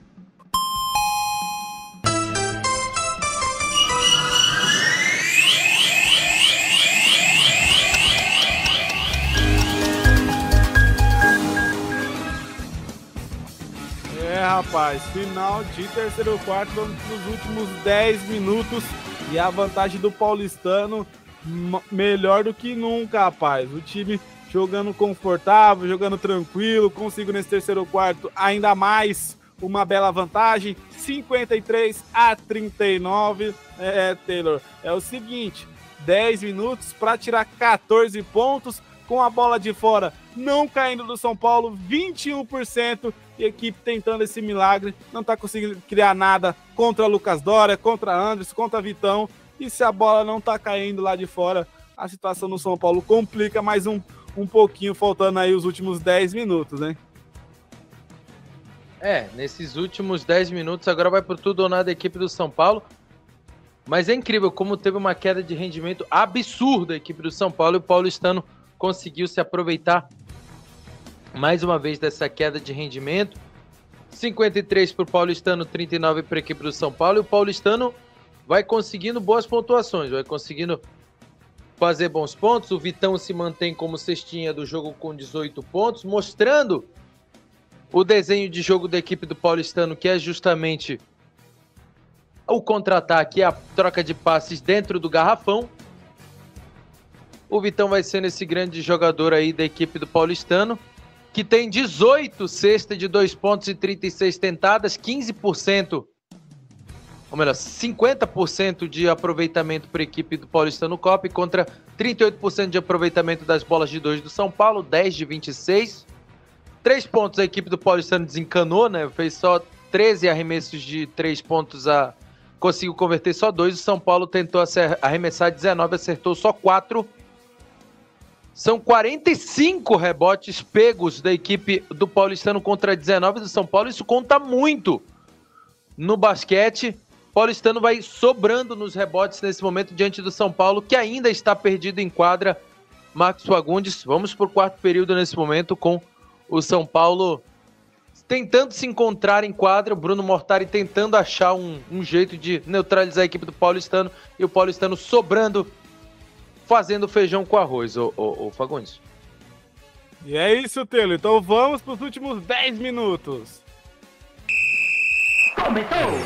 Rapaz, final de terceiro quarto, vamos para os últimos 10 minutos e a vantagem do paulistano melhor do que nunca, rapaz. O time jogando confortável, jogando tranquilo, conseguiu nesse terceiro quarto ainda mais uma bela vantagem, 53-39. Taylor, é o seguinte, 10 minutos para tirar 14 pontos, com a bola de fora não caindo do São Paulo, 21%, e a equipe tentando esse milagre, não está conseguindo criar nada contra Lucas Dória, contra Anderson, contra Vitão, e se a bola não está caindo lá de fora, a situação no São Paulo complica mais um pouquinho, faltando aí os últimos 10 minutos, né? Nesses últimos 10 minutos, agora vai por tudo ou nada a equipe do São Paulo, mas é incrível como teve uma queda de rendimento absurda a equipe do São Paulo, e o paulistano conseguiu se aproveitar mais uma vez dessa queda de rendimento. 53 para o paulistano, 39 para a equipe do São Paulo. E o paulistano vai conseguindo boas pontuações, vai conseguindo fazer bons pontos. O Vitão se mantém como cestinha do jogo com 18 pontos, mostrando o desenho de jogo da equipe do paulistano, que é justamente o contra-ataque, a troca de passes dentro do garrafão. O Vitão vai sendo esse grande jogador aí da equipe do paulistano, que tem 18 cestas de 2 pontos e 36 tentadas, 15%, ou melhor, 50% de aproveitamento para a equipe do paulistano Cop, contra 38% de aproveitamento das bolas de 2 do São Paulo, 10 de 26. 3 pontos a equipe do paulistano desencanou, né? Fez só 13 arremessos de 3 pontos, conseguiu converter só 2. O São Paulo tentou arremessar 19, acertou só 4. São 45 rebotes pegos da equipe do paulistano contra 19 do São Paulo. Isso conta muito no basquete. O paulistano vai sobrando nos rebotes nesse momento diante do São Paulo, que ainda está perdido em quadra. Marcos Fagundes, vamos para o quarto período nesse momento, com o São Paulo tentando se encontrar em quadra, o Bruno Mortari tentando achar um jeito de neutralizar a equipe do paulistano, e o paulistano sobrando, fazendo feijão com arroz, o Fagundes. E é isso, Telo. Então vamos para os últimos 10 minutos. Começou!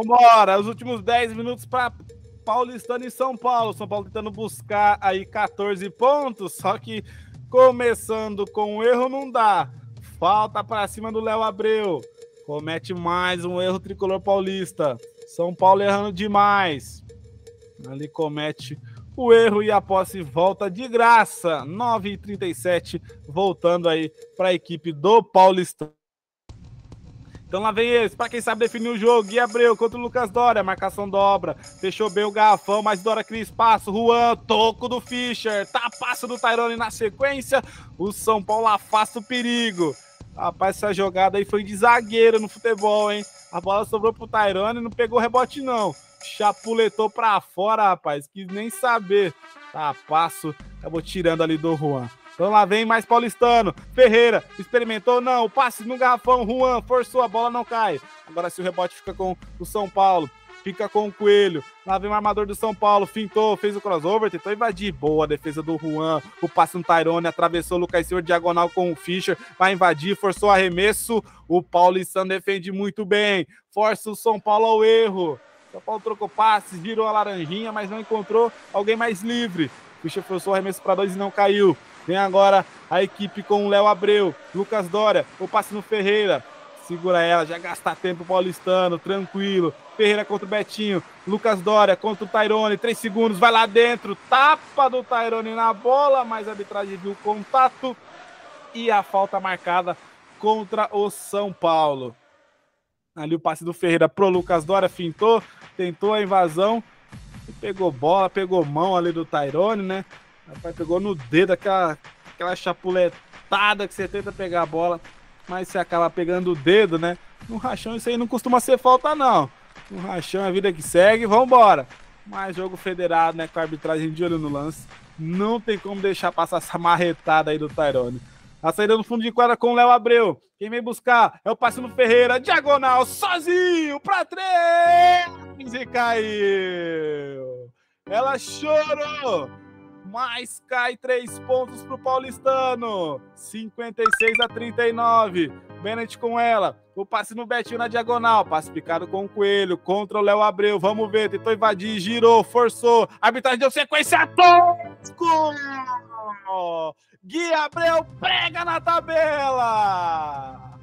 Vambora, os últimos 10 minutos para Paulistano e São Paulo. São Paulo tentando buscar aí 14 pontos, só que começando com o erro não dá. Falta para cima do Léo Abreu. Comete mais um erro tricolor paulista. São Paulo errando demais. Ali comete o erro e a posse volta de graça. 9h37, voltando aí para a equipe do Paulistano. Então lá vem esse, para quem sabe definir o jogo, Gui Abreu contra o Lucas Dória, marcação dobra, fechou bem o garrafão, mas Dória cria espaço, Juan, toco do Fischer, tapaço do Tairone na sequência, o São Paulo afasta o perigo. Rapaz, essa jogada aí foi de zagueiro no futebol, hein? A bola sobrou pro Tairone, não pegou rebote não, chapuletou pra fora, rapaz, quis nem saber, tapaço, acabou tirando ali do Juan. Então lá vem mais paulistano, Ferreira, experimentou, não, passe no garrafão, Juan, forçou, a bola não cai. Agora se o rebote fica com o São Paulo, fica com o Coelho, lá vem o armador do São Paulo, fintou, fez o crossover, tentou invadir, boa a defesa do Juan, o passe no Tairone, atravessou o Lucas Silva diagonal com o Fischer, vai invadir, forçou o arremesso, o paulistano defende muito bem, força o São Paulo ao erro. São Paulo trocou passes, virou a laranjinha, mas não encontrou alguém mais livre. Fischer forçou o arremesso para 2 e não caiu. Vem agora a equipe com o Léo Abreu, Lucas Dória, o passe no Ferreira, segura ela, já gasta tempo paulistano, tranquilo, Ferreira contra o Betinho, Lucas Dória contra o Tairone, 3 segundos, vai lá dentro, tapa do Tairone na bola, mas a arbitragem viu o contato e a falta marcada contra o São Paulo. Ali o passe do Ferreira pro Lucas Dória, fintou, tentou a invasão, e pegou bola, pegou mão ali do Tairone, né? Rapaz, pegou no dedo aquela chapuletada que você tenta pegar a bola, mas você acaba pegando o dedo, né? No rachão isso aí não costuma ser falta, não. No rachão é a vida que segue, vambora. Mas jogo federado, né? Com a arbitragem de olho no lance. Não tem como deixar passar essa marretada aí do Tairone. A saída no fundo de quadra com o Léo Abreu. Quem vem buscar é o passe no Ferreira. Diagonal, sozinho, pra 3! E caiu. Ela chorou. Mas cai 3 pontos pro paulistano. 56-39. Bennett com ela. O passe no Betinho na diagonal. Passe picado com o Coelho. Contra o Léo Abreu. Vamos ver. Tentou invadir. Girou. Forçou. A arbitragem deu sequência. Tosco! Gui Abreu prega na tabela.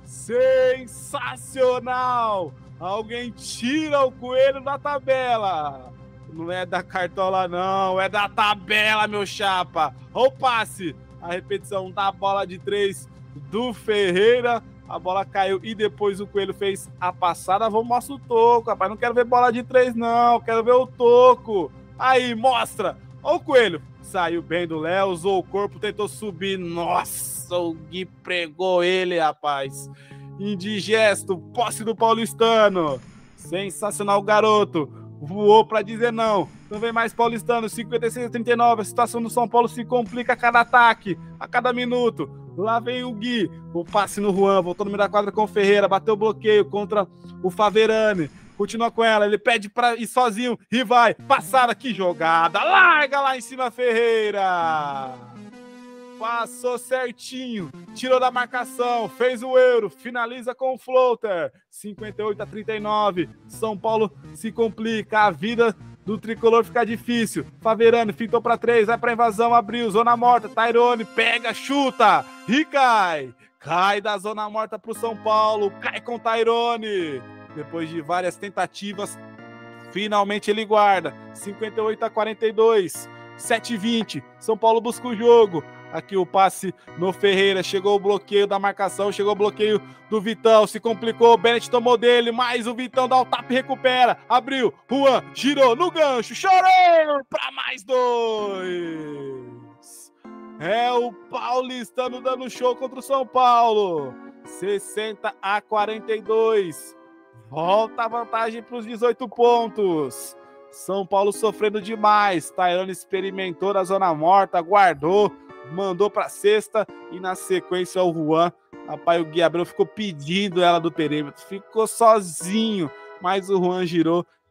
Sensacional. Alguém tira o Coelho da tabela. Não é da cartola, não. É da tabela, meu chapa. Olha o passe. A repetição da bola de 3 do Ferreira. A bola caiu e depois o Coelho fez a passada. Vamos mostrar o toco, rapaz. Não quero ver bola de 3, não. Quero ver o toco. Aí, mostra. Olha o Coelho. Saiu bem do Léo, usou o corpo, tentou subir. Nossa, o Gui pregou ele, rapaz. Indigesto, posse do paulistano. Sensacional, garoto. Voou para dizer não. Não vem mais paulistano. 56-39. A situação do São Paulo se complica a cada ataque, a cada minuto. Lá vem o Gui. O passe no Juan. Voltou no meio da quadra com o Ferreira. Bateu o bloqueio contra o Faverani. Continua com ela. Ele pede para ir sozinho. E vai. Passada. Que jogada. Larga lá em cima, Ferreira. Passou certinho, tirou da marcação, fez o euro, finaliza com o floater. 58-39. São Paulo se complica, a vida do tricolor fica difícil. Faverani fintou para 3, vai para invasão, abriu, zona morta. Tairone pega, chuta e cai. Cai da zona morta para o São Paulo, cai com Tairone. Depois de várias tentativas, finalmente ele guarda. 58-42, 7-20. São Paulo busca o jogo. Aqui o passe no Ferreira, chegou o bloqueio da marcação, chegou o bloqueio do Vitão, se complicou, o Bennett tomou dele, mas o Vitão dá o tapa e recupera, abriu, Juan, girou no gancho, chorou para mais 2. É o paulistano dando show contra o São Paulo, 60-42, volta a vantagem para os 18 pontos. São Paulo sofrendo demais, Tairone experimentou da zona morta, guardou, mandou para cesta e na sequência o Juan, rapaz, o Gui Abreu ficou pedindo ela do perímetro, ficou sozinho, mas o Juan girou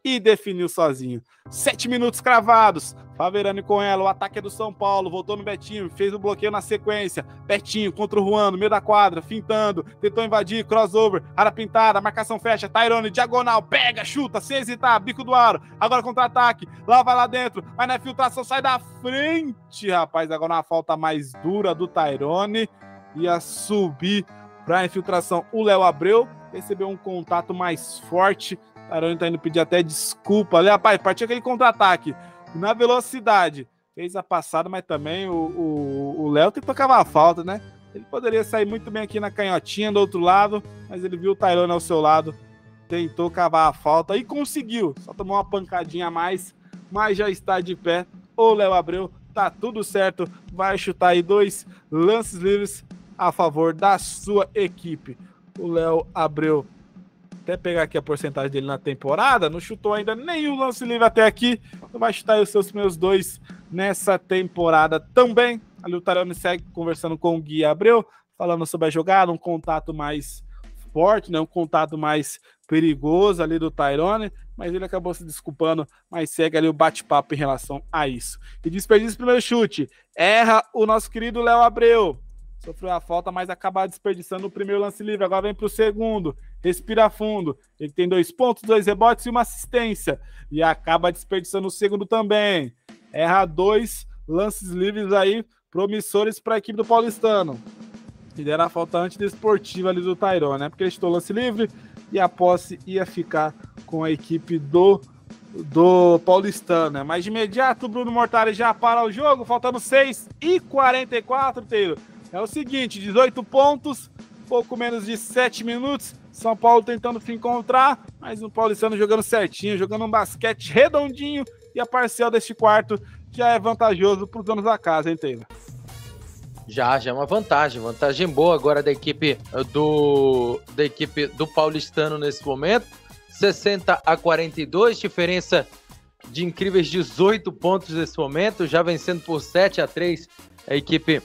e definiu sozinho. 7 minutos cravados. Faverani com ela, o ataque é do São Paulo, voltou no Betinho, fez o bloqueio na sequência. Betinho contra o Juan, no meio da quadra, fintando, tentou invadir, crossover, área pintada, marcação fecha, Tairone, diagonal, pega, chuta, sem hesitar, bico do aro, agora contra-ataque, lá vai lá dentro, vai na infiltração, sai da frente, rapaz, agora uma falta mais dura do Tairone, ia subir pra infiltração o Léo Abreu, recebeu um contato mais forte, Tairone tá indo pedir até desculpa ali, rapaz, partiu aquele contra-ataque, na velocidade, fez a passada, mas também o Léo tentou cavar a falta, né? Ele poderia sair muito bem aqui na canhotinha do outro lado, mas ele viu o Tairone ao seu lado, tentou cavar a falta e conseguiu, só tomou uma pancadinha a mais, mas já está de pé, o Léo Abreu, tá tudo certo, vai chutar aí 2 lances livres a favor da sua equipe. O Léo Abreu, até pegar aqui a porcentagem dele na temporada, não chutou ainda nenhum lance livre até aqui, então vai chutar aí os seus primeiros 2 nessa temporada também. Ali o Tairone segue conversando com o Gui Abreu, falando sobre a jogada, um contato mais forte, né, um contato mais perigoso ali do Tairone, mas ele acabou se desculpando, mas segue ali o bate-papo em relação a isso. E desperdício o primeiro chute, erra o nosso querido Léo Abreu, sofreu a falta, mas acaba desperdiçando o primeiro lance livre. Agora vem para o segundo. Respira fundo. Ele tem 2 pontos, 2 rebotes e uma assistência. E acaba desperdiçando o segundo também. Erra 2 lances livres aí, promissores para a equipe do Paulistano. E deram a falta antidesportiva ali do Tairone, né? Porque ele chutou lance livre e a posse ia ficar com a equipe do Paulistano, né? Mas de imediato o Bruno Mortari já para o jogo, faltando 6:44, Teiro. É o seguinte, 18 pontos, pouco menos de 7 minutos, São Paulo tentando se encontrar, mas o Paulistano jogando certinho, jogando um basquete redondinho, e a parcial deste quarto já é vantajoso para os donos da casa, hein, Taylor? Já é uma vantagem boa agora da equipe do Paulistano nesse momento, 60-42, diferença de incríveis 18 pontos nesse momento, já vencendo por 7-3 a equipe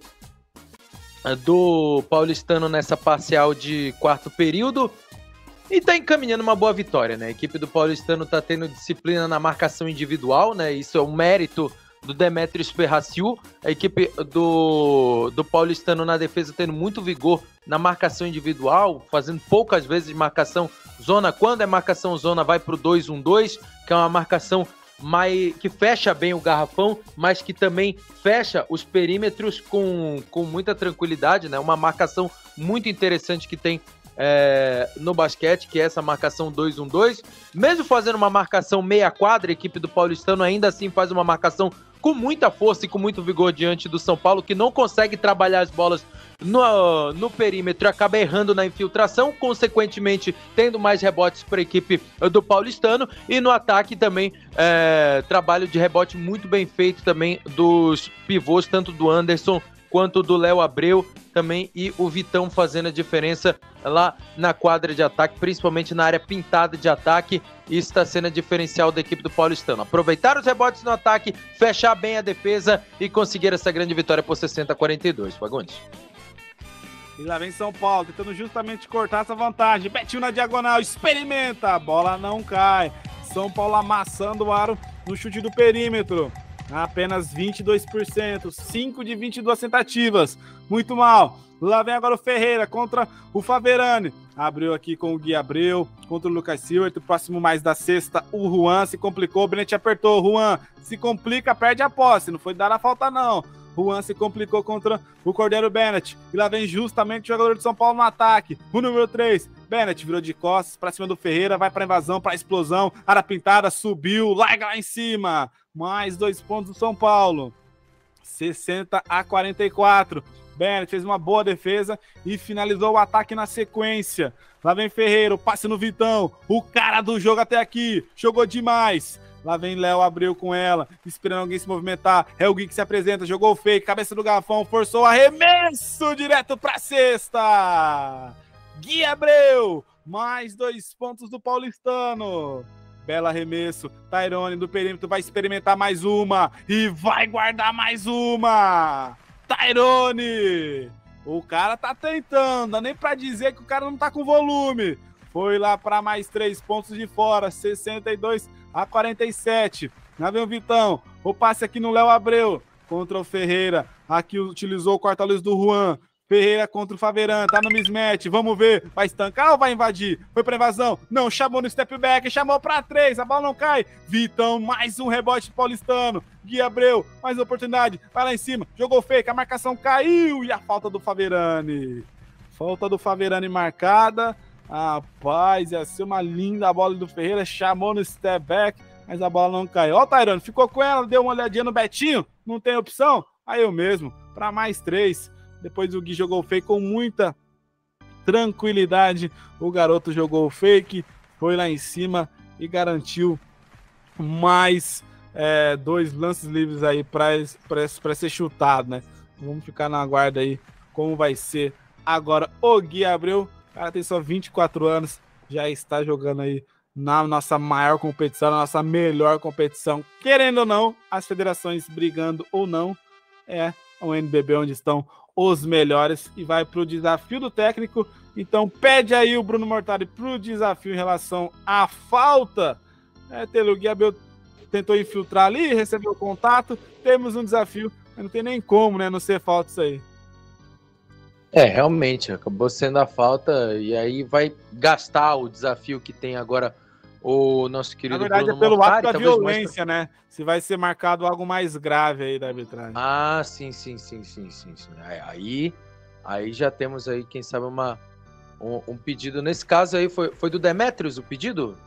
do Paulistano nessa parcial de quarto período e tá encaminhando uma boa vitória, né? A equipe do Paulistano tá tendo disciplina na marcação individual, né? Isso é um mérito do Demetrius Ferraciu, a equipe do Paulistano na defesa tendo muito vigor na marcação individual, fazendo poucas vezes marcação zona. Quando é marcação zona, vai pro 2-1-2, que é uma marcação que fecha bem o garrafão, mas que também fecha os perímetros com muita tranquilidade, né? Uma marcação muito interessante que tem no basquete, que é essa marcação 2-1-2. Mesmo fazendo uma marcação meia quadra, a equipe do Paulistano ainda assim faz uma marcação com muita força e com muito vigor diante do São Paulo, que não consegue trabalhar as bolas no perímetro, acaba errando na infiltração, consequentemente tendo mais rebotes para a equipe do Paulistano, e no ataque também trabalho de rebote muito bem feito também dos pivôs, tanto do Anderson quanto do Léo Abreu também, e o Vitão fazendo a diferença lá na quadra de ataque, principalmente na área pintada de ataque. Isso está sendo a diferencial da equipe do Paulistano. Aproveitar os rebotes no ataque, fechar bem a defesa e conseguir essa grande vitória por 60-42. Fagundes. E lá vem São Paulo, tentando justamente cortar essa vantagem. Betinho na diagonal, experimenta, a bola não cai. São Paulo amassando o aro no chute do perímetro. Apenas 22%, 5 de 22 tentativas. Muito mal. Lá vem agora o Ferreira contra o Faverani. Abriu aqui com o Gui Abreu, contra o Lucas Silva. Próximo mais da cesta, o Juan se complicou. O Bennett apertou. Juan se complica, perde a posse. Não foi dar a falta, não. Juan se complicou contra o Cordero Bennett. E lá vem justamente o jogador de São Paulo no ataque. O número 3, Bennett virou de costas para cima do Ferreira. Vai para invasão, para explosão. Área pintada, subiu, larga lá em cima. Mais 2 pontos do São Paulo. 60-44. Bennett fez uma boa defesa e finalizou o ataque na sequência. Lá vem Ferreira, o passe no Vitão. O cara do jogo até aqui. Jogou demais. Lá vem Léo Abreu com ela, esperando alguém se movimentar. É o Gui que se apresenta, jogou o fake, cabeça do garrafão, forçou o arremesso direto pra cesta. Gui Abreu, mais 2 pontos do Paulistano. Belo arremesso, Tairone do perímetro vai experimentar mais uma e vai guardar mais uma. Tairone, o cara tá tentando, dá nem pra dizer que o cara não tá com volume. Foi lá para mais 3 pontos de fora, 62-44. a 47. Lá vem o Vitão. O passe aqui no Léo Abreu. Contra o Ferreira. Aqui utilizou o corta-luz do Juan. Ferreira contra o Faveran, tá no mismatch, vamos ver, vai estancar ou vai invadir? Foi pra invasão, não, chamou no step back, chamou pra 3, a bola não cai, Vitão, mais um rebote paulistano, Gui Abreu, mais uma oportunidade, vai lá em cima, jogou fake, a marcação caiu e a falta do Faverani marcada, rapaz, ia ser uma linda bola do Ferreira, chamou no step back, mas a bola não caiu, ó o Tairone, ficou com ela, deu uma olhadinha no Betinho, não tem opção? Aí eu mesmo, pra mais 3, depois o Gui jogou fake com muita tranquilidade. O garoto jogou fake, foi lá em cima e garantiu mais 2 lances livres aí para ser chutado, né? Vamos ficar na guarda aí como vai ser agora o Gui Abreu. O cara tem só 24 anos, já está jogando aí na nossa maior competição, na nossa melhor competição. Querendo ou não, as federações brigando ou não, é o NBB onde estão os melhores e vai para o desafio do técnico. Então pede aí o Bruno Mortari para o desafio em relação à falta. O Gui Abreu tentou infiltrar ali, recebeu o contato, temos um desafio, mas não tem nem como, né, não ser falta isso aí. Realmente, acabou sendo a falta e aí vai gastar o desafio que tem agora o nosso querido Bruno Mortari. Na verdade, é pelo ato da violência, né? Se vai ser marcado algo mais grave aí da arbitragem. Ah, sim. Aí já temos aí, quem sabe, um pedido. Nesse caso aí, foi do Demetrius o pedido?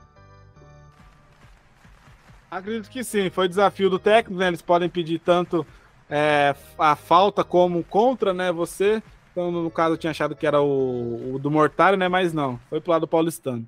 Acredito que sim, foi desafio do técnico, né? Eles podem pedir tanto a falta como contra, né? Você. Então, no caso, eu tinha achado que era o do Mortari, né? Mas não, foi pro lado paulistano.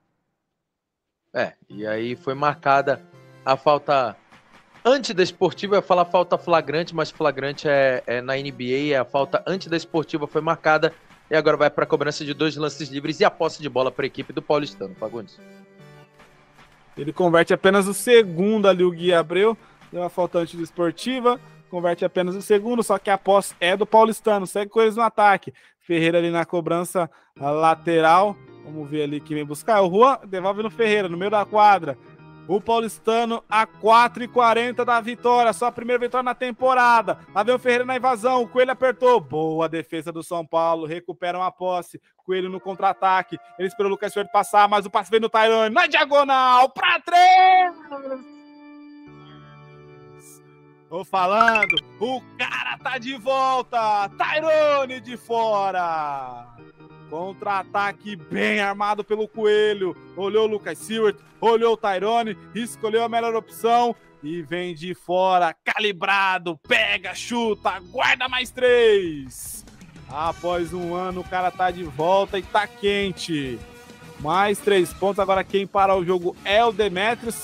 E aí foi marcada a falta antidesportiva, eu ia falar falta flagrante, mas flagrante é na NBA, a falta antidesportiva foi marcada e agora vai para a cobrança de 2 lances livres e a posse de bola para a equipe do Paulistano, Fagundes. Ele converte apenas o segundo ali, o Gui Abreu, deu uma falta antidesportiva, converte apenas o segundo, só que a posse é do Paulistano, segue com eles no ataque. Ferreira ali na cobrança lateral, vamos ver ali quem vem buscar, o Juan devolve no Ferreira, no meio da quadra. O Paulistano a 4h40 da vitória, só a primeira vitória na temporada. Lá vem o Ferreira na invasão, o Coelho apertou. Boa defesa do São Paulo, recuperam a posse. Coelho no contra-ataque, ele esperou o Lucas Fiore passar, mas o passe veio no Tairone, na diagonal, pra 3! Tô falando, o cara tá de volta, Tairone de fora. Contra-ataque bem armado pelo Coelho. Olhou o Lucas Stewart, olhou o Tairone, escolheu a melhor opção e vem de fora, calibrado, pega, chuta, guarda mais 3. Após um ano, o cara tá de volta e tá quente. Mais 3 pontos, agora quem para o jogo é o Demetrius,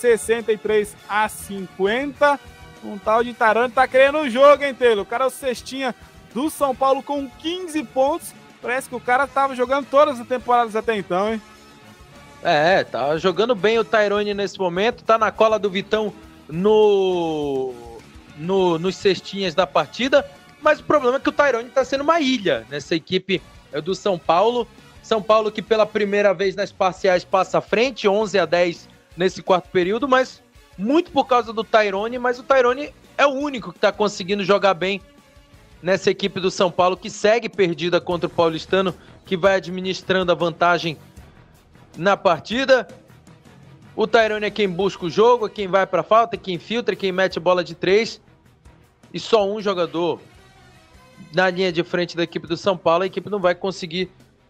63-50. Um tal de Tairone tá querendo o jogo, hein, Telo? O cara é o cestinha do São Paulo com 15 pontos. Parece que o cara tava jogando todas as temporadas até então, hein? Tá jogando bem o Tairone nesse momento, tá na cola do Vitão nos cestinhas da partida, mas o problema é que o Tairone tá sendo uma ilha nessa equipe do São Paulo. São Paulo que pela primeira vez nas parciais passa à frente, 11-10 nesse quarto período, mas muito por causa do Tairone, mas o Tairone é o único que tá conseguindo jogar bem nessa equipe do São Paulo, que segue perdida contra o Paulistano, que vai administrando a vantagem na partida. O Tairone é quem busca o jogo, é quem vai para a falta, é quem filtra, é quem mete bola de 3. E só um jogador na linha de frente da equipe do São Paulo, a equipe não vai conseguir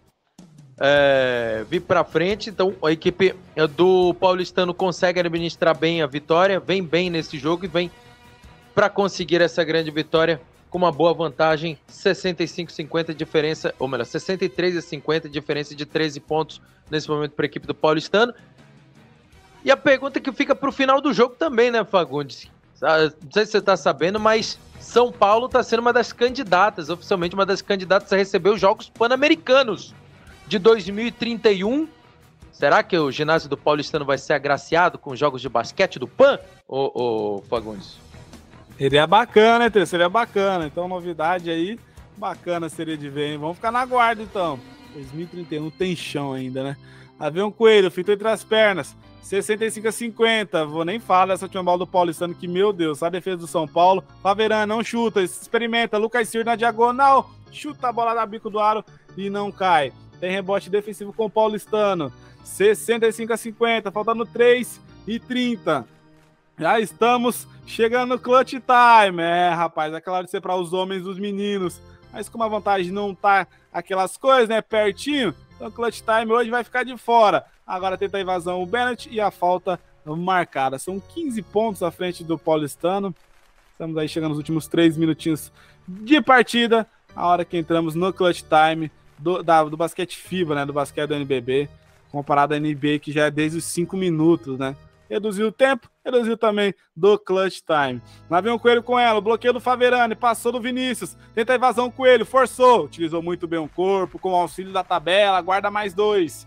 vir para frente. Então a equipe do Paulistano consegue administrar bem a vitória, vem bem nesse jogo e vem para conseguir essa grande vitória com uma boa vantagem, 65-50 diferença, ou melhor, 63-50 diferença de 13 pontos nesse momento para a equipe do Paulistano. E a pergunta que fica para o final do jogo também, né, Fagundes? Não sei se você está sabendo, mas São Paulo está sendo uma das candidatas, oficialmente uma das candidatas a receber os Jogos Pan-Americanos de 2031. Será que o ginásio do Paulistano vai ser agraciado com os jogos de basquete do PAN, ô Fagundes? Seria bacana, né, seria bacana. Então, novidade aí, bacana seria de ver, hein? Vamos ficar na guarda, então. 2031 tem chão ainda, né? Lá vem um Coelho, fitou entre as pernas. 65-50. Vou nem falar dessa última bola do Paulistano, que, meu Deus, a defesa do São Paulo. Faverani não chuta, experimenta. Lucas Silva na diagonal, chuta a bola da bico do aro e não cai. Tem rebote defensivo com o Paulistano. 65-50, faltando 3:30. Já estamos chegando no clutch time. Rapaz, aquela hora de ser para os homens dos meninos. Mas como a vantagem não tá aquelas coisas, né, pertinho, então o clutch time hoje vai ficar de fora. Agora tenta a invasão o Bennett e a falta marcada. São 15 pontos à frente do Paulistano. Estamos aí chegando nos últimos 3 minutinhos de partida. A hora que entramos no clutch time do basquete FIBA, né, do basquete do NBB, comparado à NBA, que já é desde os 5 minutos, né? Reduziu o tempo, reduziu também do clutch time. Lá vem o Coelho com ela, bloqueio do Faverani, passou do Vinícius, tenta a evasão o Coelho, forçou, utilizou muito bem o corpo, com o auxílio da tabela, guarda mais 2,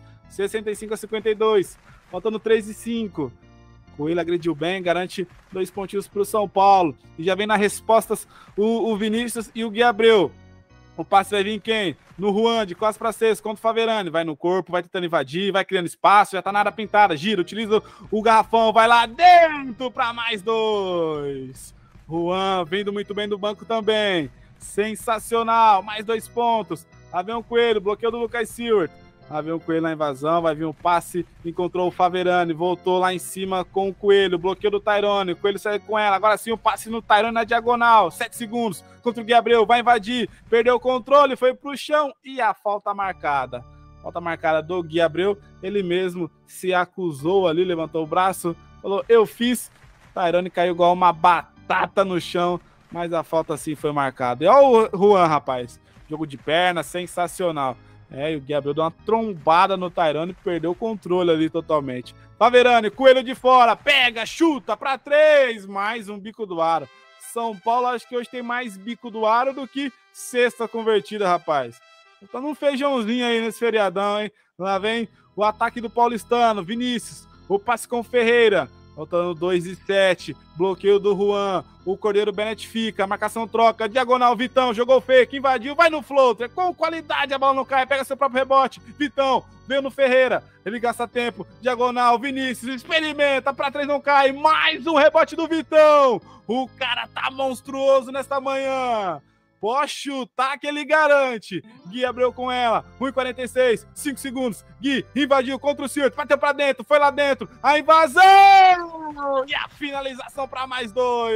65-52, faltando 3:05. Coelho agrediu bem, garante 2 pontinhos para o São Paulo. E já vem nas respostas o Vinícius e o Gui Abreu. O passe vai vir quem? No Juan, de costas para 6, contra o Faverani. Vai no corpo, vai tentando invadir, vai criando espaço, já tá na área pintada. Gira, utiliza o garrafão, vai lá dentro para mais 2. Juan vindo muito bem do banco também. Sensacional, mais 2 pontos. Lá vem o Coelho, bloqueio do Lucas Silva. Lá vem o Coelho na invasão, vai vir um passe, encontrou o Faverani, voltou lá em cima com o Coelho, bloqueio do Tairone, o Coelho saiu com ela, agora sim o passe no Tairone na diagonal, 7 segundos, contra o Gui Abreu, vai invadir, perdeu o controle, foi pro chão e a falta marcada. Falta marcada do Gui Abreu, ele mesmo se acusou ali, levantou o braço, falou, eu fiz, Tairone caiu igual uma batata no chão, mas a falta sim foi marcada. E olha o Juan, rapaz, jogo de perna, sensacional. E o Gui Abreu deu uma trombada no Tairone e perdeu o controle ali totalmente. Faverani, Coelho de fora, pega, chuta para 3, mais um bico do aro. São Paulo acho que hoje tem mais bico do aro do que cesta convertida, rapaz. Tá num feijãozinho aí nesse feriadão, hein? Lá vem o ataque do Paulistano, Vinícius, o passe com Ferreira. Faltando 2:07, bloqueio do Juan, o Cordeiro Bennett fica, a marcação troca, diagonal, Vitão, jogou fake, invadiu, vai no floater, com qualidade a bola não cai, pega seu próprio rebote, Vitão, veio no Ferreira, ele gasta tempo, diagonal, Vinícius, experimenta, pra 3 não cai, mais um rebote do Vitão, o cara tá monstruoso nesta manhã. Pode chutar que ele garante. Gui Abreu com ela. 1:46, 5 segundos. Gui invadiu contra o Silvio. Bateu pra dentro, foi lá dentro. A invasão! E a finalização para mais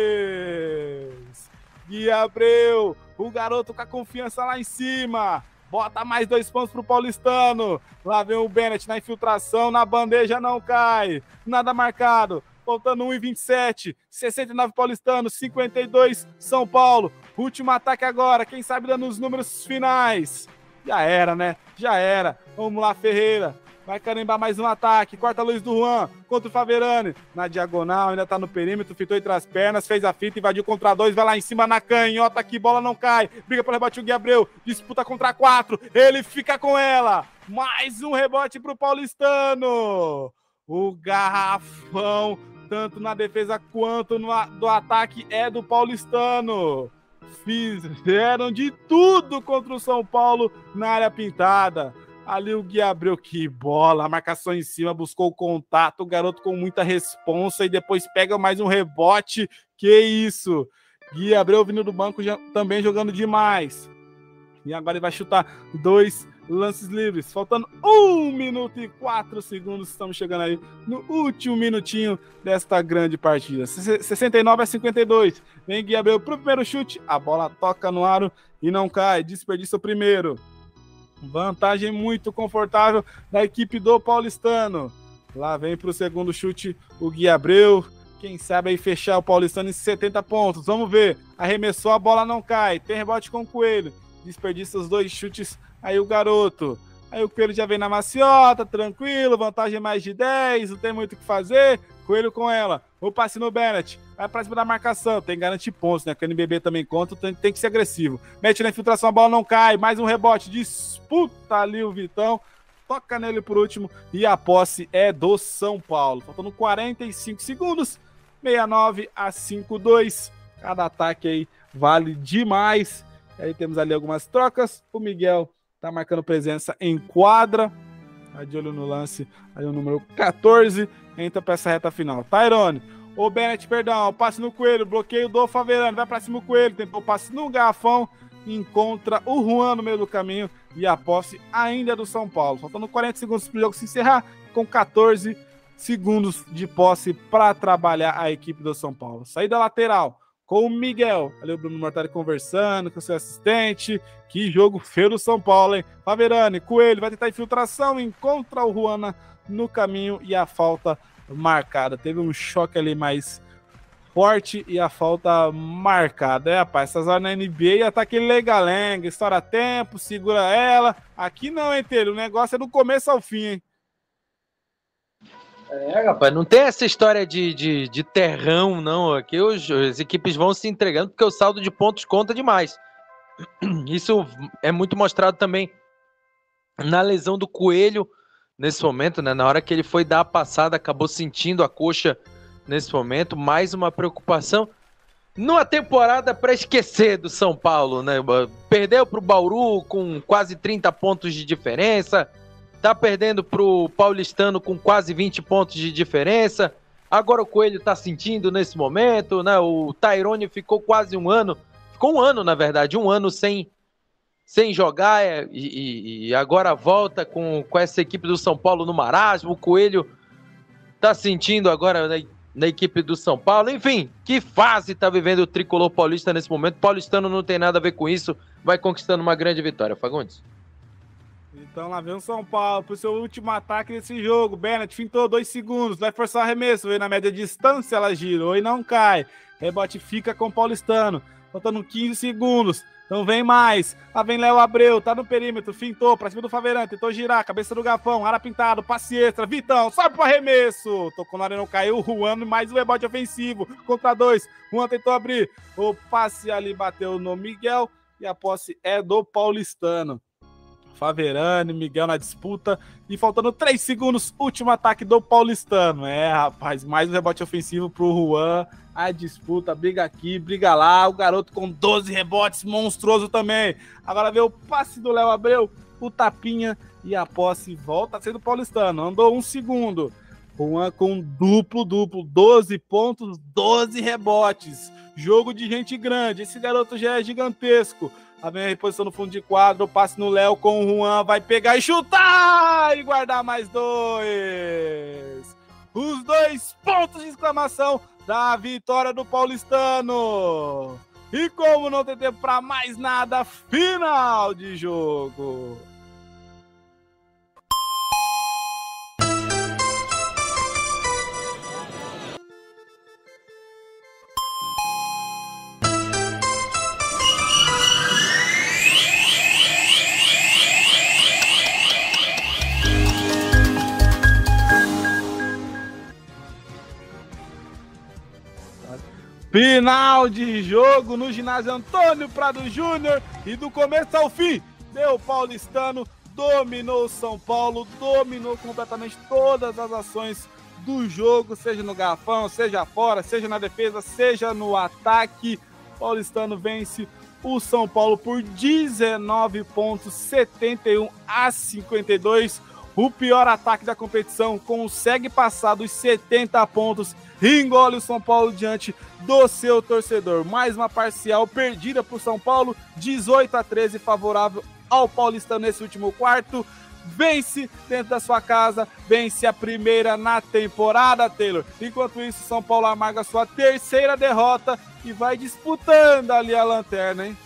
2. Gui Abreu, o garoto com a confiança lá em cima. Bota mais 2 pontos pro Paulistano. Lá vem o Bennett na infiltração. Na bandeja não cai. Nada marcado. Faltando 1:27. 69 Paulistano, 52 São Paulo. Último ataque agora, quem sabe dando os números finais. Já era, né? Já era. Vamos lá, Ferreira. Vai carimbar mais um ataque. Corta a luz do Juan contra o Faverani. Na diagonal, ainda tá no perímetro, fitou entre as pernas, fez a fita, invadiu contra 2, vai lá em cima na canhota aqui, bola não cai. Briga pelo rebote o Gui Abreu, disputa contra 4. Ele fica com ela. Mais um rebote pro Paulistano. O garrafão, tanto na defesa quanto do ataque, é do Paulistano. Fizeram de tudo contra o São Paulo na área pintada. Ali o Gui Abreu, que bola, a marcação em cima, buscou o contato, o garoto com muita responsa e depois pega mais um rebote. Que isso! Gui Abreu vindo do banco também jogando demais. E agora ele vai chutar 2 lances livres, faltando 1 minuto e 4 segundos. Estamos chegando aí no último minutinho desta grande partida. 69-52. Vem Gui Abreu pro primeiro chute, a bola toca no aro e não cai, desperdiça o primeiro. Vantagem muito confortável da equipe do Paulistano. Lá vem pro segundo chute o Gui Abreu. Quem sabe aí fechar o Paulistano em 70 pontos. Vamos ver. Arremessou, a bola não cai. Tem rebote com o Coelho. Desperdiça os 2 chutes aí o garoto. Aí o Coelho já vem na maciota, tranquilo. Vantagem mais de 10, não tem muito o que fazer. Coelho com ela. O passe no Bennett. Vai pra cima da marcação. Tem que garantir pontos, né? Que o NBB também conta, tem que ser agressivo. Mete na infiltração, a bola não cai. Mais um rebote. Disputa ali o Vitão. Toca nele por último. E a posse é do São Paulo. Faltando 45 segundos. 69-52. Cada ataque aí vale demais. E aí temos ali algumas trocas. O Miguel tá marcando presença em quadra. Tá de olho no lance. Aí o número 14. entra pra essa reta final. Tairone, o Bennett, perdão, passe no Coelho, bloqueio do Faverani, vai pra cima o Coelho, tentou passe no Garrafão, encontra o Juan no meio do caminho e a posse ainda é do São Paulo. Faltando 40 segundos pro jogo se encerrar, com 14 segundos de posse para trabalhar a equipe do São Paulo. Saída lateral com o Miguel. Ali o Bruno Mortari conversando com o seu assistente. Que jogo feio do São Paulo, hein? Faverani, Coelho, vai tentar infiltração, encontra o Juan no caminho e a falta marcada. Teve um choque ali mais forte e a falta marcada. Rapaz, essas horas na NBA tá aquele legalenga, estoura a tempo, segura ela. Aqui não, hein, Telho? O negócio é do começo ao fim, hein? Rapaz, não tem essa história de terrão, não. Aqui as equipes vão se entregando porque o saldo de pontos conta demais. Isso é muito mostrado também na lesão do Coelho nesse momento, né? Na hora que ele foi dar a passada, acabou sentindo a coxa nesse momento. Mais uma preocupação numa temporada para esquecer do São Paulo, né? Perdeu para o Bauru com quase 30 pontos de diferença. Tá perdendo pro Paulistano com quase 20 pontos de diferença. Agora o Coelho tá sentindo nesse momento, né? O Tairone ficou quase um ano. Ficou um ano, na verdade. Um ano sem jogar. E agora volta com essa equipe do São Paulo no marasmo. O Coelho tá sentindo agora na equipe do São Paulo. Enfim, que fase tá vivendo o tricolor paulista nesse momento. O paulistano não tem nada a ver com isso. Vai conquistando uma grande vitória. Fagundes. Então lá vem o São Paulo pro seu último ataque desse jogo. Bennett fintou 2 segundos, vai forçar o arremesso, veio na média distância, ela girou e não cai. Rebote fica com o paulistano, faltando 15 segundos. Então vem mais, lá vem Léo Abreu, tá no perímetro, fintou pra cima do Faverani, tentou girar, cabeça do Gafão, área pintado, passe extra, Vitão, sobe pro arremesso. Tocou na área, não caiu, Juan, mais um rebote ofensivo, contra 2. Juan tentou abrir, o passe ali bateu no Miguel e a posse é do paulistano. Faverani, Miguel na disputa e faltando 3 segundos, último ataque do paulistano. Rapaz, mais um rebote ofensivo pro Juan, a disputa, briga aqui, briga lá, o garoto com 12 rebotes, monstruoso também. Agora vê o passe do Léo Abreu, o tapinha e a posse volta a ser do paulistano, andou 1 segundo. Juan com duplo, 12 pontos, 12 rebotes, jogo de gente grande, esse garoto já é gigantesco. Lá vem a reposição no fundo de quadro, passe no Léo com o Juan, vai pegar e chutar e guardar mais 2. Os 2 pontos de exclamação da vitória do paulistano. E como não tem tempo para mais nada, final de jogo. Final de jogo no ginásio Antônio Prado Júnior e do começo ao fim, deu paulistano, dominou o São Paulo, dominou completamente todas as ações do jogo, seja no garrafão, seja fora, seja na defesa, seja no ataque. Paulistano vence o São Paulo por 19 pontos, 71-52. O pior ataque da competição consegue passar dos 70 pontos e engole o São Paulo diante do seu torcedor. Mais uma parcial perdida para o São Paulo, 18-13, favorável ao paulistano nesse último quarto. Vence dentro da sua casa, vence a primeira na temporada, Taylor. Enquanto isso, São Paulo amarga sua 3ª derrota e vai disputando ali a lanterna, hein?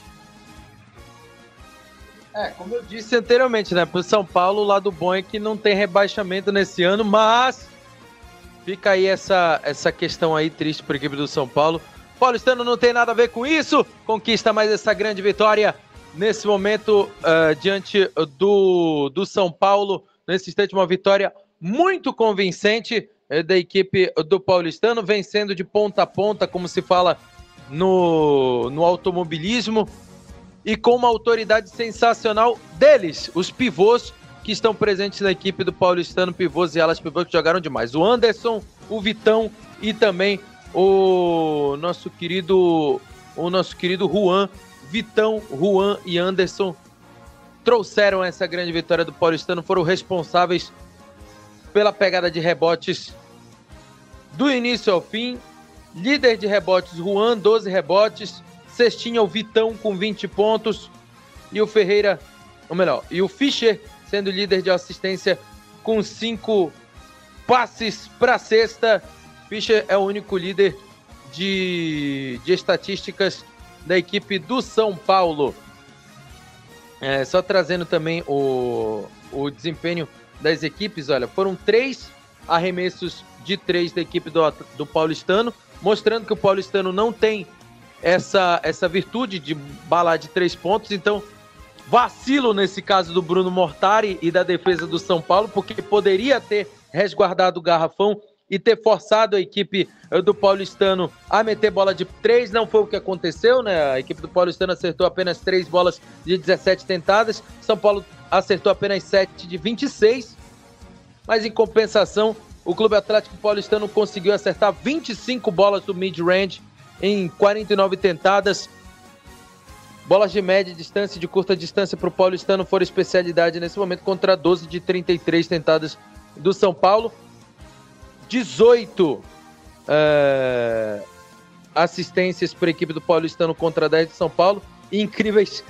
Como eu disse anteriormente, né? Pro São Paulo, o lado bom é que não tem rebaixamento nesse ano, mas fica aí essa questão aí triste para a equipe do São Paulo. Paulistano não tem nada a ver com isso, conquista mais essa grande vitória nesse momento diante do São Paulo. Nesse instante, uma vitória muito convincente da equipe do Paulistano, vencendo de ponta a ponta, como se fala no automobilismo, e com uma autoridade sensacional deles, os pivôs que estão presentes na equipe do Paulistano, pivôs e alas pivôs que jogaram demais. O Anderson, o Vitão e também o nosso querido Juan. Vitão, Juan e Anderson trouxeram essa grande vitória do Paulistano, foram responsáveis pela pegada de rebotes do início ao fim. Líder de rebotes, Juan, 12 rebotes. Cestinha, o Vitão com 20 pontos. E o Ferreira, ou melhor, e o Fischer sendo líder de assistência com 5 passes para cesta. Fischer é o único líder de estatísticas da equipe do São Paulo. Só trazendo também o desempenho das equipes, olha, foram 3 arremessos de 3 da equipe do Paulistano, mostrando que o Paulistano não tem essa virtude de balar de 3 pontos, então vacilo nesse caso do Bruno Mortari e da defesa do São Paulo, porque poderia ter resguardado o garrafão e ter forçado a equipe do Paulistano a meter bola de 3, não foi o que aconteceu, né? A equipe do Paulistano acertou apenas 3 bolas de 17 tentadas, São Paulo acertou apenas 7 de 26, mas em compensação, o Clube Atlético Paulistano conseguiu acertar 25 bolas do mid-range em 49 tentadas. Bolas de média distância e de curta distância para o Paulistano foram especialidade nesse momento, contra 12 de 33 tentadas do São Paulo. 18 assistências para a equipe do Paulistano contra 10 do São Paulo. E incríveis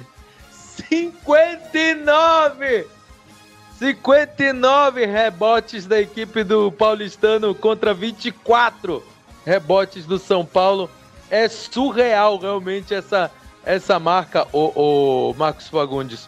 59 rebotes da equipe do Paulistano contra 24 rebotes do São Paulo. É surreal realmente essa marca, o Marcos Fagundes.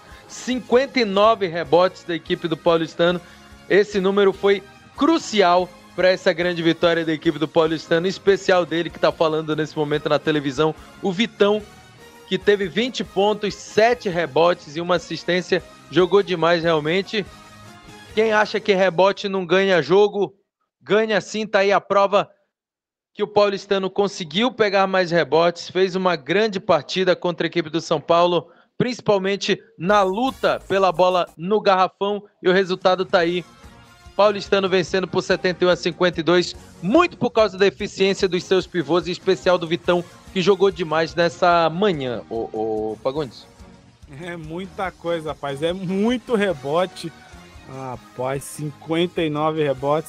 59 rebotes da equipe do Paulistano. Esse número foi crucial para essa grande vitória da equipe do Paulistano, em especial dele que está falando nesse momento na televisão, o Vitão, que teve 20 pontos, 7 rebotes e uma assistência, jogou demais realmente. Quem acha que rebote não ganha jogo, ganha sim, tá aí a prova que o Paulistano conseguiu pegar mais rebotes, fez uma grande partida contra a equipe do São Paulo, principalmente na luta pela bola no garrafão, e o resultado tá aí. Paulistano vencendo por 71-52, muito por causa da eficiência dos seus pivôs, em especial do Vitão, que jogou demais nessa manhã, o Fagundes. É muita coisa, rapaz, é muito rebote. Rapaz, 59 rebotes,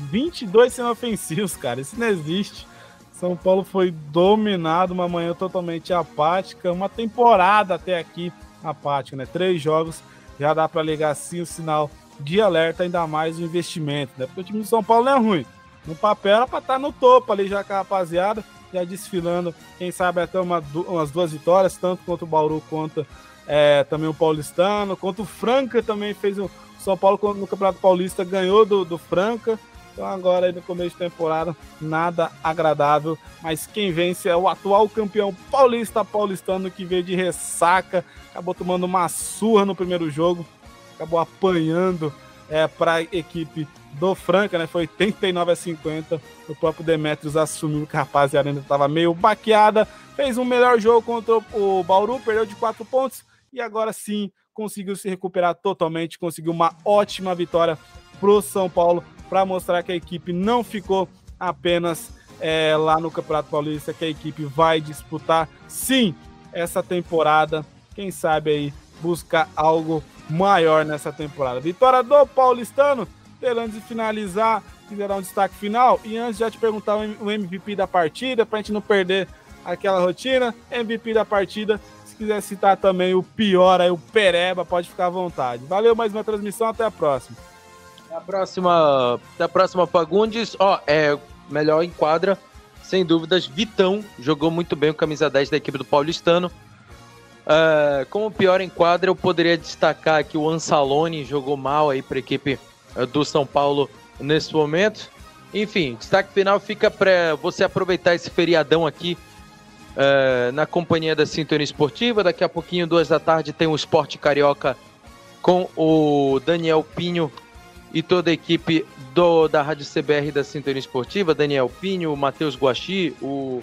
22 sendo ofensivos, cara, isso não existe. São Paulo foi dominado, uma manhã totalmente apática, uma temporada até aqui apática, né? 3 jogos, já dá para ligar assim o sinal de alerta, ainda mais o investimento, né? Porque o time do São Paulo não é ruim. No papel era para estar no topo ali já com a rapaziada, já desfilando, quem sabe até umas 2 vitórias, tanto contra o Bauru quanto também o Paulistano, quanto o Franca também fez o São Paulo no Campeonato Paulista, ganhou do Franca. Então agora aí no começo de temporada, nada agradável, mas quem vence é o atual campeão paulistano, que veio de ressaca, acabou tomando uma surra no primeiro jogo, acabou apanhando para a equipe do Franca, né? Foi 89-50, o próprio Demetrios assumiu que a rapaziada ainda estava meio baqueada, fez um melhor jogo contra o Bauru, perdeu de 4 pontos, e agora sim conseguiu se recuperar totalmente, conseguiu uma ótima vitória pro São Paulo, para mostrar que a equipe não ficou apenas lá no Campeonato Paulista, que a equipe vai disputar sim essa temporada, quem sabe aí buscar algo maior nessa temporada. Vitória do Paulistano. Antes de finalizar, quiser dar um destaque final, e antes já te perguntar o MVP da partida, pra gente não perder aquela rotina. MVP da partida, se quiser citar também o pior aí, o Pereba, pode ficar à vontade. Valeu, mais uma transmissão, até a próxima. Até a próxima, Fagundes. Melhor em quadra, sem dúvidas, Vitão, jogou muito bem o camisa 10 da equipe do Paulistano. Como pior em quadra, eu poderia destacar aqui o Ansalone, jogou mal aí para a equipe do São Paulo nesse momento. Enfim, destaque final fica para você aproveitar esse feriadão aqui na companhia da Sintonia Esportiva. Daqui a pouquinho, 2 da tarde, tem o Esporte Carioca com o Daniel Pinho e toda a equipe da Rádio CBR da Sintonia Esportiva, Daniel Pinho, o Matheus Guaxi,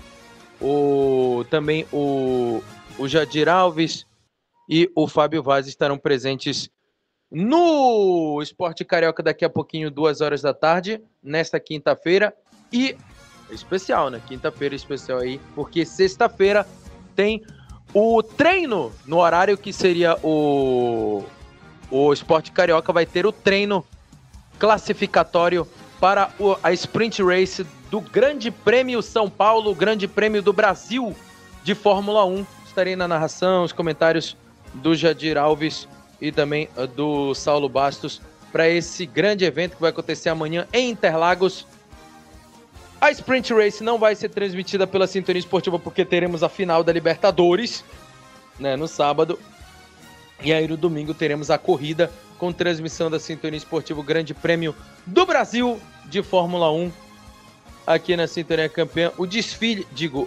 também o Jadir Alves e o Fábio Vaz estarão presentes no Esporte Carioca daqui a pouquinho, 2 horas da tarde, nesta quinta-feira. E especial, né? Quinta-feira especial aí, porque sexta-feira tem o treino no horário que seria o Esporte Carioca, vai ter o treino classificatório para a Sprint Race do Grande Prêmio São Paulo, Grande Prêmio do Brasil de Fórmula 1. Estarei na narração, os comentários do Jadir Alves e também do Saulo Bastos para esse grande evento que vai acontecer amanhã em Interlagos. A Sprint Race não vai ser transmitida pela Sintonia Esportiva porque teremos a final da Libertadores, né, no sábado. E aí no domingo teremos a corrida com transmissão da Sintonia Esportiva, o Grande Prêmio do Brasil de Fórmula 1 aqui na Sintonia Campeã. O desfile, digo,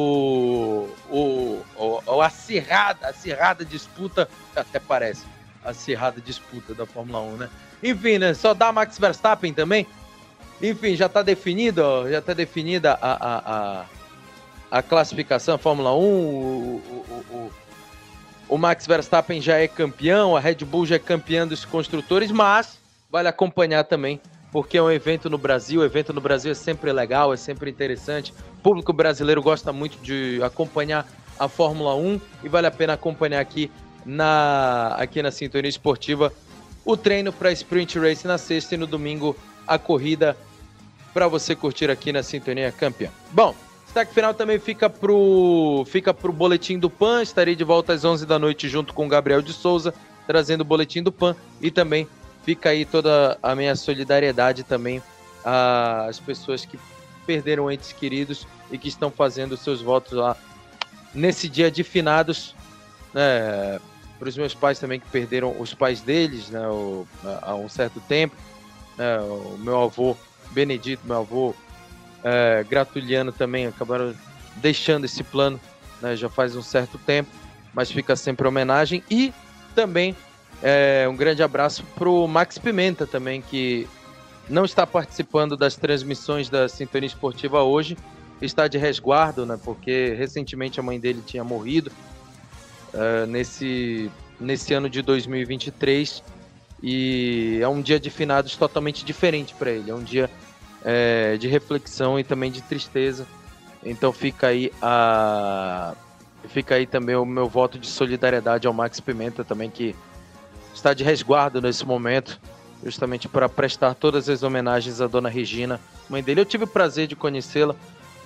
a acirrada disputa, até parece, a acirrada disputa da Fórmula 1, né? Enfim, né, só dá Max Verstappen também. Enfim, já está definido, já está definida a classificação, a Fórmula 1, o Max Verstappen já é campeão, a Red Bull já é campeã dos construtores, mas vale acompanhar também, porque é um evento no Brasil. O evento no Brasil é sempre legal, é sempre interessante. O público brasileiro gosta muito de acompanhar a Fórmula 1 e vale a pena acompanhar aqui na Sintonia Esportiva o treino para a Sprint Race na sexta e no domingo a corrida para você curtir aqui na Sintonia Campeã. Bom, destaque final também fica pro Boletim do PAN. Estarei de volta às 11 da noite junto com o Gabriel de Souza, trazendo o Boletim do PAN. E também fica aí toda a minha solidariedade também às pessoas que perderam entes queridos e que estão fazendo seus votos lá nesse dia de finados, né? Para os meus pais também que perderam os pais deles, né, há um certo tempo. O meu avô Benedito, meu avô Gratuliano também acabaram deixando esse plano, né, já faz um certo tempo, mas fica sempre homenagem. E também um grande abraço para o Max Pimenta também, que não está participando das transmissões da Sintonia Esportiva hoje, está de resguardo, né, porque recentemente a mãe dele tinha morrido nesse ano de 2023, e é um dia de finados totalmente diferente para ele, é um dia de reflexão e também de tristeza. Então fica aí também o meu voto de solidariedade ao Max Pimenta também, que está de resguardo nesse momento, justamente para prestar todas as homenagens à dona Regina, mãe dele. Eu tive o prazer de conhecê-la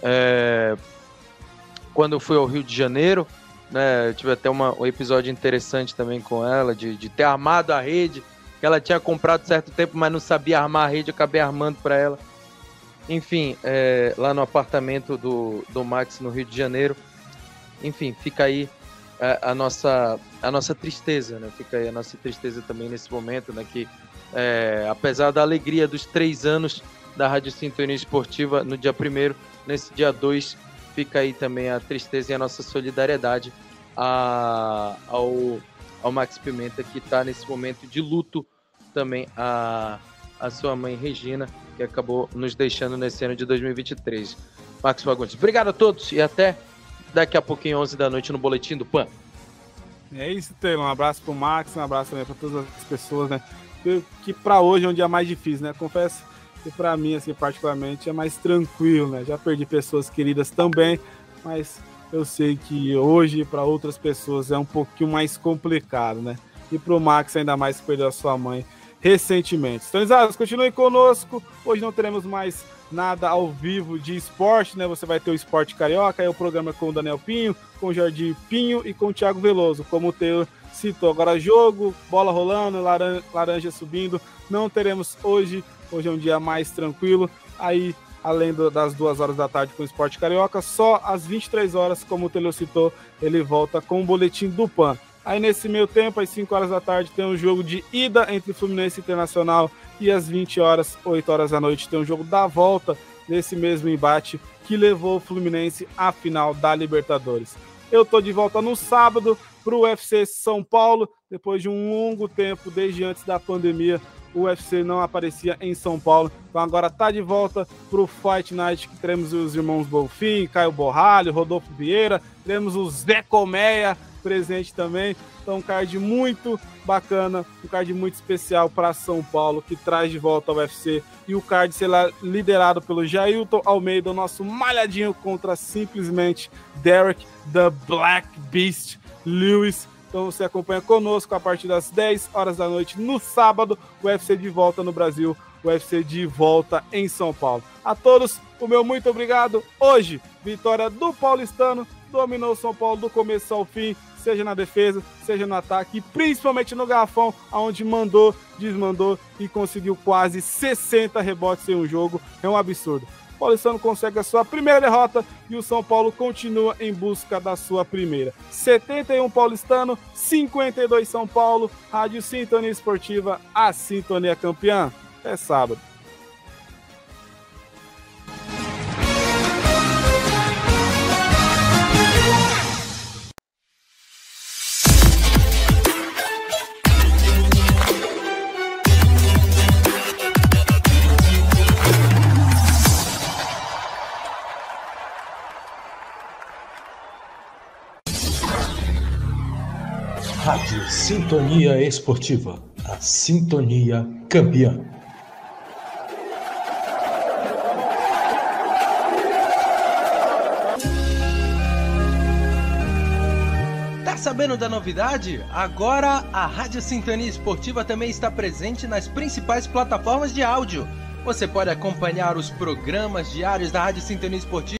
quando eu fui ao Rio de Janeiro, né? Eu tive até um episódio interessante também com ela, de ter armado a rede que ela tinha comprado certo tempo, mas não sabia armar a rede. Eu acabei armando para ela. Enfim, lá no apartamento do Max no Rio de Janeiro. Enfim, fica aí a nossa tristeza, né? Fica aí a nossa tristeza também nesse momento, né? Que apesar da alegria dos 3 anos da Rádio Sintonia Esportiva no dia 1º, nesse dia 2, fica aí também a tristeza e a nossa solidariedade ao Max Pimenta, que está nesse momento de luto também a sua mãe Regina, que acabou nos deixando nesse ano de 2023. Marcos Fagundes, obrigado a todos e até daqui a pouquinho, 11 da noite, no Boletim do PAN. É isso, Taylor. Um abraço pro Max, um abraço também para todas as pessoas, né? Que para hoje é um dia mais difícil, né? Confesso que para mim, assim, particularmente, é mais tranquilo, né? Já perdi pessoas queridas também, mas eu sei que hoje, para outras pessoas, é um pouquinho mais complicado, né? E pro Max, ainda mais, que perdeu a sua mãe recentemente. Sintonizados, continuem conosco. Hoje não teremos mais nada ao vivo de esporte, né? Você vai ter o Esporte Carioca, aí o programa com o Daniel Pinho, com o Jardim Pinho e com o Thiago Veloso, como o Taylor citou. Agora jogo, bola rolando, laranja subindo, não teremos hoje. Hoje é um dia mais tranquilo. Aí, além das 2 horas da tarde com o Esporte Carioca, só às 23 horas, como o Taylor citou, ele volta com o Boletim do PAN. Aí nesse meio tempo, às 5 horas da tarde, tem um jogo de ida entre Fluminense e Internacional, e às 20 horas, 8 horas da noite, tem um jogo da volta nesse mesmo embate que levou o Fluminense à final da Libertadores. Eu tô de volta no sábado para o UFC São Paulo, depois de um longo tempo, desde antes da pandemia, o UFC não aparecia em São Paulo, então agora tá de volta para o Fight Night, que teremos os irmãos Bonfim, Caio Borralho, Rodolfo Vieira, teremos o Zé Colmeia presente também, então um card muito bacana, um card muito especial para São Paulo, que traz de volta ao UFC, e o card será liderado pelo Jailton Almeida, o nosso malhadinho, contra simplesmente Derek the Black Beast Lewis. Então você acompanha conosco a partir das 10 horas da noite no sábado, o UFC de volta no Brasil, UFC de volta em São Paulo. A todos, o meu muito obrigado. Hoje, vitória do paulistano, dominou São Paulo do começo ao fim, seja na defesa, seja no ataque, principalmente no garrafão, onde mandou, desmandou e conseguiu quase 60 rebotes em um jogo. É um absurdo. O paulistano consegue a sua primeira derrota e o São Paulo continua em busca da sua primeira. 71 paulistano, 52 São Paulo, Rádio Sintonia Esportiva, a Sintonia Campeã. É sábado. Rádio Sintonia Esportiva, a Sintonia Campeã. Tá sabendo da novidade? Agora a Rádio Sintonia Esportiva também está presente nas principais plataformas de áudio. Você pode acompanhar os programas diários da Rádio Sintonia Esportiva